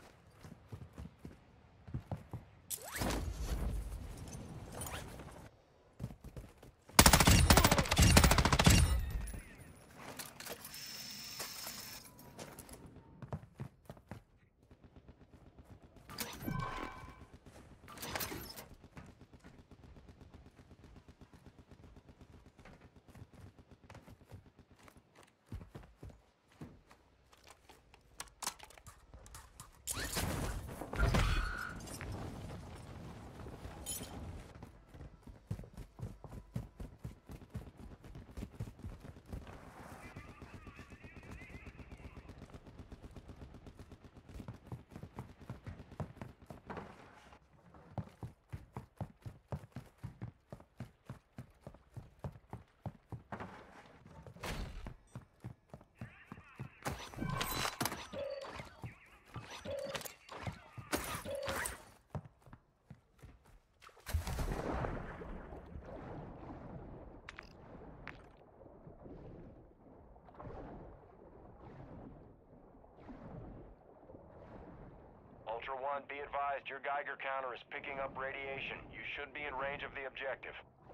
Ultra One, be advised, your Geiger counter is picking up radiation. You should be in range of the objective.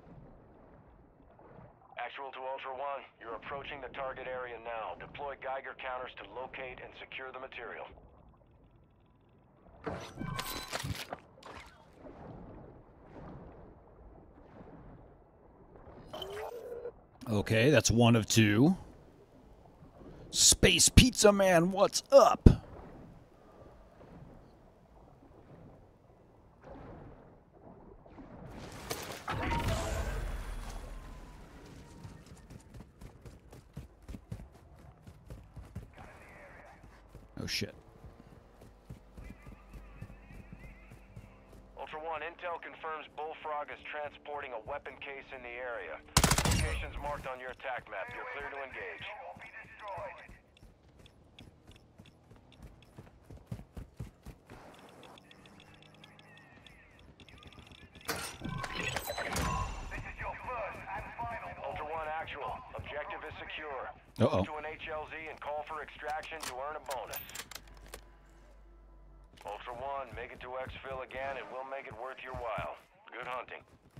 Actual to Ultra One, you're approaching the target area now. Deploy Geiger counters to locate and secure the material. Okay, that's one of two. Space Pizza Man, what's up? Oh shit. Ultra One, intel confirms Bullfrog is transporting a weapon case in the area. Locations marked on your attack map. You're clear to engage. Ultra One, actual. Objective is secure. Uh-oh. Move to an H L Z and call for extraction to earn a bonus. Ultra One, make it to exfil again and we'll make it worth your while. Good hunting.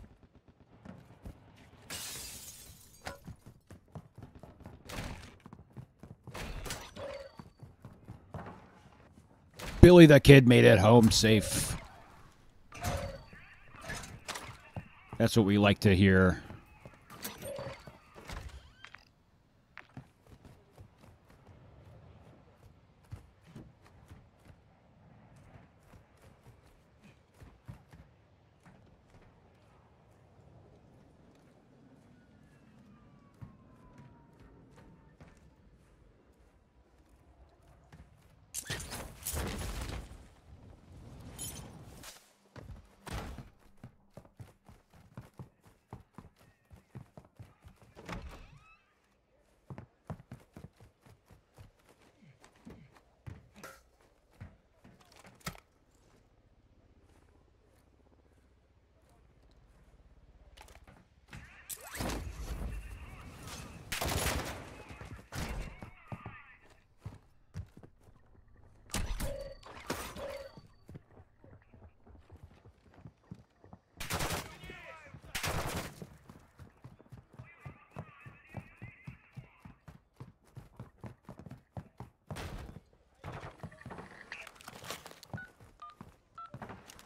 Billy the Kid made it home safe. That's what we like to hear.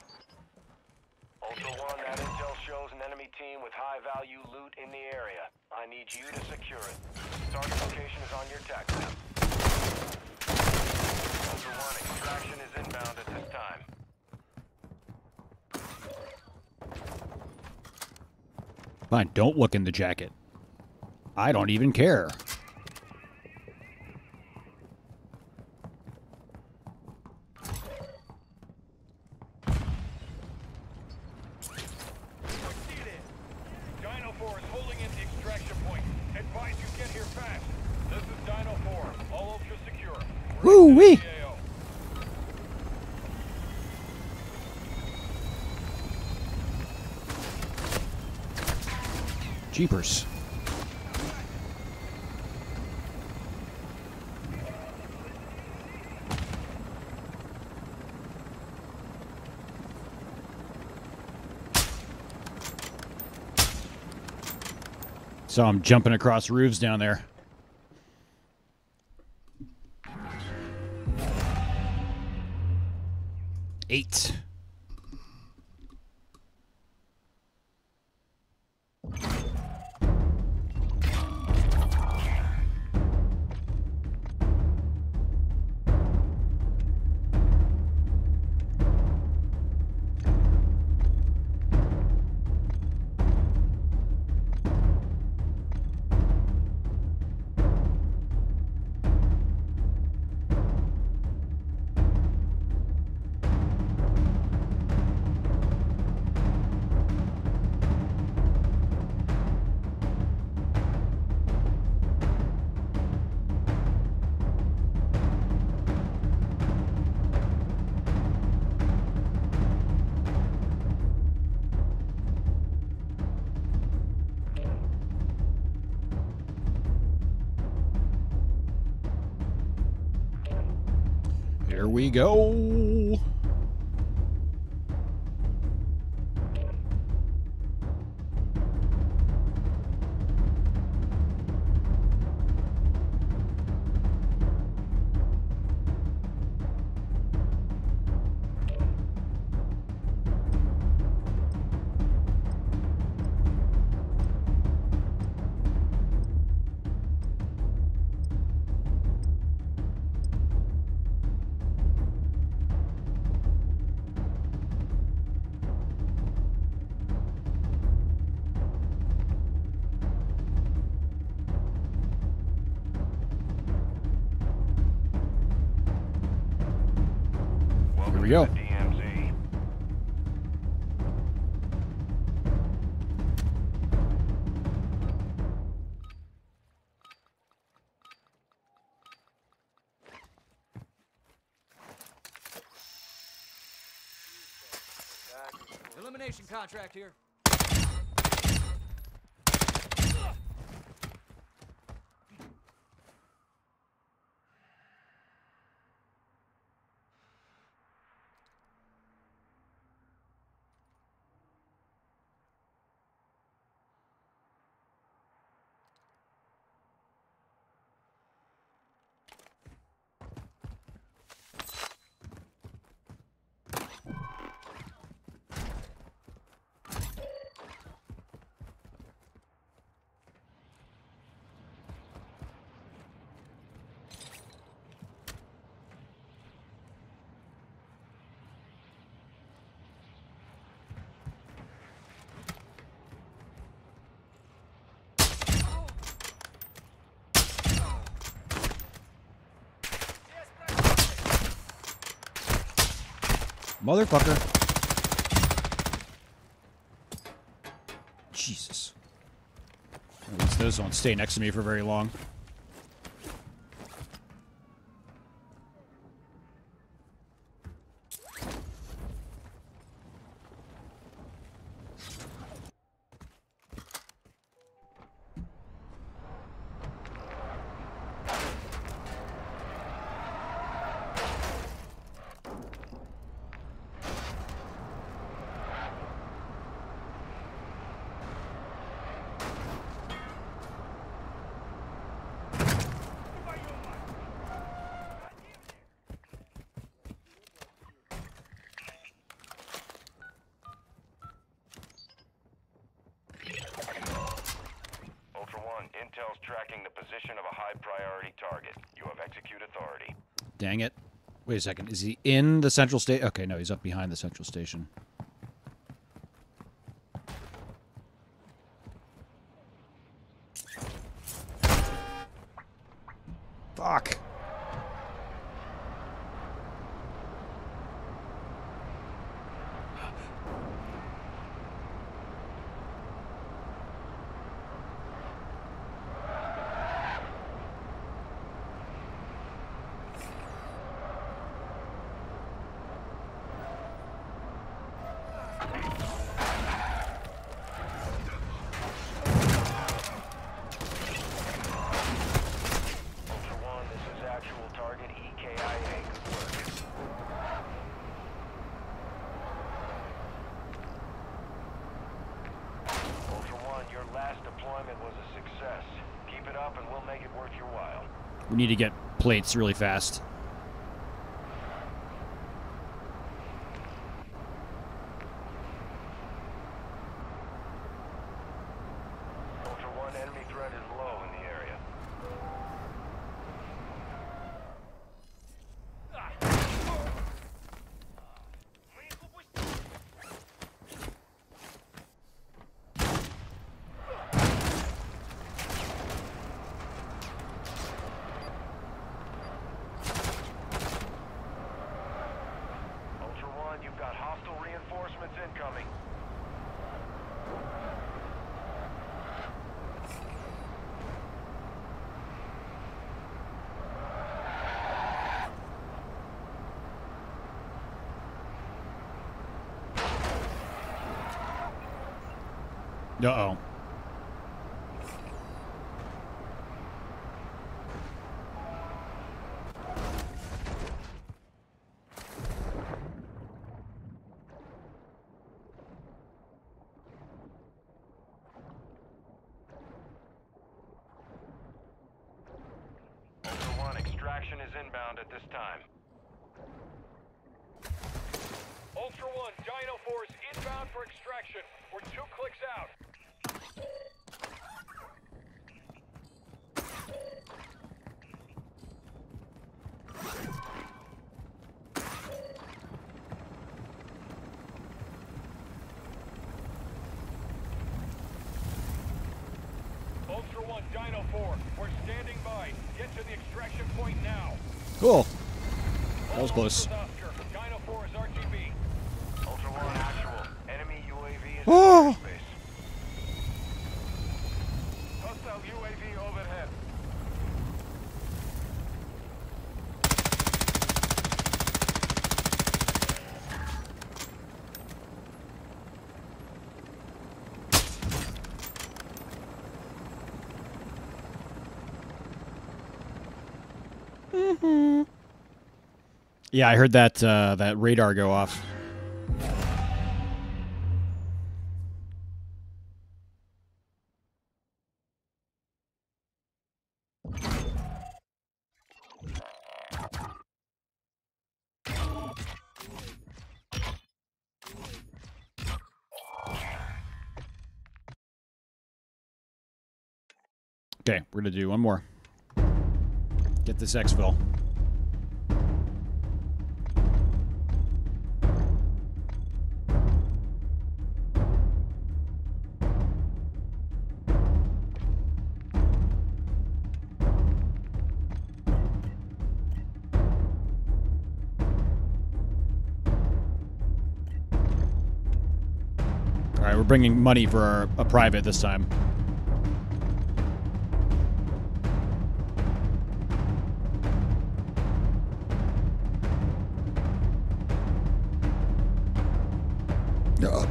Ultra One, that intel shows an enemy team with high-value loot in the area. I need you to secure it. Target location is on your tac map. Ultra One, extraction is inbound at this time. Fine, don't look in the jacket. I don't even care. Dino four is holding in the extraction point. Advise you get here fast. This is Dino four. All ultra secure. Woo-wee! C A O. Jeepers. So I'm jumping across roofs down there. Eight. Here we go. Welcome we go. to the D M Z. Elimination contract here. Motherfucker. Jesus. At least those won't stay next to me for very long. position of a high priority target. You have execute authority. Dang it. Wait a second. Is he in the central station? Okay, no, he's up behind the central station. Fuck. We need to get plates really fast. Ultra One, enemy threat is low in the area. You've got hostile reinforcements incoming. Uh-oh. Extraction is inbound at this time. Ultra One, Dino Force inbound for extraction. We're two clicks out. Ultra One, Dino Four, we're standing by. Get to the extraction point now. Cool. That was close. Dino Four is R T B. Ultra One, actual. Enemy U A V is Oh. in space. Hostile U A V overhead. Mm-hmm. Yeah, I heard that uh, that radar go off. Okay, we're gonna do one more. Get this exfil. All right, we're bringing money for our, a private this time. Uh.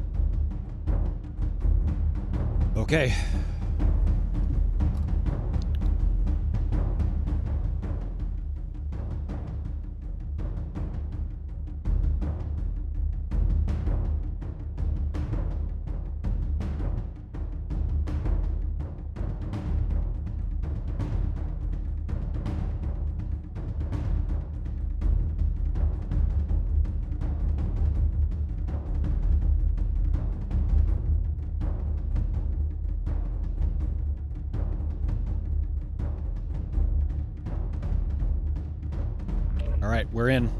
Okay. All right, we're in.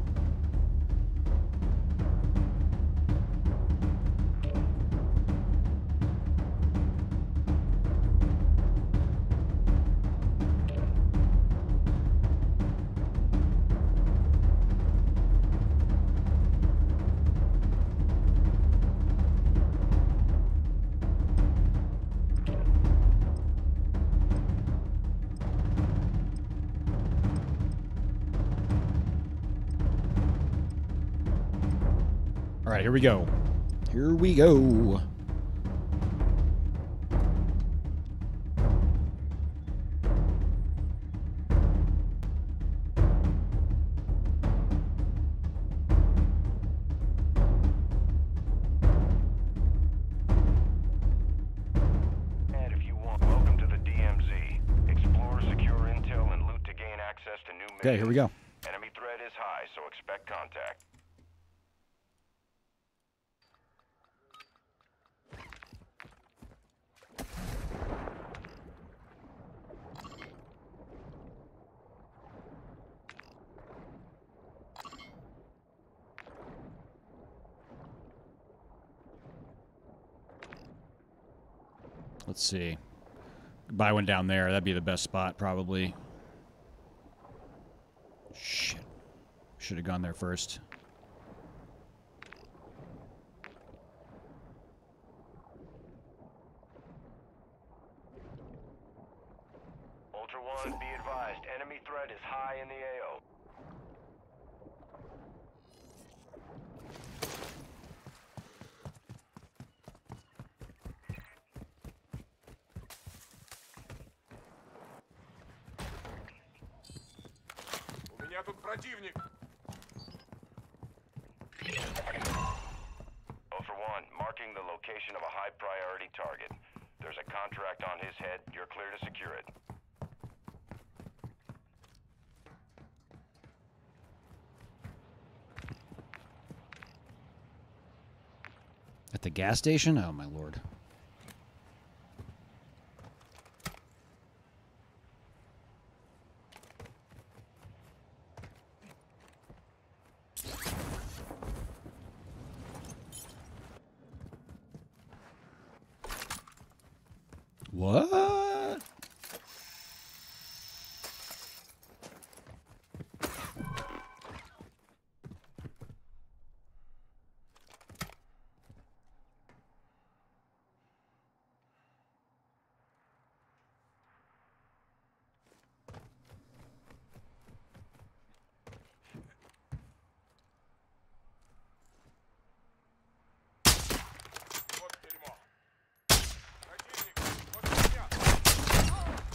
All right, here we go. Here we go. And if you want, welcome to the D M Z. Explore, secure intel, and loot to gain access to new missions. Okay, here we go. Enemy threat is high, so expect contact. Let's see. Buy one down there. That'd be the best spot, probably. Shit. Should have gone there first. Ultra One, be advised. Enemy threat is high in the A O. У меня тут противник. Ultra One, marking the location of a high priority target. There's a contract on his head. You're clear to secure it. At the gas station? Oh, my lord. What? Вот дерьмо. Противник. Вот меня.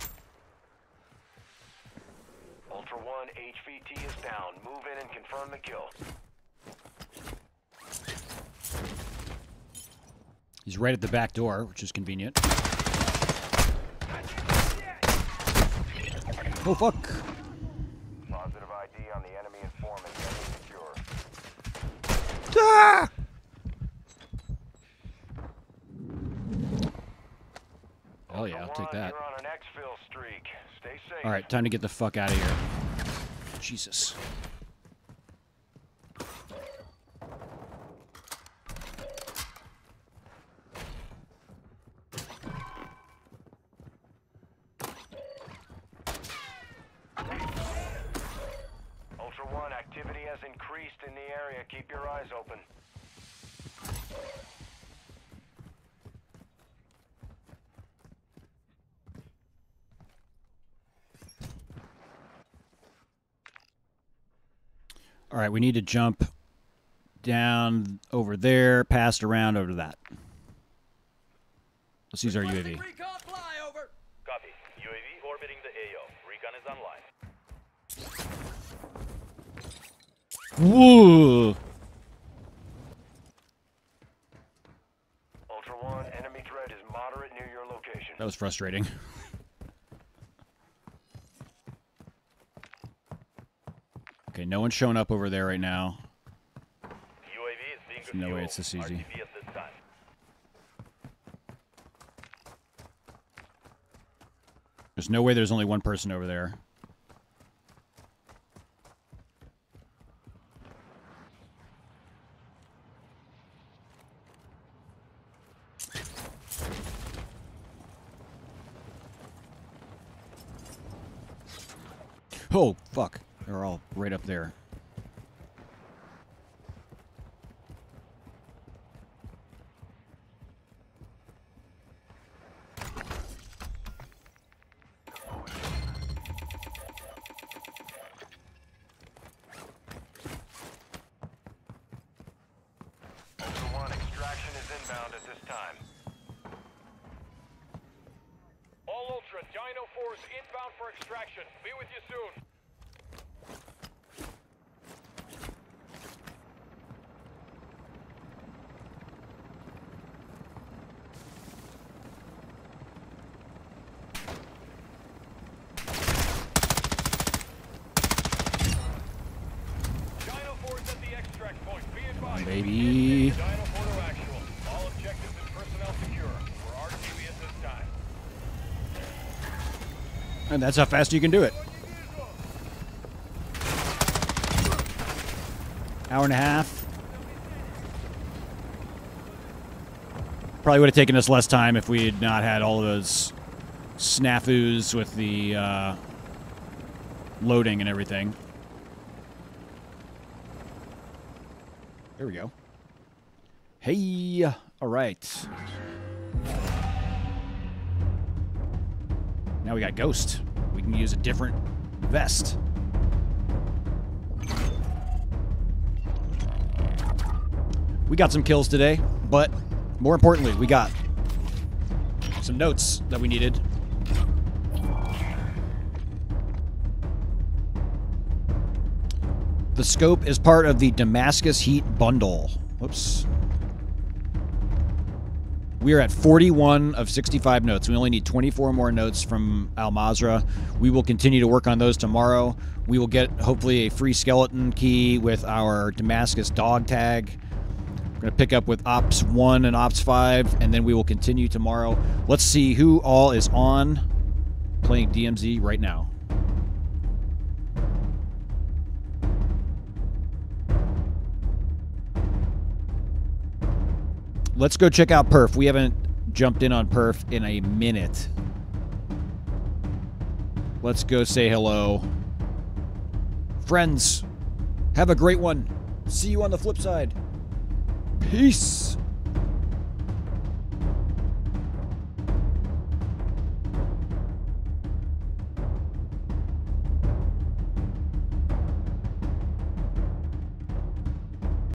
Ultra One, H V T is down. Move in and confirm the kill. He's right at the back door, which is convenient. Oh, fuck. Positive I D on the enemy informant. Enemy secure. Ah! Hell yeah, I'll take that. You're on an exfil streak. Stay safe. All right, time to get the fuck out of here. Jesus. Ultra One, activity has increased in the area. Keep your eyes open. All right, we need to jump down over there, past around over to that. Let's use our U A V. Recon flyover. Copy. U A V orbiting the A O. Recon is online. Whoa! Ultra One, enemy threat is moderate near your location. That was frustrating. Okay, no one's showing up over there right now. U A V is being There's no way it's this easy. R T B at this time. There's no way there's only one person over there. Oh, fuck. They're all right up there. Ultra One, extraction is inbound at this time. All Ultra, Dino four is inbound for extraction. Be with you soon. Dino four is at the extract point. Be advised. Baby. Dino four to actual. All objectives and personnel secure. We're R T B at this time. And that's how fast you can do it. Hour and a half. Probably would have taken us less time if we had not had all of those snafus with the uh, loading and everything. There we go. Hey, all right. Now we got Ghost. We can use a different vest. We got some kills today, but more importantly, we got some notes that we needed. The scope is part of the Damascus Heat bundle. Whoops. We are at forty-one of sixty-five notes. We only need twenty-four more notes from Al Mazrah. We will continue to work on those tomorrow. We will get, hopefully, a free skeleton key with our Damascus dog tag. We're going to pick up with Ops one and Ops five, and then we will continue tomorrow. Let's see who all is on playing D M Z right now. Let's go check out Perf. We haven't jumped in on Perf in a minute. Let's go say hello. Friends, have a great one. See you on the flip side. Peace.